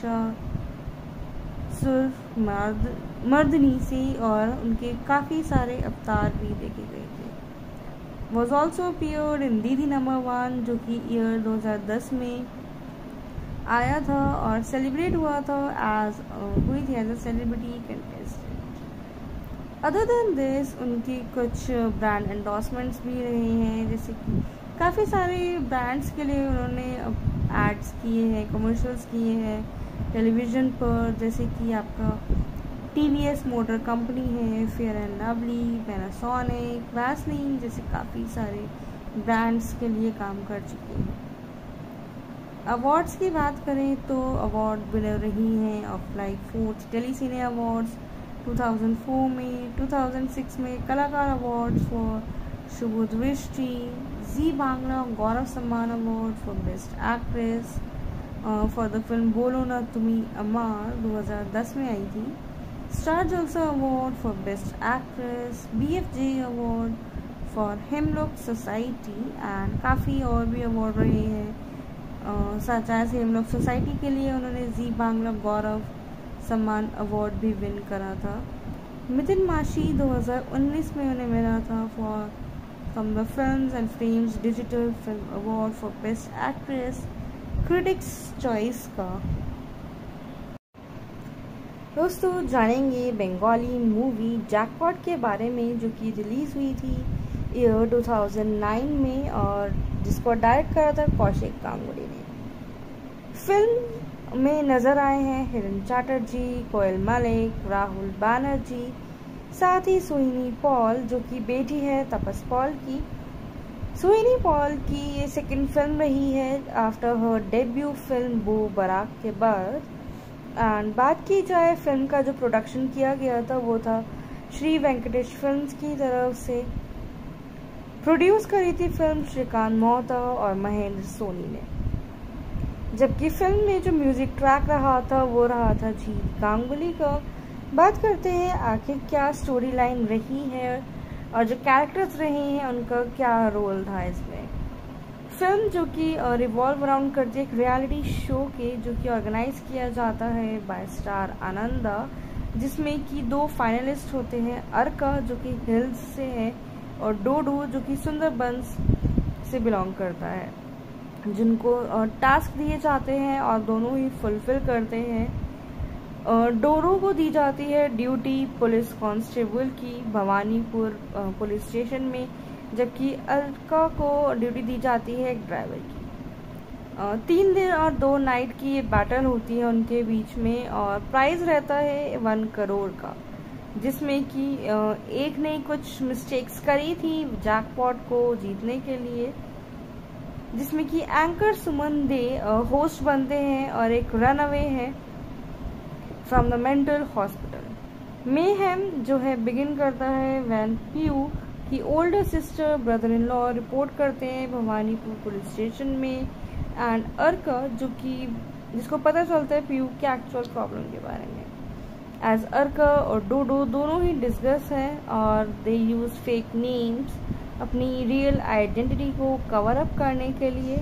महिषासुर मर्दनी से, और उनके काफ़ी सारे अवतार भी देखे गए थे। वॉज ऑल्सो अपीयर्ड इन दीदी नंबर 1 जो कि ईयर 2010 में आया था और सेलिब्रेट हुआ था हुई थी as a celebrity contestant. Other than this उनकी कुछ ब्रांड एंडोर्समेंट्स भी रहे हैं, जैसे कि काफ़ी सारे ब्रांड्स के लिए उन्होंने एड्स किए हैं, कमर्शियल्स किए हैं टेलीविज़न पर, जैसे कि आपका टीवीएस मोटर कंपनी है, Fair and Lovely, Panasonic, Vaseline जैसे काफ़ी सारे ब्रांड्स के लिए काम कर चुके हैं। अवार्ड्स की बात करें तो अवार्ड विनर रही हैं of like 4th Telecine awards 2004 में, 2006 में कलाकार अवार्ड्स फॉर शुभ दृष्टि, जी Bangla Gaurav Samman award for best actress for the film Bolo Na तुमी अमार 2010 में आई थी, star Jalsha award for best actress, BFJ award for hemlock society and काफ़ी और भी अवार्ड रहे हैं। चाहे हेमलॉक सोसाइटी के लिए उन्होंने जी बांग्ला गौरव सम्मान अवार्ड भी विन करा था। मितिन माशी 2019 में उन्हें मिला था for from the films and frames digital film award for best actress critics choice का। दोस्तों जानेंगे बंगाली मूवी जैकपॉट के बारे में जो कि रिलीज़ हुई थी ईयर 2009 में और जिसको डायरेक्ट करा था कौशिक गांगुली ने। फिल्म में नज़र आए हैं हिरन चैटर्जी, कोयल मलिक, राहुल बैनर्जी, साथ ही सोहिनी पॉल जो कि बेटी है तपस पॉल की। सोहिनी पॉल की ये सेकंड फिल्म रही है आफ्टर हर डेब्यू फिल्म बो बराक के बाद। एंड बात की जाए फिल्म का जो प्रोडक्शन किया गया था वो था श्री वेंकटेश फिल्म्स की तरफ से। प्रोड्यूस करी थी फिल्म श्रीकांत मोहता और महेंद्र सोनी ने, जबकि फिल्म में जो म्यूजिक ट्रैक रहा था वो रहा था जी गांगुली का। बात करते हैं आखिर क्या स्टोरी लाइन रही है और जो कैरेक्टर्स रहे हैं उनका क्या रोल था इसमें। फिल्म जो कि रिवॉल्व अराउंड करती है एक रियलिटी शो के जो कि ऑर्गेनाइज किया जाता है बाय स्टार आनंदा, जिसमें कि 2 फाइनलिस्ट होते हैं, अर्का जो कि हिल्स से है और डोडो जो कि सुंदरबंस से बिलोंग करता है, जिनको टास्क दिए जाते हैं और दोनों ही फुलफिल करते हैं। डोरो को दी जाती है ड्यूटी पुलिस कांस्टेबल की भवानीपुर पुलिस स्टेशन में, जबकि अर्का को ड्यूटी दी जाती है एक ड्राइवर की। 3 दिन और 2 नाइट की ये बैटल होती है उनके बीच में और प्राइज रहता है 1 करोड़ का, जिसमें कि एक ने कुछ मिस्टेक्स करी थी जैकपॉट को जीतने के लिए, जिसमें कि एंकर सुमन दे होस्ट बनते हैं और एक रन अवे है from the mental hospital. Mayhem जो है बिगिन करता है व्हेन पीयू की older sister brother in law report करते हैं भवानीपुर पुलिस स्टेशन में, एंड अर्का जो कि जिसको पता चलता है पीयू के एक्चुअल प्रॉब्लम के बारे में। एज अर्का और डोडो दोनों ही डिस्कस हैं और दे यूज फेक नेम्स अपनी रियल आइडेंटिटी को कवर अप करने के लिए।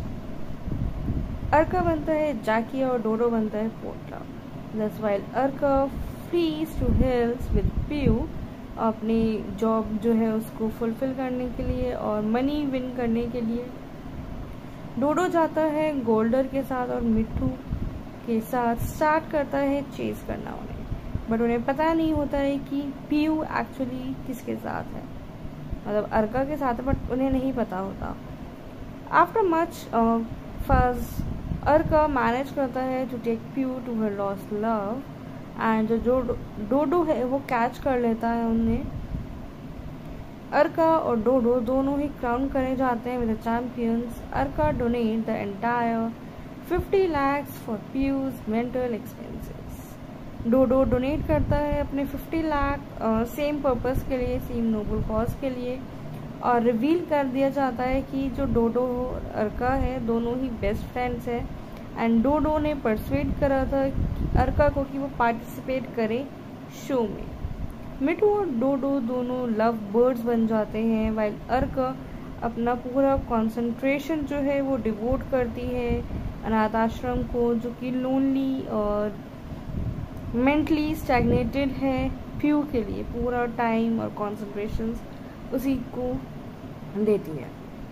अर्का बनता है जैकी और डोडो बनता है Potla. That's while Arka flees to hills with Piu अपनी जॉब जो है उसको फुलफिल करने के लिए और मनी विन करने के लिए। डोडो जाता है गोल्डर के साथ और मिट्टू के साथ स्टार्ट करता है चेस करना उन्हें, बट उन्हें पता नहीं होता है कि पीयू एक्चुअली किसके साथ है, मतलब अर्का के साथ है, बट उन्हें नहीं पता होता। After much fuss Arka manage करता है to take Piu to her lost love and जो डोडो है वो कैच कर लेता है उन्हें। अर्का और डोडो दोनों ही क्राउन करे जाते हैं with the champions. Arka donate the entire 50 lakhs for Piu's mental expenses. Dodo donate करता है अपने 50 लाख सेम पर्पस के लिए, सेम नोबल कॉज के लिए, और रिवील कर दिया जाता है कि जो डोडो और अर्का है दोनों ही बेस्ट फ्रेंड्स हैं एंड डोडो ने परसुएड करा था अर्का को कि वो पार्टिसिपेट करे शो में। मिट्टू और डोडो दोनों लव बर्ड्स बन जाते हैं, वाइल अर्का अपना पूरा कंसंट्रेशन जो है वो डिवोट करती है अनाथ आश्रम को, जो कि लोनली और मेंटली स्टैग्नेटेड है। पीयू के लिए पूरा टाइम और कंसंट्रेशन उसी को देती है।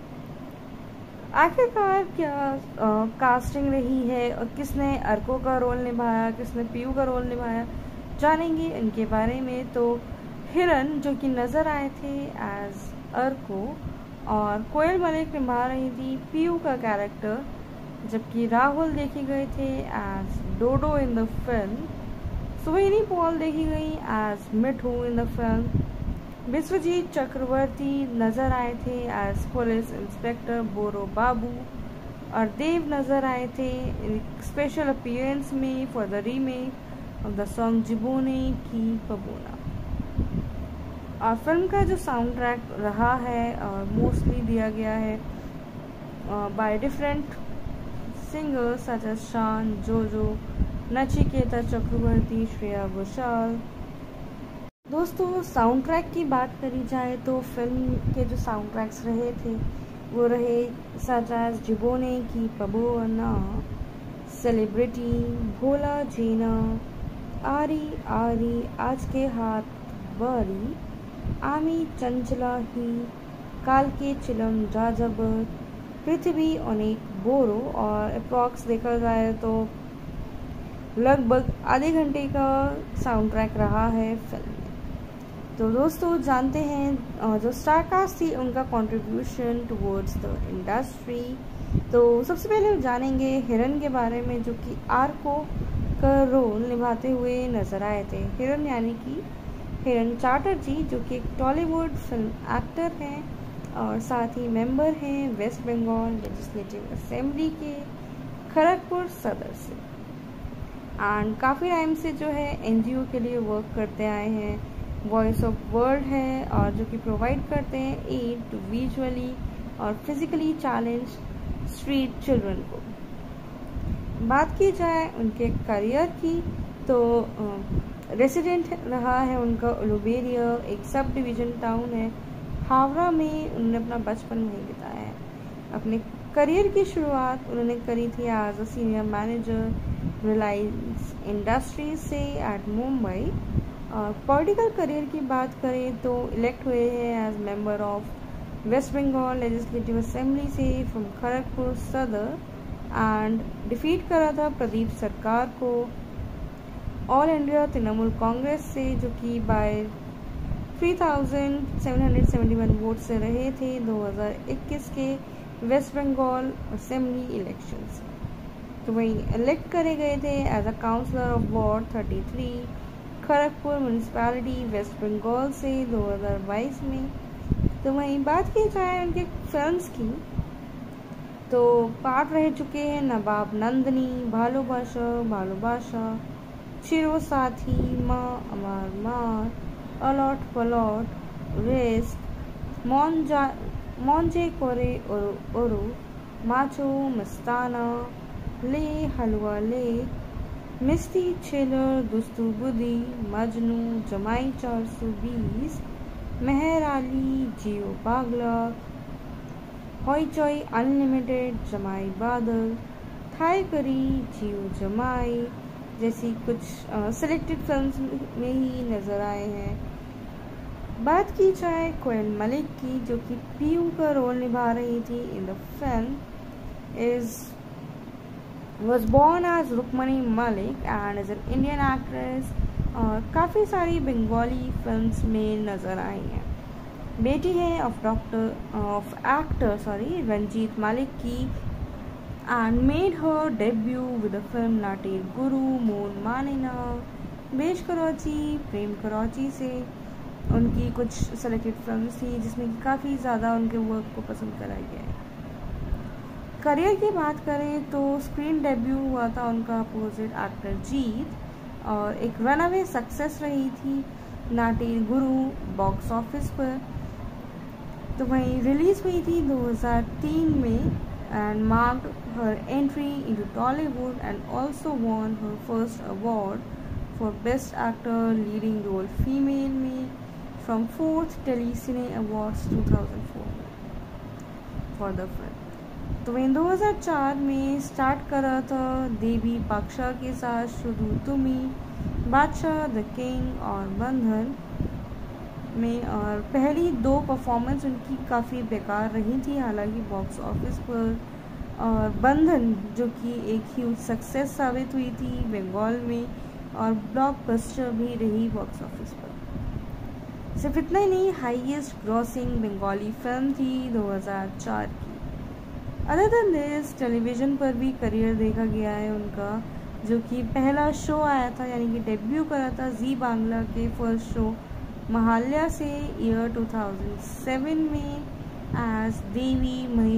आखिरकार क्या कास्टिंग रही है और किसने अर्को का रोल निभाया, किसने पीयू का रोल निभाया, जानेंगे इनके बारे में। तो हिरन जो कि नज़र आए थे एज अर्को और कोयल मलिक निभा रही थी पीयू का कैरेक्टर, जबकि राहुल देखे गए थे as Dodo in the film. Sohini Paul देखी गई as Mittu in the film. Biswajit Chakraborty नज़र आए थे as police inspector Boro Babu, और देव नज़र आए थे स्पेशल अपीयरेंस में for the remake of the song Jibone Ki Pabona. और फिल्म का जो साउंड ट्रैक रहा है मोस्टली दिया गया है by different singers such as शान, जोजो, नचिकेता चक्रवर्ती, श्रेया घोषाल। दोस्तों साउंड ट्रैक की बात करी जाए तो फिल्म के जो साउंड ट्रैक्स रहे थे वो रहे सच एज जिबोने की पबोना, सेलिब्रिटी, भोला जीना, आरी आरी, आज के हाथ बारी, आमी चंचला ही, काल के चिलम जाजबर, पृथ्वी अनेक बोरो, और अप्रॉक्स देखा जाए तो लगभग आधे घंटे का साउंड ट्रैक रहा है फिल्म में। तो दोस्तों जानते हैं जो स्टारकास्ट थी उनका कंट्रीब्यूशन टुवर्ड्स द इंडस्ट्री। तो सबसे पहले हम जानेंगे हिरन के बारे में, जो कि आर्को का रोल निभाते हुए नजर आए थे। हिरन यानी कि हिरन चैटर्जी, जो कि एक टॉलीवुड फिल्म एक्टर हैं और साथ ही मेंबर हैं वेस्ट बंगाल लेजिस्लेटिव असेंबली के खड़गपुर सदर से, एंड काफ़ी टाइम से जो है एनजीओ के लिए वर्क करते आए हैं। वॉइस ऑफ वर्ल्ड है और जो कि प्रोवाइड करते हैं एड टू विजुअली और फिजिकली चैलेंज स्ट्रीट चिल्ड्रन को। बात की जाए उनके करियर की तो रेसिडेंट रहा है उनका उलुबेरिया, एक सब डिवीज़न टाउन है हावड़ा में। उन्होंने अपना बचपन वहीं बिताया है। अपने करियर की शुरुआत उन्होंने करी थी as a senior manager Reliance industries से एट मुंबई। और पॉलिटिकल करियर की बात करें तो इलेक्ट हुए हैं as member of waste Bengal legislative assembly से from Kharagpur Sadar, and defeat करा था प्रदीप सरकार को ऑल इंडिया तृणमूल कांग्रेस से, जो कि बाय 3771 वोट से रहे थे 2021 के वेस्ट बंगाल असेंबली इलेक्शंस। तो वहीं इलेक्ट करे गए थे as a councillor of ward 33 Kharagpur municipality waste Bengal से 2022 में। तो वहीं बात की जाए उनके फिल्म्स की तो पार्ट रह चुके हैं नवाब नंदनी, भालोबाशा, चिरो साथी, माँ अमार मार, अलॉट पलॉट, रिस्क, मौंजे कोरे ओरो, माचो मस्ताना, ले हलवा ले, मिस्ती छेलर, दुस्तू बुदी, मजनू, जमाई 420, मेहर आली, जियो पागला, हॉइचॉय अनलिमिटेड, जमाई बादल, थाई करी, जियो जमाई जैसी कुछ सिलेक्टेड फिल्म्स में ही नज़र आए हैं। बात की जाए कोयल मलिक की, जो कि पीयू का रोल निभा रही थी in the film, was born as Rukmani Malik and is an Indian actress और काफ़ी सारी बंगाली फिल्म्स में नज़र आई हैं। बेटी है ऑफ एक्टर रंजीत मलिक की and made her debut with the film नाटेर गुरु, मोन मानिना, बेश कराची, प्रेम कराची से उनकी कुछ सेलेक्टेड फिल्म्स थी जिसमें कि काफ़ी ज़्यादा उनके वर्क को पसंद करा गया है। करियर की बात करें तो स्क्रीन डेब्यू हुआ था उनका अपोजिट एक्टर जीत और एक रनअवे सक्सेस रही थी नाटेर गुरु बॉक्स ऑफिस पर। तो वहीं रिलीज़ हुई थी 2003 में and marked her entry into Tollywood and also won her first award for Best Actor Leading Role Female में from 4th Telecine Awards 2004 for the film। तो वहीं 2004 में स्टार्ट करा था देवी पाक्षा के साथ शुरू तुमी, बादशाह, द किंग और बंधन में। और पहली 2 परफॉर्मेंस उनकी काफ़ी बेकार रही थी हालांकि बॉक्स ऑफिस पर, और बंधन जो कि एक ह्यूज सक्सेस साबित हुई थी बंगाल में और ब्लॉकबस्टर भी रही बॉक्स ऑफिस पर। सिर्फ इतना ही नहीं, हाईएस्ट ग्रॉसिंग बंगाली फिल्म थी 2004 की। अदर देन दिस टेलीविज़न पर भी करियर देखा गया है उनका, जो कि पहला शो आया था यानी कि डेब्यू करा था जी बांग्ला के फर्स्ट शो महाल्या से ईयर 2007 में एज देवी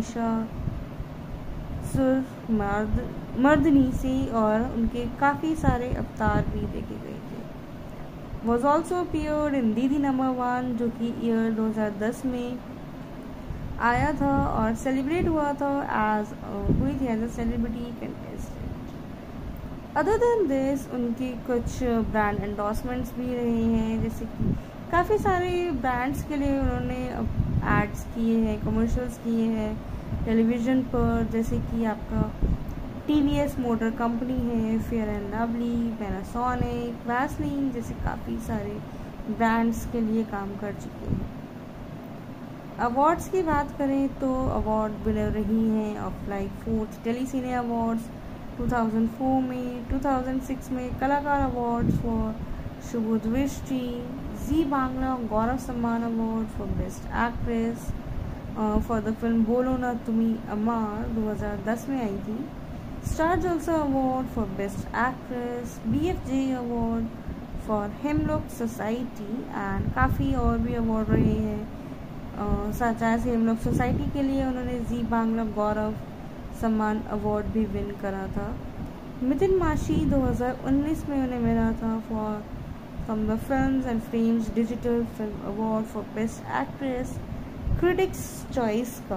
महिषासुर मर्दनी से, और उनके काफ़ी सारे अवतार भी देखे गए थे। वॉज ऑल्सो अपीयर्ड इन दीदी नंबर 1 जो कि ईयर 2010 में आया था और सेलिब्रेट हुआ था हुई थी as a celebrity contestant. Other than this उनकी कुछ ब्रांड एंडोर्समेंट्स भी रहे हैं, जैसे कि काफ़ी सारे ब्रांड्स के लिए उन्होंने एड्स किए हैं, कमर्शियल्स किए हैं टेलीविज़न पर, जैसे कि आपका TVS मोटर कंपनी है, Fair and Lovely, Panasonic, Vaseline जैसे काफ़ी सारे ब्रांड्स के लिए काम कर चुके हैं। अवार्ड्स की बात करें तो अवार्ड विनर रही हैं of like 4th Telecine awards 2004 में, 2006 में कलाकार अवार्ड्स फॉर शुभ दृष्टि, जी Bangla Gaurav Samman award for best actress for the film Bolo Na तुमी अमार 2010 में आई थी, star Jalsha award for best actress, BFJ award for hemlock society and काफ़ी और भी अवार्ड रहे हैं। सच एज हेमलॉक सोसाइटी के लिए उन्होंने जी बांग्ला गौरव सम्मान अवार्ड भी विन करा था। मितिन माशी 2019 में उन्हें मिला था for from the films and frames digital film award for best actress critics choice का।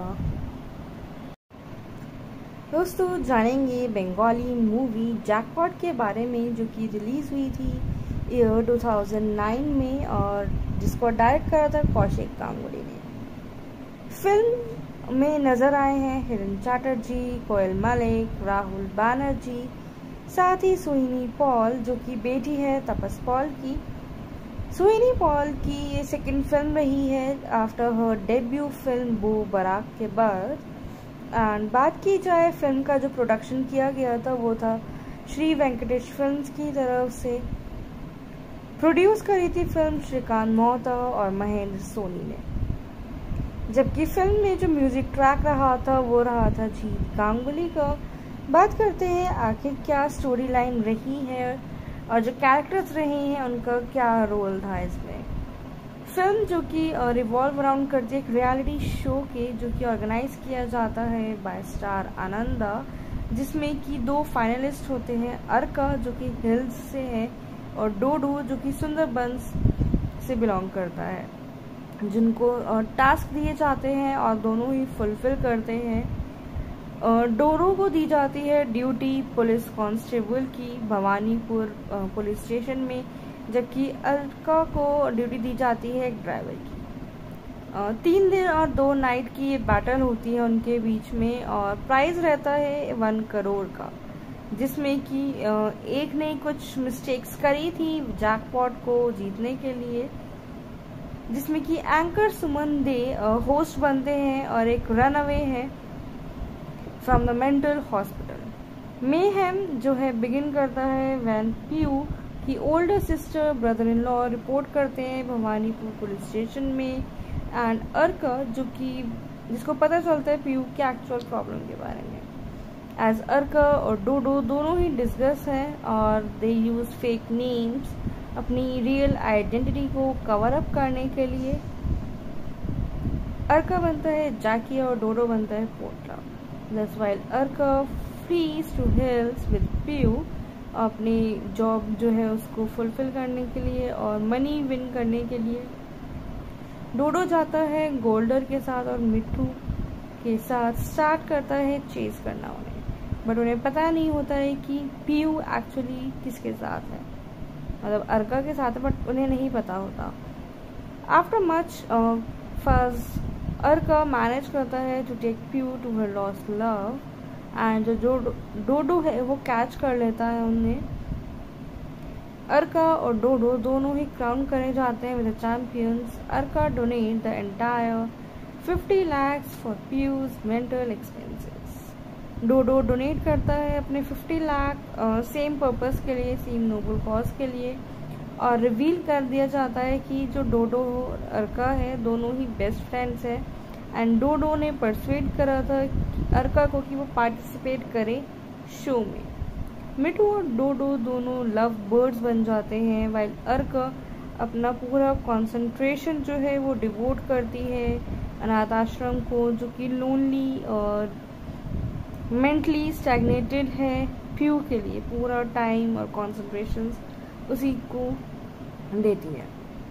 दोस्तों जानेंगे बंगाली मूवी जैकपॉट के बारे में जो कि रिलीज़ हुई थी ईयर 2009 में और जिसको डायरेक्ट करा था कौशिक गांगुली ने। फिल्म में नज़र आए हैं हिरन चैटर्जी, कोयल मलिक, राहुल बैनर्जी, साथ ही सोहिनी पॉल जो कि बेटी है तपस पॉल की। सोहिनी पॉल की ये सेकंड फिल्म रही है आफ्टर हर डेब्यू फिल्म बो बराक के बाद। एंड बात की जाए फिल्म का जो प्रोडक्शन किया गया था वो था श्री वेंकटेश फिल्म्स की तरफ से। प्रोड्यूस करी थी फिल्म श्रीकांत मोहता और महेंद्र सोनी ने, जबकि फिल्म में जो म्यूजिक ट्रैक रहा था वो रहा था जीत गांगुली का। बात करते हैं आखिर क्या स्टोरी लाइन रही है और जो कैरेक्टर्स रहे हैं उनका क्या रोल था इसमें। फिल्म जो कि रिवॉल्व अराउंड करती है एक रियलिटी शो के जो कि ऑर्गेनाइज किया जाता है बाय स्टार आनंदा, जिसमें कि 2 फाइनलिस्ट होते हैं, अर्का जो कि हिल्स से है और डोडू जो कि सुंदरबंस से बिलोंग करता है, जिनको टास्क दिए जाते हैं और दोनों ही फुलफिल करते हैं। डोरू को दी जाती है ड्यूटी पुलिस कांस्टेबल की भवानीपुर पुलिस स्टेशन में, जबकि अर्का को ड्यूटी दी जाती है एक ड्राइवर की। 3 दिन और 2 नाइट की ये बैटल होती है उनके बीच में और प्राइज रहता है 1 करोड़ का, जिसमें कि एक ने कुछ मिस्टेक्स करी थी जैकपॉट को जीतने के लिए, जिसमें कि एंकर सुमन दे होस्ट बनते हैं और एक रन अवे है। From the mental hospital. Mayhem जो है बिगिन करता है व्हेन पीयू की older sister brother in law report करते हैं भवानीपुर पुलिस स्टेशन में, एंड अर्क जो कि जिसको पता चलता है पीयू के एक्चुअल प्रॉब्लम के बारे में। एज अर्क और डोडो दोनों ही डिस्कस हैं और दे यूज फेक नेम्स अपनी रियल आइडेंटिटी को कवर अप करने के लिए। अर्क बनता है जैकी और डोडो बनता है Potla. That's while Arka flees to hills with Piu अपनी जॉब जो है उसको फुलफिल करने के लिए और मनी विन करने के लिए। डोडो जाता है गोल्डर के साथ और मिट्टू के साथ स्टार्ट करता है चेज करना उन्हें, बट उन्हें पता नहीं होता है कि पीयू एक्चुअली किसके साथ है, मतलब अर्का के साथ है, बट उन्हें नहीं पता होता। After much fuss Arka manage करता है to take Piu to her lost love, and जो डोडो है वो कैच कर लेता है उन्हें। अर्का और डोडो दोनों ही क्राउन करे जाते हैं with the champions. Arka donate the entire 50 lakhs for Piu's mental expenses. Dodo donate करता है अपने 50 लाख सेम पर्पस के लिए, सेम नोबल कॉज के लिए, और रिवील कर दिया जाता है कि जो डोडो और अर्का है दोनों ही बेस्ट फ्रेंड्स हैं, एंड डोडो ने परसुएड करा था अर्का को कि वो पार्टिसिपेट करे शो में। मिट्टू और डोडो दोनों लव बर्ड्स बन जाते हैं, वाइल अर्का अपना पूरा कंसंट्रेशन जो है वो डिवोट करती है अनाथ आश्रम को, जो कि लोनली और मेंटली स्टैग्नेटेड है। पीयू के लिए पूरा टाइम और कंसंट्रेशन उसी को देती है।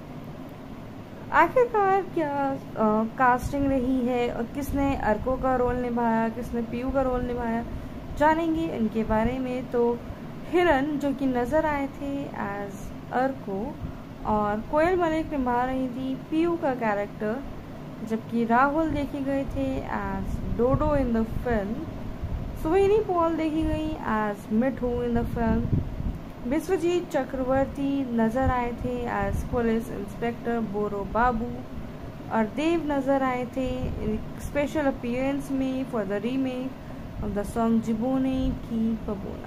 आखिरकार क्या कास्टिंग रही है और किसने अर्को का रोल निभाया, किसने पीयू का रोल निभाया, जानेंगे इनके बारे में। तो हिरन जो कि नज़र आए थे एज अर्को और कोयल मलिक निभा रही थी पीयू का कैरेक्टर, जबकि राहुल देखे गए थे as Dodo in the film. Suhani Paul देखी गई as Mittu in the film. Biswajit Chakraborty नज़र आए थे as police inspector Boro Babu, और देव नज़र आए थे स्पेशल अपीयरेंस में for the remake of the song Jibone Ki Pabona.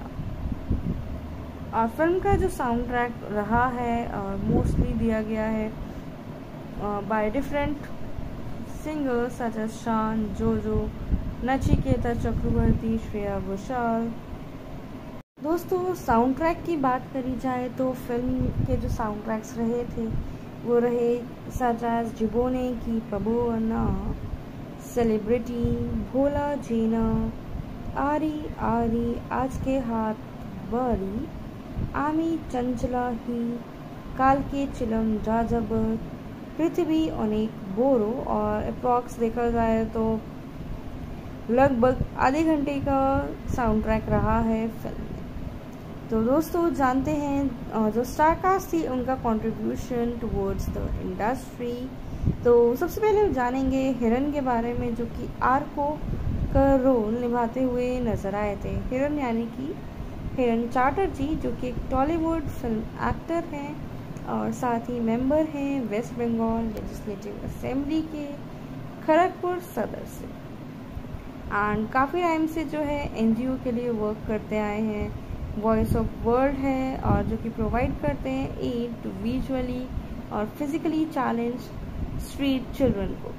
और फिल्म का जो साउंड ट्रैक रहा है और मोस्टली दिया गया है by different singers such as शान, जोजो, नचिकेता चक्रवर्ती, श्रेया घोषाल। दोस्तों साउंड ट्रैक की बात करी जाए तो फिल्म के जो साउंड ट्रैक्स रहे थे वो रहे सच एज जिबोने की पबोना, सेलिब्रिटी, भोला जीना, आरी आरी, आज के हाथ बारी, आमी चंचला ही, काल के चिलम जाजबर, पृथ्वी अनेक बोरो, और अप्रॉक्स देखा जाए तो लगभग आधे घंटे का साउंड ट्रैक रहा है फिल्म में। तो दोस्तों जानते हैं जो स्टारकास्ट थी उनका कंट्रीब्यूशन टुवर्ड्स द इंडस्ट्री। तो सबसे पहले जानेंगे हिरन के बारे में, जो कि आर्को का रोल निभाते हुए नजर आए थे। हिरन यानी कि हिरन चैटर्जी, जो कि एक टॉलीवुड फिल्म एक्टर हैं और साथ ही मेंबर हैं वेस्ट बंगाल लेजिस्लेटिव असेंबली के खड़गपुर सदर से, एंड काफ़ी टाइम से जो है एनजीओ के लिए वर्क करते आए हैं। वॉइस ऑफ वर्ल्ड है और जो कि प्रोवाइड करते हैं एड टू विजुअली और फिजिकली चैलेंज स्ट्रीट चिल्ड्रन को।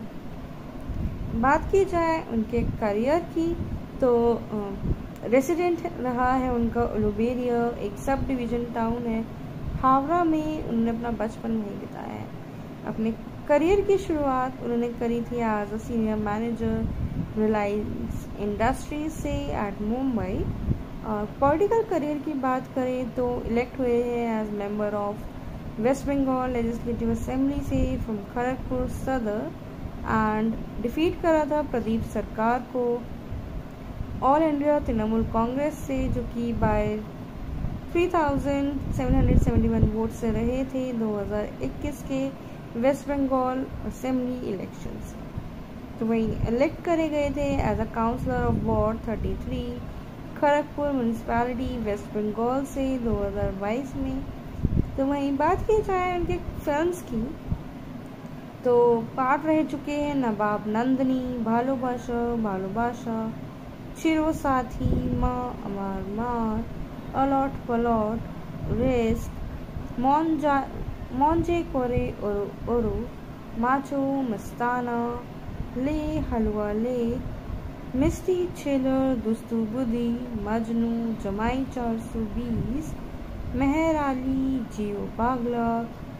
बात की जाए उनके करियर की तो रेसिडेंट रहा है उनका उलुबेरिया, एक सब डिवीज़न टाउन है हावड़ा में, उन्होंने अपना बचपन वहीं बिताया है। अपने करियर की शुरुआत उन्होंने करी थी as a senior manager Reliance industries से एट मुंबई। और पॉलिटिकल करियर की बात करें तो इलेक्ट हुए हैं as member of waste Bengal legislative assembly से from Kharagpur Sadar, and defeat करा था प्रदीप सरकार को ऑल इंडिया तृणमूल कांग्रेस से, जो कि बाय 3771 वोट से रहे थे 2021 के वेस्ट बंगाल असेंबली इलेक्शन से। तो वहीं इलेक्ट करे गए थे as a councillor of ward 33 Kharagpur municipality waste Bengal से 2022 में। तो वहीं बात की जाए उनके फिल्म्स की तो पार्ट रह चुके हैं नवाब नंदनी, भालोबाशा, चिरो साथी, माँ अमार मार, अलॉट पलॉट, रिस्क, मौंजे कोरे ओरो, माचो मस्ताना, ले हलवा ले, मिस्टी छेलर, दुस्तू बुदी, मजनू, जमाई 420, मेहर आली, जियो पागला,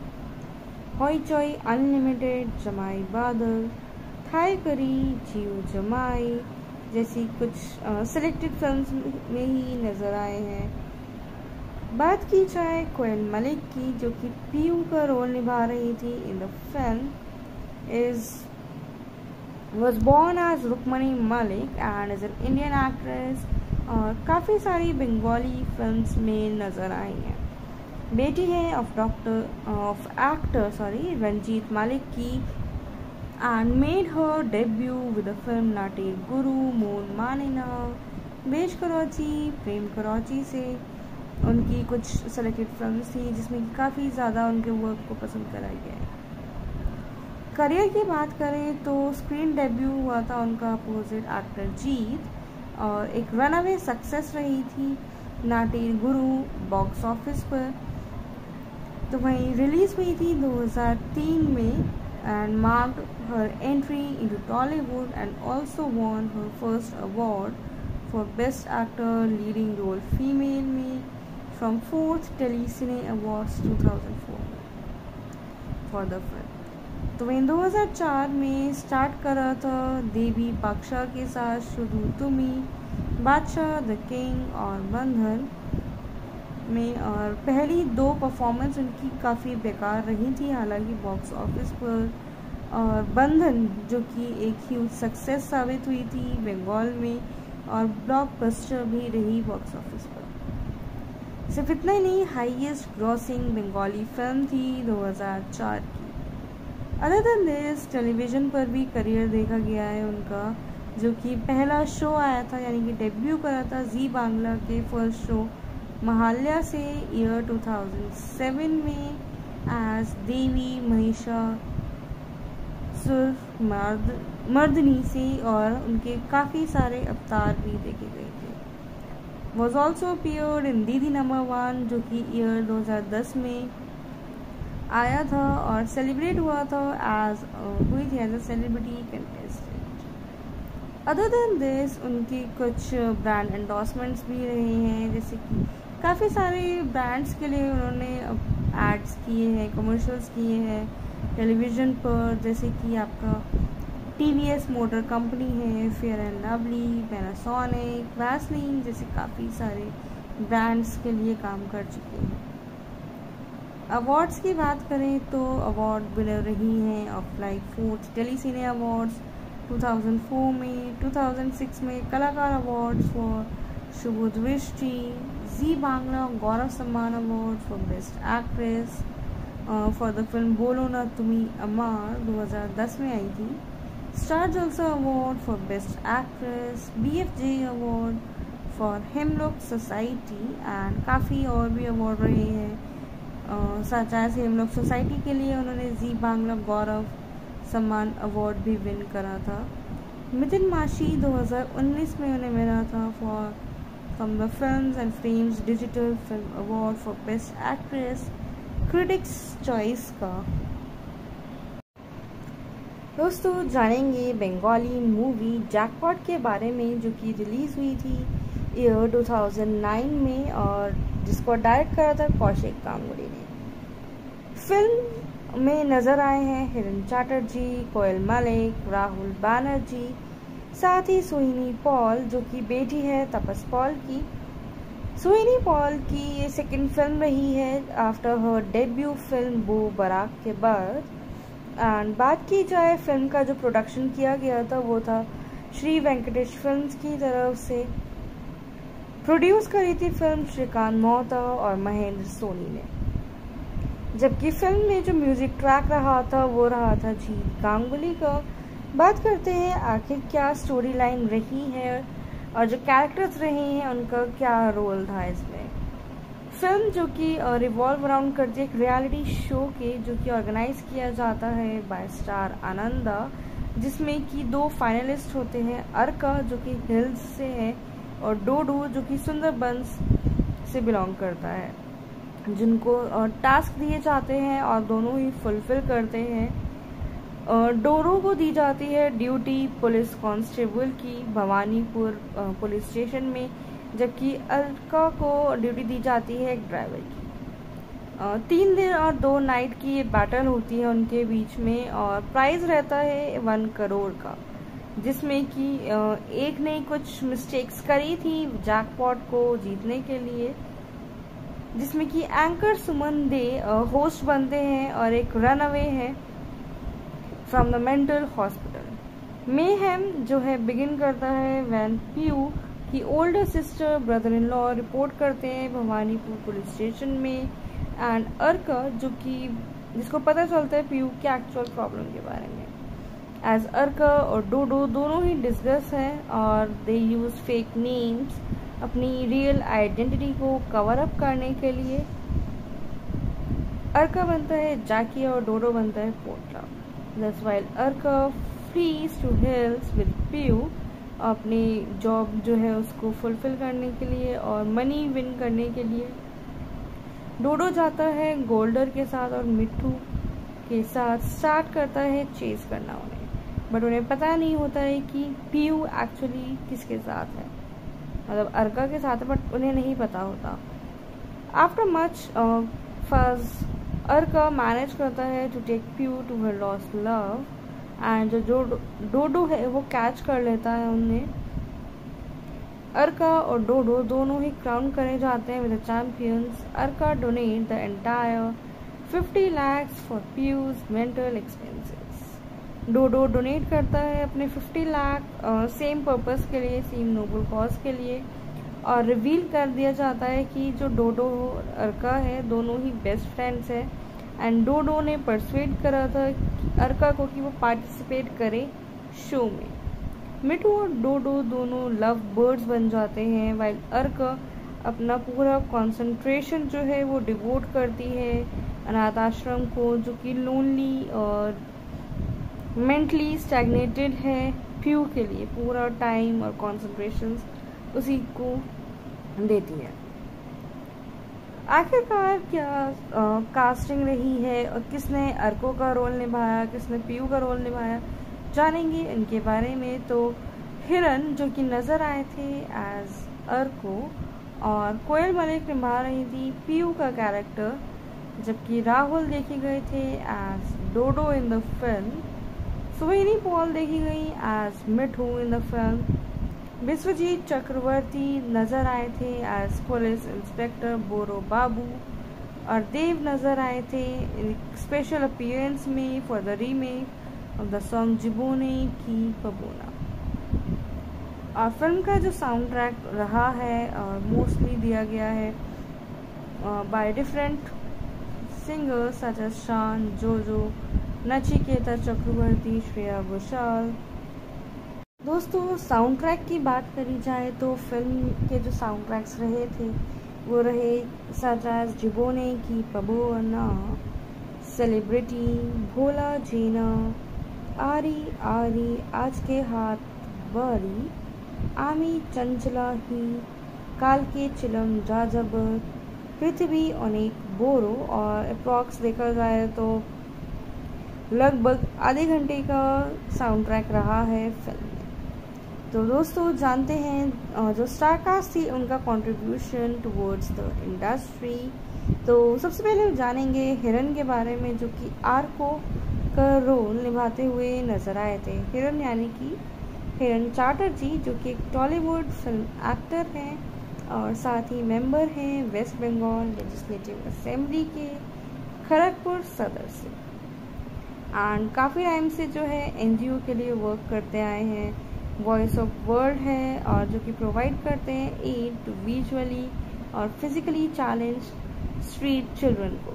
हॉइचॉय अनलिमिटेड, जमाई बादल, थाई करी, जियो जमाई जैसी कुछ सिलेक्टेड फिल्म्स में ही नज़र आए हैं। बात की जाए कोयल मलिक की, जो कि पीयू का रोल निभा रही थी in the film, was born as Rukmani Malik and is an Indian actress और काफ़ी सारी बंगाली फिल्म्स में नज़र आई हैं। बेटी है ऑफ एक्टर रंजीत मलिक की and made her debut with the film नाटेर गुरु, मोन मानिना, बेश कराची, प्रेम कराची से उनकी कुछ सेलेक्टेड फिल्म्स थी जिसमें काफ़ी ज़्यादा उनके वर्क को पसंद करा गया है। करियर की बात करें तो स्क्रीन डेब्यू हुआ था उनका अपोजिट एक्टर जीत और एक रनअवे सक्सेस रही थी नाटेर गुरु बॉक्स ऑफिस पर। तो वहीं रिलीज हुई थी 2003 में and marked her entry into Tollywood and also won her first award for Best Actor Leading Role Female में from 4th Telecine Awards 2004 for the film। तो वहीं 2004 में स्टार्ट करा था देवी बादशाह के साथ शुरू तुमी, बादशाह, द किंग और बंधन में, और पहली 2 परफॉर्मेंस उनकी काफ़ी बेकार रही थी हालांकि बॉक्स ऑफिस पर, और बंधन जो कि एक ह्यूज सक्सेस साबित हुई थी बंगाल में और ब्लॉकबस्टर भी रही बॉक्स ऑफिस पर। सिर्फ इतना ही नहीं, हाईएस्ट ग्रॉसिंग बंगाली फिल्म थी 2004 की। अदर देन दिस टेलीविज़न पर भी करियर देखा गया है उनका, जो कि पहला शो आया था यानी कि डेब्यू करा था जी बांग्ला के फर्स्ट शो महाल्या से ईयर 2007 में एज देवी महिषा सुर मर्दनी से, और उनके काफ़ी सारे अवतार भी देखे गए थे। वॉज ऑल्सो अपीयर्ड इन दीदी नंबर 1 जो कि ईयर 2010 में आया था और सेलिब्रेट हुआ था हुई थी as a celebrity contestant. Other than this उनकी कुछ ब्रांड एंडोर्समेंट्स भी रहे हैं, जैसे कि काफ़ी सारे ब्रांड्स के लिए उन्होंने एड्स किए हैं, कमर्शियल्स किए हैं टेलीविज़न पर, जैसे कि आपका TVS मोटर कंपनी है, Fair and Lovely, Panasonic, Vaseline जैसे काफ़ी सारे ब्रांड्स के लिए काम कर चुके हैं। अवार्ड्स की बात करें तो अवार्ड विनर रही हैं of like 4th Telecine awards 2004 में, 2006 में कलाकार अवार्ड्स फॉर शुभ दृष्टि, जी Bangla Gaurav Samman award for best actress for the film Bolo Na तुमी अमार 2010 में आई थी, star Jalsha award for best actress, BFJ award for hemlock society and काफ़ी और भी अवार्ड रहे हैं। सच एज हेमलॉक सोसाइटी के लिए उन्होंने जी बांग्ला गौरव सम्मान अवार्ड भी विन करा था। मितिन माशी 2019 में उन्हें मिला था from the films and frames digital film award for best actress critics choice का। दोस्तों जानेंगे बंगाली मूवी जैकपॉट के बारे में, जो कि रिलीज़ हुई थी ईयर 2009 में और जिसको डायरेक्ट करा था कौशिक गांगुली ने। फिल्म में नज़र आए हैं हिरन चैटर्जी, कोयल मलिक, राहुल बैनर्जी, साथ ही सोहिनी पॉल जो कि बेटी है तपस पॉल की। सोहिनी पॉल की ये सेकंड फिल्म रही है आफ्टर हर डेब्यू फिल्म बो बराक के बाद। एंड बात की जाए फिल्म का जो प्रोडक्शन किया गया था वो था श्री वेंकटेश फिल्म्स की तरफ से। प्रोड्यूस करी थी फिल्म श्रीकांत मोहता और महेंद्र सोनी ने, जबकि फिल्म में जो म्यूजिक ट्रैक रहा था वो रहा था जीत गांगुली का। बात करते हैं आखिर क्या स्टोरी लाइन रही है और जो कैरेक्टर्स रहे हैं उनका क्या रोल था इसमें। फिल्म जो कि रिवॉल्व अराउंड करती है एक रियलिटी शो के, जो कि ऑर्गेनाइज किया जाता है बाय स्टार आनंदा, जिसमें कि 2 फाइनलिस्ट होते हैं, अर्का जो कि हिल्स से है और डोडो जो कि सुंदरबंस से बिलोंग करता है, जिनको टास्क दिए जाते हैं और दोनों ही फुलफिल करते हैं। डोडो को दी जाती है ड्यूटी पुलिस कांस्टेबल की भवानीपुर पुलिस स्टेशन में, जबकि अर्का को ड्यूटी दी जाती है एक ड्राइवर की। 3 दिन और 2 नाइट की ये बैटल होती है उनके बीच में और प्राइज रहता है 1 करोड़ का, जिसमें कि एक ने कुछ मिस्टेक्स करी थी जैकपॉट को जीतने के लिए, जिसमें कि एंकर सुमन दे होस्ट बनते हैं और एक रन अवे है from the mental hospital. Mayhem जो है बिगिन करता है व्हेन पीयू की older sister brother in law report करते हैं भवानीपुर पुलिस स्टेशन में, एंड अर्का जिसको पता चलता है पीयू के एक्चुअल प्रॉब्लम के बारे में। एज अर्का और डोडो दोनों ही डिस्कस हैं और दे यूज फेक नेम्स अपनी रियल आइडेंटिटी को कवर अप करने के लिए। अर्का बनता है जैकी और डोडो बनता है Potla. That's while Arka flees to hills with Piu अपनी जॉब जो है उसको फुलफिल करने के लिए और मनी विन करने के लिए। डोडो जाता है गोल्डर के साथ और मिट्टू के साथ स्टार्ट करता है चेस करना उन्हें, बट उन्हें पता नहीं होता है कि पीयू एक्चुअली किसके साथ है, मतलब अर्का के साथ है, बट उन्हें नहीं पता होता। After much fuss Arka manage करता है to take Piu to her lost love, and जो डोडो है वो कैच कर लेता है उन्हें। अर्का और डोडो दोनों ही क्राउन करे जाते हैं with the champions. Arka donate the entire 50 lakhs for Piu's mental expenses. Dodo donate करता है अपने 50 लाख सेम पर्पस के लिए, सेम नोबल कॉज के लिए, और रिवील कर दिया जाता है कि जो डोडो और अर्का है दोनों ही बेस्ट फ्रेंड्स है, एंड डोडो ने परसुएड करा था अर्का को कि वो पार्टिसिपेट करे शो में। मिट्टू और डोडो दोनों लव बर्ड्स बन जाते हैं, वाइल अर्का अपना पूरा कंसंट्रेशन जो है वो डिवोट करती है अनाथ आश्रम को, जो कि लोनली और मेंटली स्टैग्नेटेड है। पीयू के लिए पूरा टाइम और कंसंट्रेशन उसी को देती है। आखिरकार क्या कास्टिंग रही है और किसने अर्को का रोल निभाया, किसने पीयू का रोल निभाया, जानेंगे इनके बारे में। तो हिरन जो कि नज़र आए थे एज अर्को और कोयल मलिक निभा रही थी पीयू का कैरेक्टर, जबकि राहुल देखे गए थे as Dodo in the film. Sohini Paul देखी गई as Mittu in the film. Biswajit Chakraborty नज़र आए थे as police inspector Boro Babu, और देव नज़र आए थे स्पेशल अपीयरेंस में for the remake of the song Jibone Ki Pabona. और फिल्म का जो साउंड ट्रैक रहा है और मोस्टली दिया गया है by different singers such as शान, जोजो, नचिकेता चक्रवर्ती, श्रेया घोषाल। दोस्तों, साउंड ट्रैक की बात करी जाए तो फिल्म के जो साउंड ट्रैक्स रहे थे वो रहे सच एज जिबोने की पबोना, सेलिब्रिटी, भोला जीना, आरी आरी, आज के हाथ बारी, आमी चंचला ही, काल के चिलम जाजबर, पृथ्वी अनेक बोरो, और अप्रॉक्स देखा जाए तो लगभग आधे घंटे का साउंड ट्रैक रहा है फिल्म में। तो दोस्तों, जानते हैं जो स्टारकास्ट थी उनका कंट्रीब्यूशन टुवर्ड्स द इंडस्ट्री। तो सबसे पहले हम जानेंगे हिरन के बारे में, जो कि आर्को का रोल निभाते हुए नजर आए थे। हिरन यानी कि हिरन चैटर्जी, जो कि एक टॉलीवुड फिल्म एक्टर हैं और साथ ही मेंबर हैं वेस्ट बंगाल लेजिस्लेटिव असेंबली के खड़गपुर सदर से, एंड काफ़ी टाइम से जो है एनजीओ के लिए वर्क करते आए हैं। वॉइस ऑफ वर्ल्ड है और जो कि प्रोवाइड करते हैं एड टू विजुअली और फिजिकली चैलेंज स्ट्रीट चिल्ड्रन को।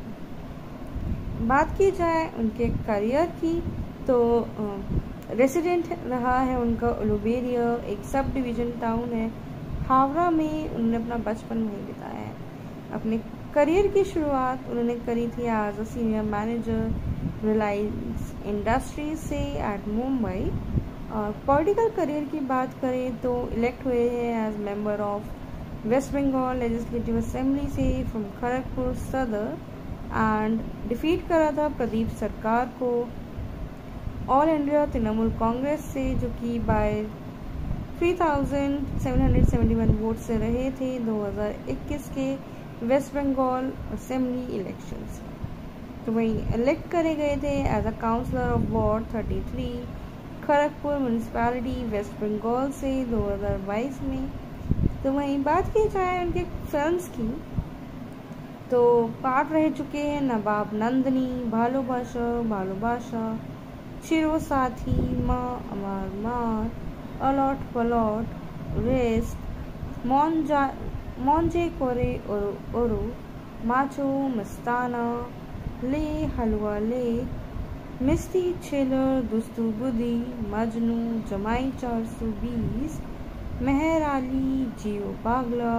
बात की जाए उनके करियर की तो रेसिडेंट रहा है उनका उलुबेरिया, एक सब डिवीज़न टाउन है हावड़ा में। उन्होंने अपना बचपन वहीं बिताया है। अपने करियर की शुरुआत उन्होंने करी थी as a senior manager Reliance industries से एट मुंबई। और पॉलिटिकल करियर की बात करें तो इलेक्ट हुए हैं as member of waste Bengal legislative assembly से from Kharagpur Sadar and defeat करा था प्रदीप सरकार को ऑल इंडिया तृणमूल कांग्रेस से, जो कि बाय 3771 वोट से रहे थे 2021 के वेस्ट बंगाल असेंबली इलेक्शंस। तो वहीं इलेक्ट करे गए थे as a councillor of ward 33 Kharagpur municipality waste Bengal से 2022 में। तो वहीं बात की जाए उनके फिल्म्स की तो पार्ट रह चुके हैं नवाब नंदनी, भालोबाशा, चिरो साथी, माँ अमार मार, अलॉट पलॉट, रेस्ट, मौंजे कोरे ओरो, माचो मस्ताना, ले हलवा ले, मिस्ती छेलर, दुस्तू बुदी, मजनू, जमाई 420, मेहर आली, जियो बागला,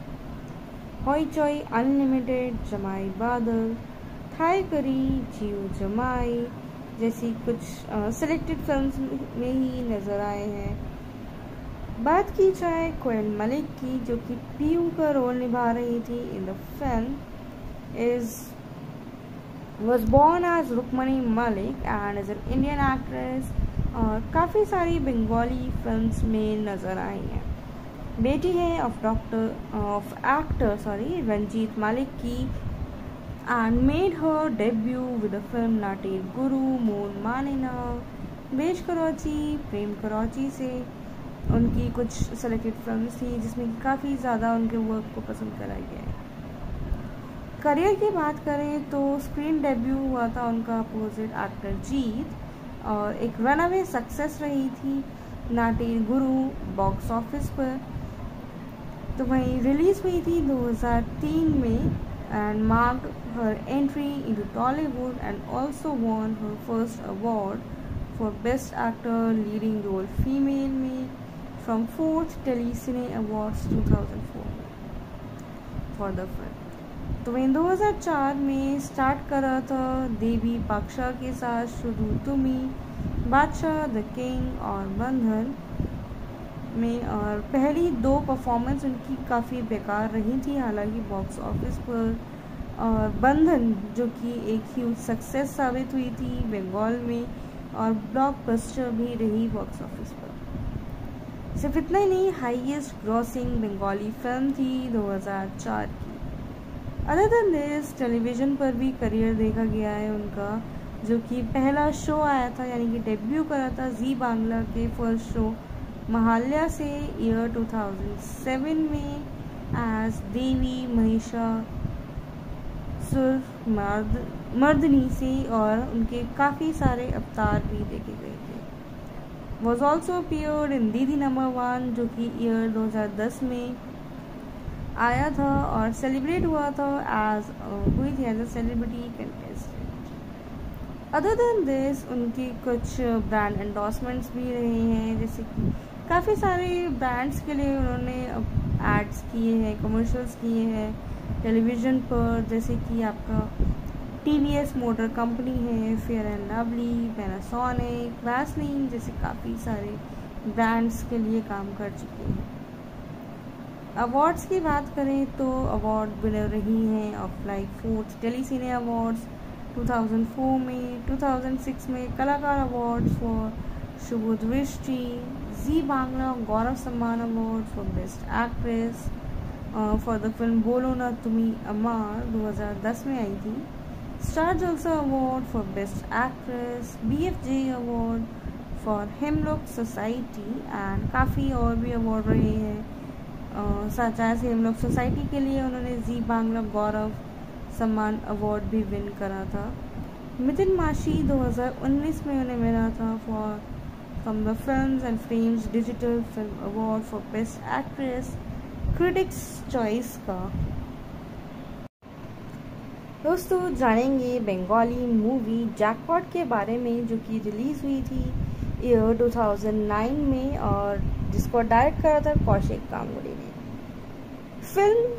हॉइचॉय अनलिमिटेड, जमाई बादल, थाई करी, जियो जमाई जैसी कुछ सिलेक्टेड फिल्म्स में ही नज़र आए हैं। बात की जाए कोयल मलिक की, जो कि पीयू का रोल निभा रही थी in the film, was born as Rukmani Malik and is an Indian actress और काफ़ी सारी बंगाली फिल्म्स में नज़र आई हैं। बेटी है ऑफ एक्टर रंजीत मलिक की and made her debut with the film Natir Guru, Moon Manina, बेश कराची, प्रेम कराची से उनकी कुछ सेलेक्टेड फिल्म्स थी जिसमें काफ़ी ज़्यादा उनके वर्क को पसंद करा गया है। करियर की बात करें तो स्क्रीन डेब्यू हुआ था उनका अपोजिट एक्टर जीत और एक रनअवे सक्सेस रही थी नाटिर गुरु बॉक्स ऑफिस पर। तो वहीं रिलीज हुई थी 2003 में and marked her entry into Tollywood and also won her first award for Best Actor Leading Role Female में from 4th Telecine Awards 2004 for the film। तो वहीं 2004 में स्टार्ट करा था देवी बादशाह के साथ शुरू तुमी, बादशाह, द किंग और बंधन में। और पहली 2 परफॉर्मेंस उनकी काफ़ी बेकार रही थी हालांकि बॉक्स ऑफिस पर, और बंधन जो कि एक ह्यूज सक्सेस साबित हुई थी बंगाल में और ब्लॉकबस्टर भी रही बॉक्स ऑफिस पर। सिर्फ इतना ही नहीं, हाईएस्ट ग्रॉसिंग बंगाली फिल्म थी 2004 की। अदर देन दिस टेलीविज़न पर भी करियर देखा गया है उनका, जो कि पहला शो आया था यानी कि डेब्यू करा था जी बांग्ला के फर्स्ट शो महाल्या से ईयर 2007 में एज देवी महिषा सुर मर्दनी से, और उनके काफ़ी सारे अवतार भी देखे गए थे। वॉज ऑल्सो अपीयर्ड इन दीदी नंबर 1 जो कि ईयर 2010 में आया था और सेलिब्रेट हुई थी as a celebrity contestant. Other than this उनकी कुछ ब्रांड एंडोर्समेंट्स भी रहे हैं, जैसे कि काफ़ी सारे ब्रांड्स के लिए उन्होंने एड्स किए हैं, कमर्शियल्स किए हैं टेलीविज़न पर, जैसे कि आपका TVS मोटर कंपनी है, Fair and Lovely, Panasonic, Vaseline जैसे काफ़ी सारे ब्रांड्स के लिए काम कर चुके हैं। अवार्ड्स की बात करें तो अवार्ड विनर रही हैं of like 4th Telecine awards 2004 में, 2006 में कलाकार अवार्ड फॉर शुभ दृष्टि, जी Bangla Gaurav Samman award for best actress for the film Bolo Na तुमी अमार 2010 में आई थी, star Jalsha award for best actress, BFJ award for hemlock society and काफ़ी और भी अवार्ड रहे हैं। सच एज हेमलॉक सोसाइटी के लिए उन्होंने जी बांग्ला गौरव सम्मान अवार्ड भी विन करा था। मितिन माशी 2019 में उन्हें मिला था for from the films and frames digital film award for best actress critics choice का। दोस्तों जानेंगे बंगाली मूवी जैकपॉट के बारे में, जो कि रिलीज़ हुई थी ईयर 2009 में और जिसको डायरेक्ट करा था कौशिक गांगुली ने। फिल्म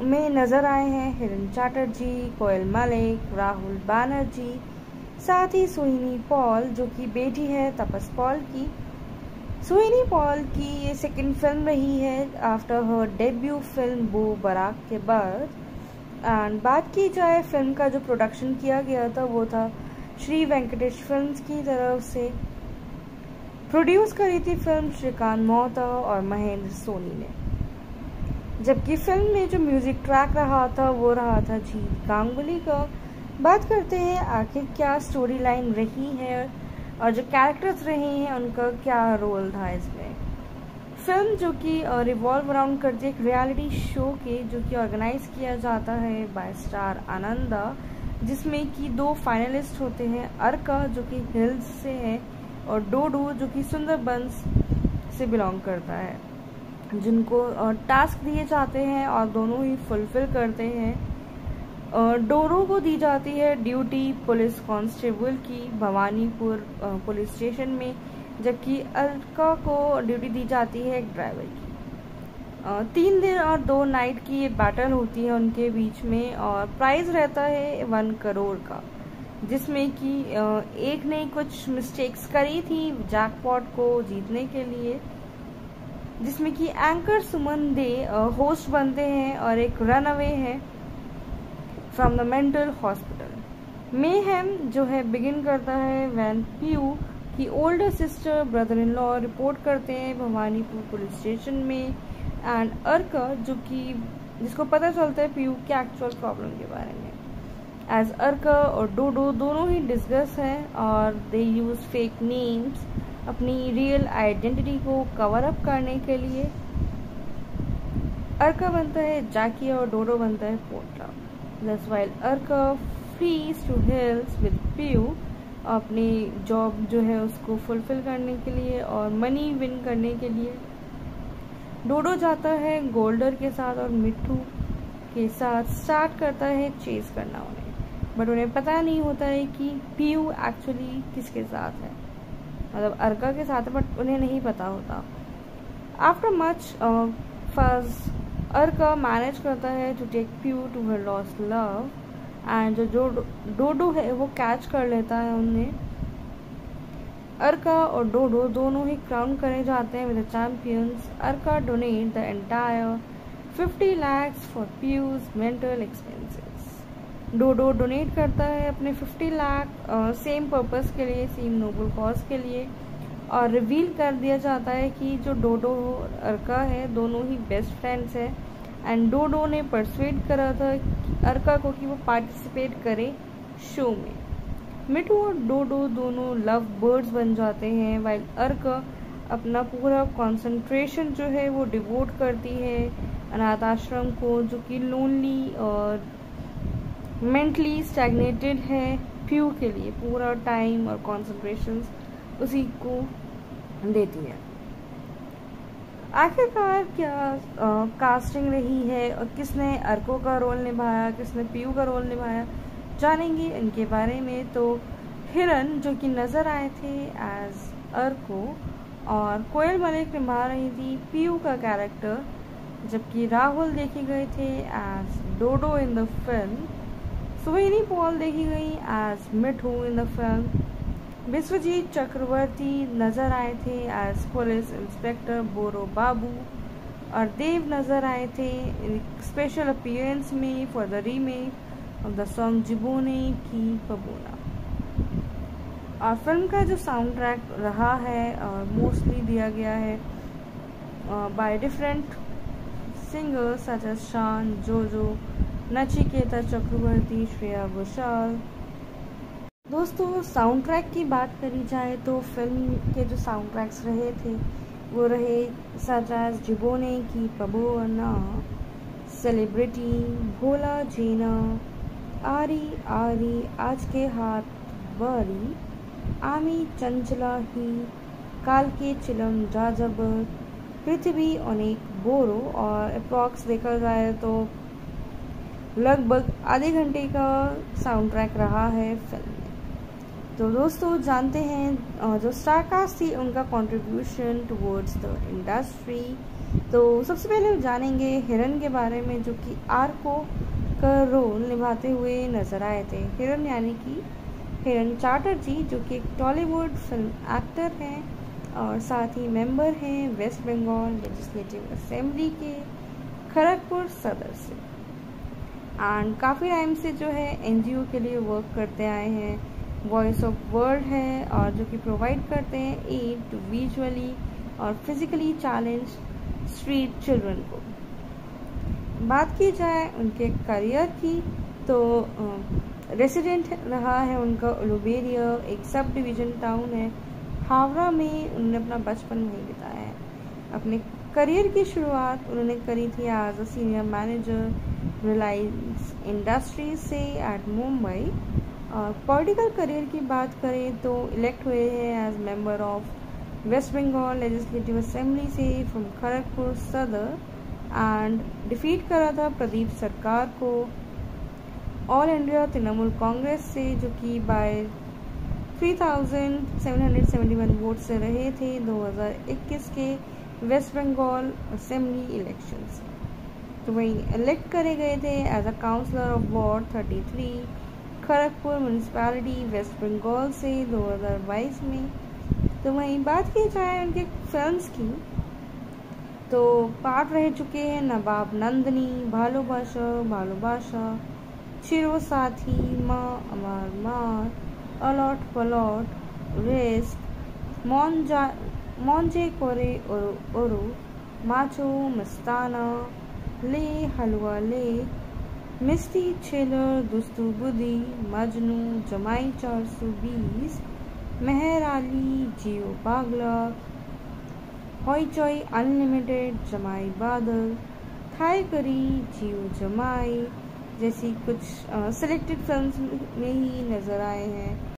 में नज़र आए हैं हिरन चैटर्जी, कोयल मलिक, राहुल बैनर्जी, साथ ही सोहिनी पॉल जो कि बेटी है तपस पॉल की। सोहिनी पॉल की ये सेकंड फिल्म रही है आफ्टर हर डेब्यू फिल्म बो बराक के बाद। एंड बात की जाए फिल्म का जो प्रोडक्शन किया गया था वो था श्री वेंकटेश फिल्म्स की तरफ से। प्रोड्यूस करी थी फिल्म श्रीकांत मोहता और महेंद्र सोनी ने, जबकि फिल्म में जो म्यूजिक ट्रैक रहा था वो रहा था जीत गांगुली का। बात करते हैं आखिर क्या स्टोरी लाइन रही है और जो कैरेक्टर्स रहे हैं उनका क्या रोल था इसमें। फिल्म जो कि रिवॉल्व अराउंड करती है एक रियलिटी शो के, जो कि ऑर्गेनाइज किया जाता है बाय स्टार आनंदा, जिसमें कि 2 फाइनलिस्ट होते हैं, अर्का जो कि हिल्स से है और डोडो जो कि सुंदरबंस से बिलोंग करता है, जिनको टास्क दिए जाते हैं और दोनों ही फुलफिल करते हैं। डोडो को दी जाती है ड्यूटी पुलिस कांस्टेबल की भवानीपुर पुलिस स्टेशन में, जबकि अर्का को ड्यूटी दी जाती है एक ड्राइवर की। 3 दिन और 2 नाइट की ये बैटल होती है उनके बीच में और प्राइज रहता है 1 करोड़ का, जिसमें कि एक ने कुछ मिस्टेक्स करी थी जैकपॉट को जीतने के लिए, जिसमें कि एंकर सुमन दे होस्ट बनते हैं और एक रन अवे है from the mental hospital. Mayhem जो है बिगिन करता है व्हेन पीयू की older sister brother in law report करते हैं भवानीपुर पुलिस स्टेशन में। एंड अर्का जो कि जिसको पता चलता है पीयू के एक्चुअल प्रॉब्लम के बारे में, एज अर्का और डोडो दोनों ही डिस्कस हैं और दे यूज फेक नेम्स अपनी रियल आइडेंटिटी को कवर अप करने के लिए। अर्का बनता है जैकी और डोडो बनता है Potra. That's while Arka freeze to hills with Piu अपनी जॉब जो है उसको फुलफिल करने के लिए और मनी विन करने के लिए। डोडो जाता है गोल्डर के साथ और मिट्टू के साथ स्टार्ट करता है चेस करना उन्हें, बट उन्हें पता नहीं होता है कि पीयू एक्चुअली किसके साथ है, मतलब अर्का के साथ है, बट उन्हें नहीं पता होता। After much first Arka manage करता है to take Piu to her lost love and जो डोडो है वो कैच कर लेता है उन्हें। अर्का और डोडो दोनों ही क्राउन करे जाते हैं with the champions. Arka donate the entire 50 lakhs for Piu's mental expenses. Dodo donate करता है अपने 50 लाख सेम पर्पस के लिए, सेम नोबल कॉज के लिए, और रिवील कर दिया जाता है कि जो डोडो और अर्का है दोनों ही बेस्ट फ्रेंड्स हैं। एंड डोडो ने परसुएड करा था अर्का को कि वो पार्टिसिपेट करे शो में। मिट्टू और डोडो दोनों लव बर्ड्स बन जाते हैं, वाइल अर्का अपना पूरा कंसंट्रेशन जो है वो डिवोट करती है अनाथ आश्रम को, जो कि लोनली और मेंटली स्टैग्नेटेड है। पीयू के लिए पूरा टाइम और कंसंट्रेशन उसी को देती है। आखिरकार क्या कास्टिंग रही है और किसने अर्को का रोल निभाया, किसने पीयू का रोल निभाया, जानेंगे इनके बारे में। तो हिरन जो कि नज़र आए थे एज अर्को और कोयल मलिक निभा रही थी पीयू का कैरेक्टर, जबकि राहुल देखे गए थे as Dodo in the film. Sohini Paul देखी गई as Mittu in the film. Biswajit Chakraborty नज़र आए थे as police inspector Boro Babu और देव नज़र आए थे स्पेशल अपीयरेंस में for the remake of the song Jibone Ki Pabona. और फिल्म का जो साउंड ट्रैक रहा है और मोस्टली दिया गया है by different singers such as शान, जोजो, नचिकेता चक्रवर्ती, श्रेया घोषाल। दोस्तों साउंड ट्रैक की बात करी जाए तो फिल्म के जो साउंड ट्रैक्स रहे थे वो रहे सच एज जिबोने की पबोना, सेलिब्रिटी, भोला जेना, आरी आरी, आज के हाथ बारी, आमी चंचला ही, काल के चिलम जाजबर, पृथ्वी अनेक बोरो। और अप्रॉक्स देखा जाए तो लगभग आधे घंटे का साउंड ट्रैक रहा है फिल्म में। तो दोस्तों जानते हैं जो स्टारकास्ट थी उनका कंट्रीब्यूशन टुवर्ड्स द इंडस्ट्री। तो सबसे पहले जानेंगे हिरन के बारे में, जो कि आर्को का रोल निभाते हुए नजर आए थे। हिरन यानी कि हिरन चैटर्जी, जो कि एक टॉलीवुड फिल्म एक्टर हैं और साथ ही मेंबर हैं वेस्ट बंगाल लेजिस्लेटिव असेंबली के खड़गपुर सदर से, एंड काफ़ी टाइम से जो है एनजीओ के लिए वर्क करते आए हैं। वॉइस ऑफ वर्ल्ड है और जो कि प्रोवाइड करते हैं एड टू विजुअली और फिजिकली चैलेंज स्ट्रीट चिल्ड्रन को। बात की जाए उनके करियर की, तो रेसिडेंट रहा है उनका उलुबेरिया, एक सब डिवीज़न टाउन है हावड़ा में। उन्होंने अपना बचपन वहीं बिताया है। अपने करियर की शुरुआत उन्होंने करी थी as a senior manager Reliance industries से एट मुंबई। और पॉलिटिकल करियर की बात करें तो इलेक्ट हुए हैं as member of waste Bengal legislative assembly से from Kharagpur Sadar, and defeat करा था प्रदीप सरकार को ऑल इंडिया तृणमूल कांग्रेस से, जो कि बाय 3771 वोट से रहे थे 2021 के वेस्ट बंगाल असेंबली इलेक्शन से। तो वहीं इलेक्ट करे गए थे as a councillor of ward 33 Kharagpur municipality waste Bengal से 2022 में। तो वहीं बात की जाए उनके फिल्म्स की, तो पार्ट रह चुके हैं नवाब नंदनी, भालोबाशा, चिरो साथी, माँ अमार मार, अलॉट पलॉट, रिस्क, मौंजे कोरे ओरो, माचो मस्ताना, ले हलवा ले, मिस्टी छेलर, दुस्तू बुदी, मजनू, जमाई 420, मेहर आली, जियो पागला, हॉइचॉय अनलिमिटेड, जमाई बादल, थाई करी, जियो जमाई जैसी कुछ सिलेक्टेड फिल्म्स में ही नजर आए हैं।